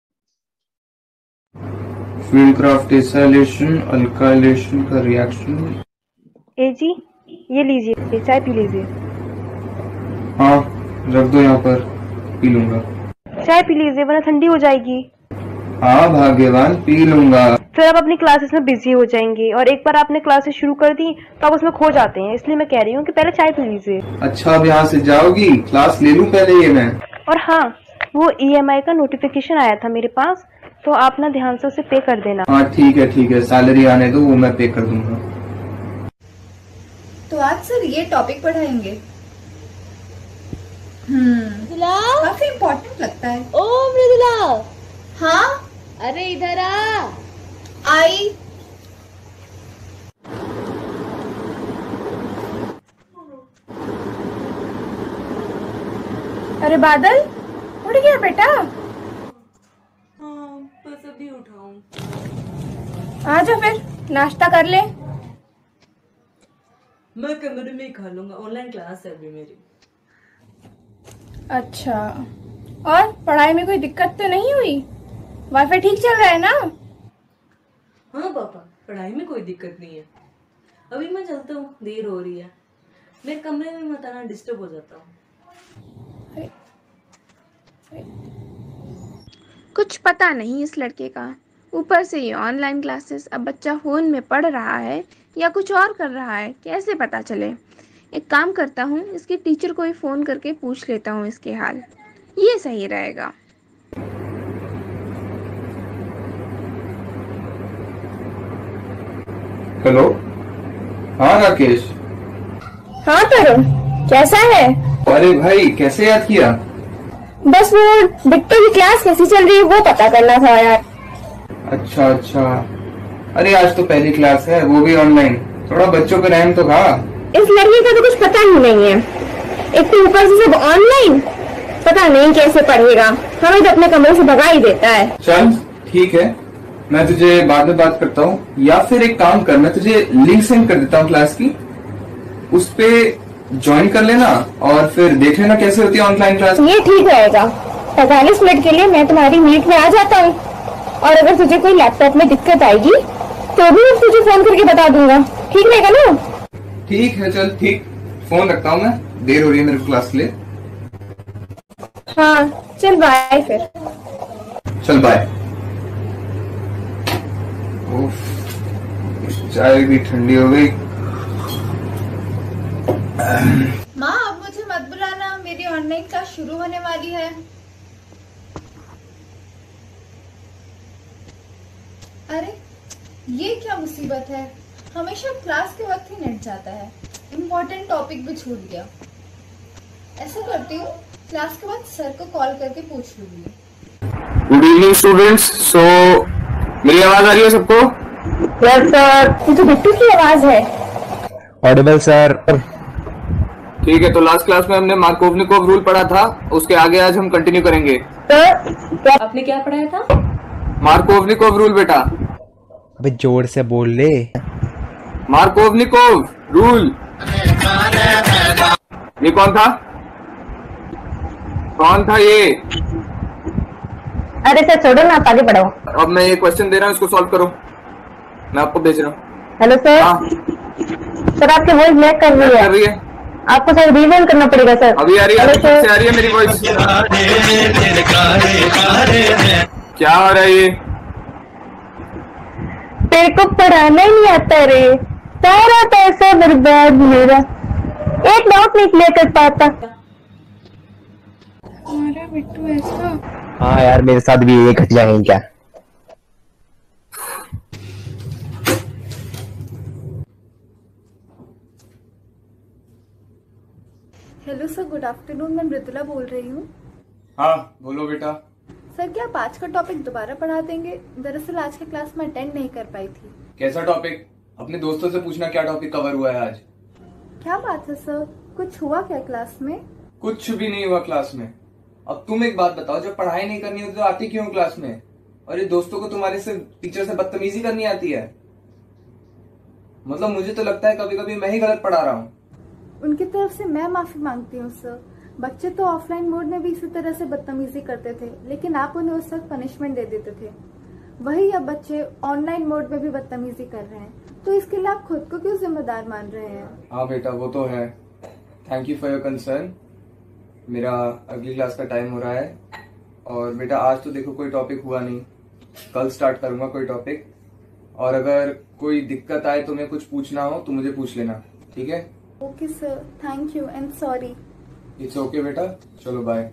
Fieldcraft dissolution, alkylation का reaction. ए जी, ये लीजिए, चाय P लीजिए। हाँ, रख दो यहाँ पर, पी लूँगा। चाय पी लीजिए, वरना ठंडी हो जाएगी। हाँ भाग्यवान, पी लूँगा। फिर आप अपनी क्लासेस में बिजी हो जाएंगे, और एक बार आपने क्लासेस शुरू कर दी तो आप उसमें खो जाते हैं, इसलिए मैं कह रही हूँ कि पहले चाय पी लीजिए। अच्छा, अब यहाँ से जाओगी? क्लास ले लूँ पहले ये मैं। और हाँ, वो ई एम आई का नोटिफिकेशन आया था मेरे पास, तो आप ना ध्यान से उसे पे कर देना। हाँ ठीक है ठीक है, सैलरी आने दो, वो मैं पे कर दूंगा। तो आज सर ये टॉपिक पढ़ाएंगे। हम्म, काफी इम्पोर्टेंट लगता है। ओ मृदुला। हाँ, अरे इधर आ। आई। अरे बादल, उठ गया बेटा? हाँ, बस अभी उठाऊं। आजा फिर, नाश्ता कर ले। मैं कमरे में ही खा लूंगा, ऑनलाइन क्लास है अभी मेरी। अच्छा, और पढ़ाई में कोई दिक्कत तो नहीं हुई? वाईफाई ठीक चल रहा है ना? हाँ पापा, पढ़ाई में कोई दिक्कत नहीं है। अभी मैं चलता हूँ, देर हो रही है। मेरे कमरे में मत आना, डिस्टर्ब हो जाता हूँ। कुछ पता नहीं इस लड़के का, ऊपर से ये ऑनलाइन क्लासेस। अब बच्चा फोन में पढ़ रहा है या कुछ और कर रहा है, कैसे पता चले? एक काम करता हूँ, इसके टीचर को ही फ़ोन करके पूछ लेता हूँ इसके हाल, ये सही रहेगा। हेलो, हाँ राकेश। हाँ तरुण, कैसा है? अरे भाई, कैसे याद किया? बस वो बिट्टू की क्लास कैसी चल रही है वो पता करना था यार। अच्छा अच्छा, अरे आज तो पहली क्लास है, वो भी ऑनलाइन। थोड़ा बच्चों पे रहम तो खा। इस लड़के का तो कुछ पता ही नहीं है, एक तो ऊपर से सब ऑनलाइन, पता नहीं कैसे पढ़ेगा। हमें तो अपने कमरे से भगा ही देता है। चल ठीक है, मैं तुझे बाद में बात करता हूँ, या फिर एक काम कर, मैं तुझे लिंक सेंड कर देता हूँ क्लास की, उस पे ज्वाइन कर लेना और फिर देख लेना कैसे होती है ऑनलाइन क्लास। ये ठीक रहेगा। पैंतालीस मिनट के लिए मैं तुम्हारी मीट में आ जाता हूँ, और अगर तुझे कोई लैपटॉप में दिक्कत आएगी तो भी मैं तुझे फोन करके बता दूंगा, ठीक रहेगा ना? ठीक है, चल ठीक, फोन रखता हूँ मैं, देर हो रही है मेरे क्लास के लिए। हाँ चल, बाय फिर। चल बाय। चाय भी ठंडी हो गई। माँ अब मुझे मत बुलाना, मेरी ऑनलाइन क्लास शुरू होने वाली है। अरे ये क्या मुसीबत है, हमेशा क्लास के वक्त ही नेट जाता है। इम्पोर्टेंट टॉपिक भी छूट गया। ऐसा करती हूँ, क्लास के बाद सर को कॉल करके पूछ लूंगी। Good evening students. सो मेरी आवाज आ रही है सबको? Yes sir. ये तो बिट्टू की आवाज है। Audible sir. ठीक है, तो लास्ट क्लास में हमने मार्कोवनिकोव रूल पढ़ा था, उसके आगे आज हम कंटिन्यू करेंगे। सर आपने क्या पढ़ाया था? मार्कोवनिकोव रूल बेटा। अबे जोर से बोल ले। Markovnikov rule. ये कौन था? कौन था ये? अरे सर छोड़ो ना, आप आगे बढ़ाओ। अब मैं ये क्वेश्चन दे रहा हूँ, इसको सॉल्व करो। मैं आपको भेज रहा हूँ। Hello sir. सर आपकी वॉइस लैग कर रही है। कर रही है। आपको सर रिवीजन करना पड़ेगा सर। अभी आ रही है, से आ रही है मेरी वॉइस। क्या हो रहा है ये? तेरे को पढ़ाना ही नहीं आता रे, सारा पैसा बर्बाद मेरा, एक डाउट नहीं क्लियर कर पाता। हमारा बिट्टू ऐसा। हाँ यार, मेरे साथ भी ये घटिया है क्या। Hello sir, good afternoon. मैं मृदुला बोल रही हूँ। हाँ बोलो बेटा। सर क्या आप आज का टॉपिक दोबारा पढ़ा देंगे? दरअसल आज की क्लास में अटेंड नहीं कर पाई थी। कैसा टॉपिक? अपने दोस्तों से पूछना क्या टॉपिक कवर हुआ है आज। क्या बात है सर, कुछ हुआ क्या क्लास में? कुछ भी नहीं हुआ क्लास में। अब तुम एक बात बताओ, जब पढ़ाई नहीं करनी होती तो आती क्यों क्लास में? और ये दोस्तों को तुम्हारे से टीचर से बदतमीजी करनी आती है? मतलब मुझे तो लगता है कभी कभी मैं ही गलत पढ़ा रहा हूँ। उनकी तरफ से मैं माफी मांगती हूँ सर। बच्चे तो ऑफलाइन मोड में भी इसी तरह से बदतमीजी करते थे, लेकिन आप उन्हें उस वक्त पनिशमेंट दे देते थे। वही अब बच्चे ऑनलाइन मोड में भी बदतमीजी कर रहे हैं, तो इसके लिए आप खुद को क्यों जिम्मेदार मान रहे हैं? हाँ बेटा वो तो है। Thank you for your concern. मेरा अगली क्लास का टाइम हो रहा है, और बेटा आज तो देखो कोई टॉपिक हुआ नहीं, कल स्टार्ट करूंगा कोई टॉपिक। और अगर कोई दिक्कत आए, तुम्हें कुछ पूछना हो तो मुझे पूछ लेना, ठीक है? Okay sir, thank you and sorry. It's okay बेटा, चलो bye.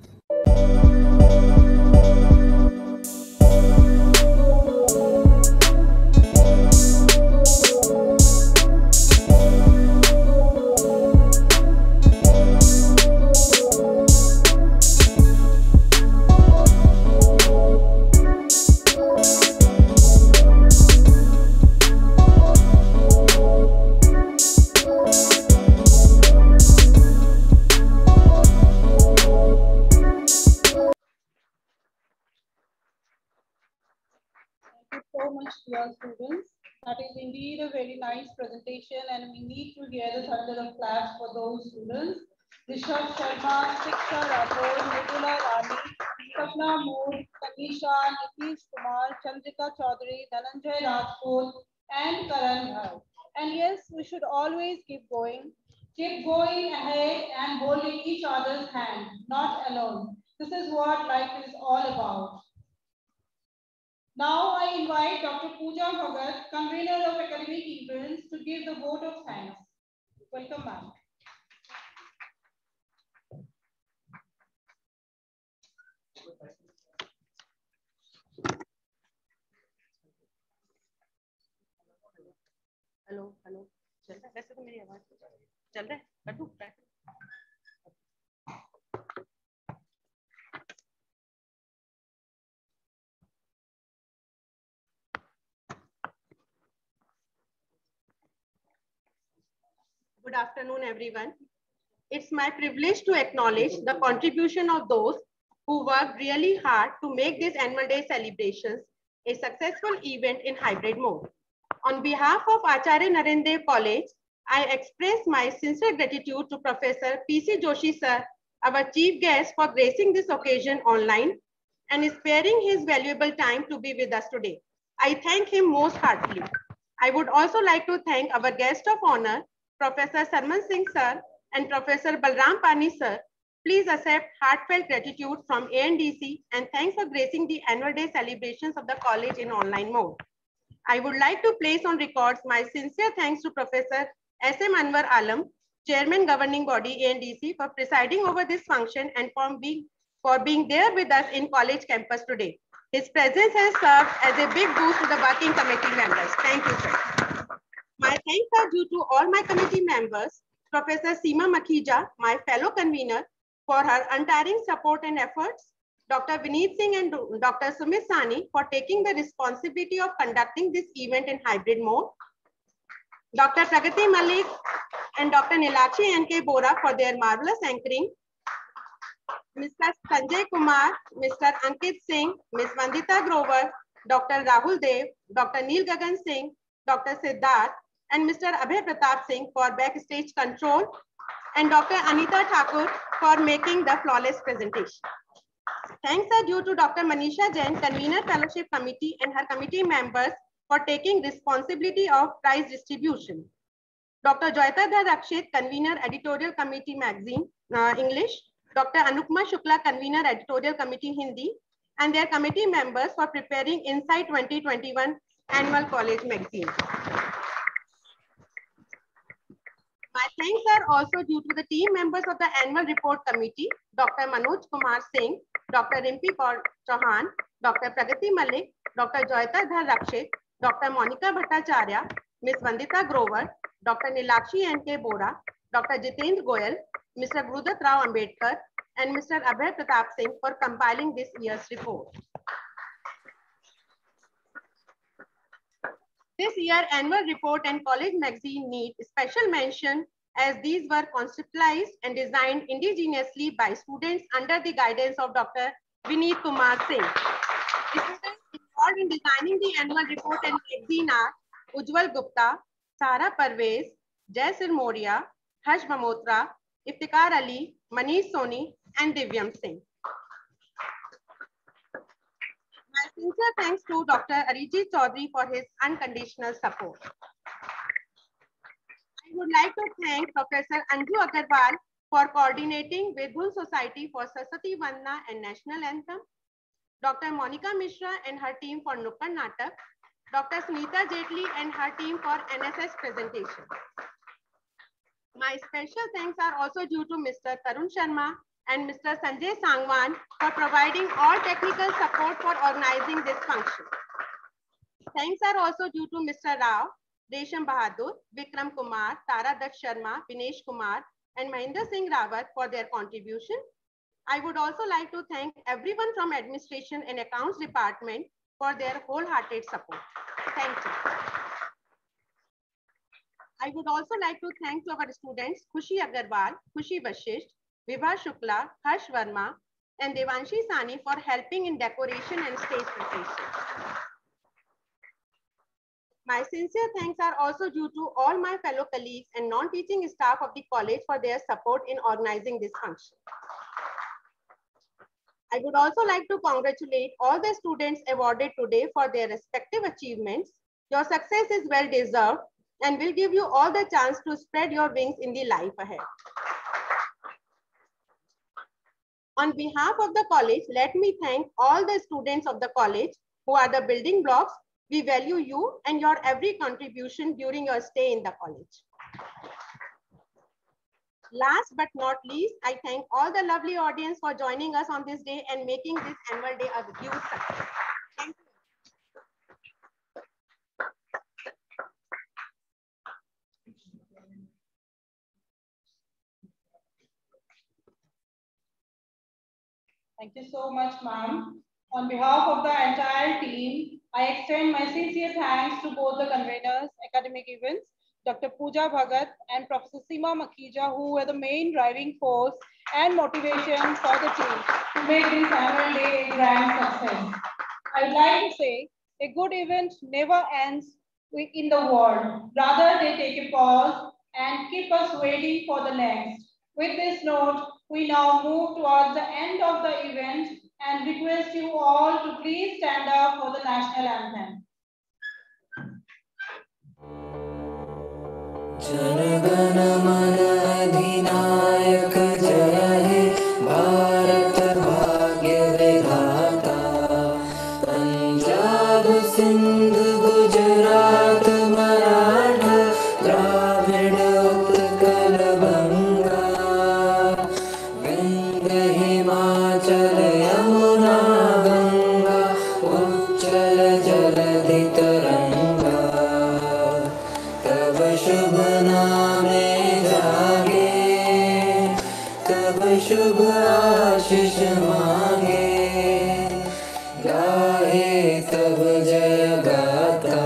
Dear students, that is indeed a very nice presentation, and we need to hear the thunder of claps for those students. Rishabh Sharma, Shiksha Rathod, Mridula Rani, Sapna Mood, Tanisha, Nitish Kumar, Chandrika Chaudhary, Dhananjay Rajput, and Karan Bhai. And yes, we should always keep going. Keep going ahead and holding each other's hand, not alone. This is what life is all about. Now I invite Doctor Pooja Bhagat, convener of academic events, to give the vote of thanks. Welcome, ma'am. Hello hello, चल रहा है? वैसे तो मेरी आवाज चल रहा है। कटू बैठ। Good afternoon, everyone. It's my privilege to acknowledge the contribution of those who worked really hard to make this annual day celebrations a successful event in hybrid mode. On behalf of Acharya Narendra Dev College, I express my sincere gratitude to Professor P C Joshi sir, our chief guest, for gracing this occasion online and sparing his valuable time to be with us today. I thank him most heartily. I would also like to thank our guest of honor, Professor Sarman Singh sir and Professor Balram Pani sir. Please accept heartfelt gratitude from A N D C and thanks for gracing the annual day celebrations of the college in online mode. I would like to place on records my sincere thanks to Professor S M Anwar Alam, Chairman Governing Body A N D C, for presiding over this function and for being, for being there with us in college campus today. His presence has served as a big boost to the working committee members. Thank you, sir. My My thanks are due to all my committee members, Professor Seema Makhija, my fellow convener, for her untiring support and efforts, Doctor Vineet Singh and Doctor Sumit Sani for taking the responsibility of conducting this event in hybrid mode, Doctor Pragati Malik and Doctor Nilakshi N K Bora for their marvelous anchoring, Mister Sanjay Kumar, Mister Ankit Singh, Miz Vandita Grover, Doctor Rahul Dev, Doctor Neil Gagan Singh, Doctor Siddharth, and Mister Abhay Pratap Singh for backstage control, and Doctor Anita Thakur for making the flawless presentation. Thanks are due to Doctor Manisha Jain, Convener Fellowship Committee, and her committee members for taking responsibility of prize distribution. Doctor Joytadhar Rakshit, Convener Editorial Committee Magazine, uh, English, Doctor Anupma Shukla, Convener Editorial Committee Hindi, and their committee members for preparing Insight twenty twenty-one Annual College Magazine. My thanks are also due to the team members of the Annual Report Committee, Doctor Manoj Kumar Singh, Doctor Rimpi Kaur Chauhan, Doctor Pragati Malik, Doctor Joytadhar Rakshit, Doctor Monica Bhattacharya, Miz Vandita Grover, Doctor Nilakshi N K Bora, Doctor Jitendra Goyal, Mister Gurudat Rao Ambedkar, and Mister Abhay Pratap Singh for compiling this year's report. This year annual report and college magazine need special mention as these were conceptualized and designed indigenously by students under the guidance of Doctor Vineet Kumar Singh. The students involved in designing the annual report and magazine are Ujjwal Gupta, Sara Parvez, Jai Sirmoria, Harsh Mamotra, Iftikhar Ali, Manish Soni, and Divyam Singh. My sincere thanks to Doctor Arijit Chaudhary for his unconditional support. I would like to thank Professor Anju Agarwal for coordinating with Dhul Society for Saraswati Vandana and National Anthem, Doctor Monica Mishra and her team for Nukkad Natak, Doctor Sunita Jetli and her team for N S S presentation. My special thanks are also due to Mister Tarun Sharma and Mister Sanjay Sangwan for providing all technical support for organizing this function. Thanks are also due to Mister Rao, Resham Bahadur, Vikram Kumar, Tara Dutt Sharma, Vinesh Kumar, and Mahinder Singh Rawat for their contribution. I would also like to thank everyone from Administration and Accounts Department for their wholehearted support. Thank you. I would also like to thank to our students Khushi Agarwal, Khushi Vashisht, Vibha Shukla, Harsh Verma, and Devanshi Sani for helping in decoration and stage preparation. My sincere thanks are also due to all my fellow colleagues and non-teaching staff of the college for their support in organizing this function. I would also like to congratulate all the students awarded today for their respective achievements. Your success is well deserved and will give you all the chance to spread your wings in the life ahead. On behalf of the college, let me thank all the students of the college who are the building blocks. We value you and your every contribution during your stay in the college. Last but not least, I thank all the lovely audience for joining us on this day and making this annual day a huge success. Thank you. Thank you so much, ma'am. On behalf of the entire team, I extend my sincere thanks to both the conveners, academic events, Doctor Pooja Bhagat and Professor Seema Makhija, who were the main driving force and motivation for the team to make this annual day a grand success. I would like to say, a good event never ends in the world. Rather, they take a pause and keep us waiting for the next. With this note, we now move towards the end of the event and request you all to please stand up for the national anthem. जनगण मन अधिनायक जय हे भारत भाग्य विधाता पंजाब सिंध गुजरात मराठा द्राविड़ उत्कल बंगा विंध्य हिमाचल यमुना गंगा उच्चल जलधि तरंगा तव शुभ आशीष मांगे, गाहे तब जय गाता।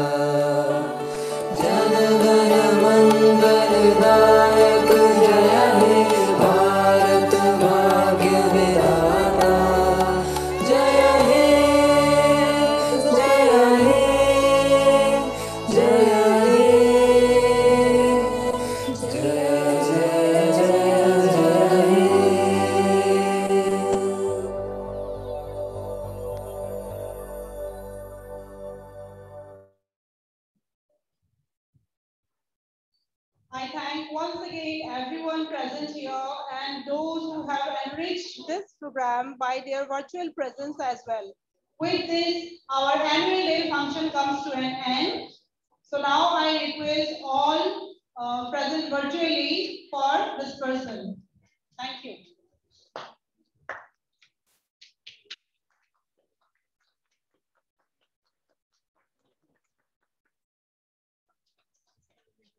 जन गण मंगलदायक जय हे भारत भाग्य विधाता। जय हे जय हे जय हे जय जय जय जय हे। I thank once again everyone present here and those who have enriched this program by their virtual presence as well. With this, our annual day function comes to an end. So now I request all uh, present virtually for dispersal. Thank you.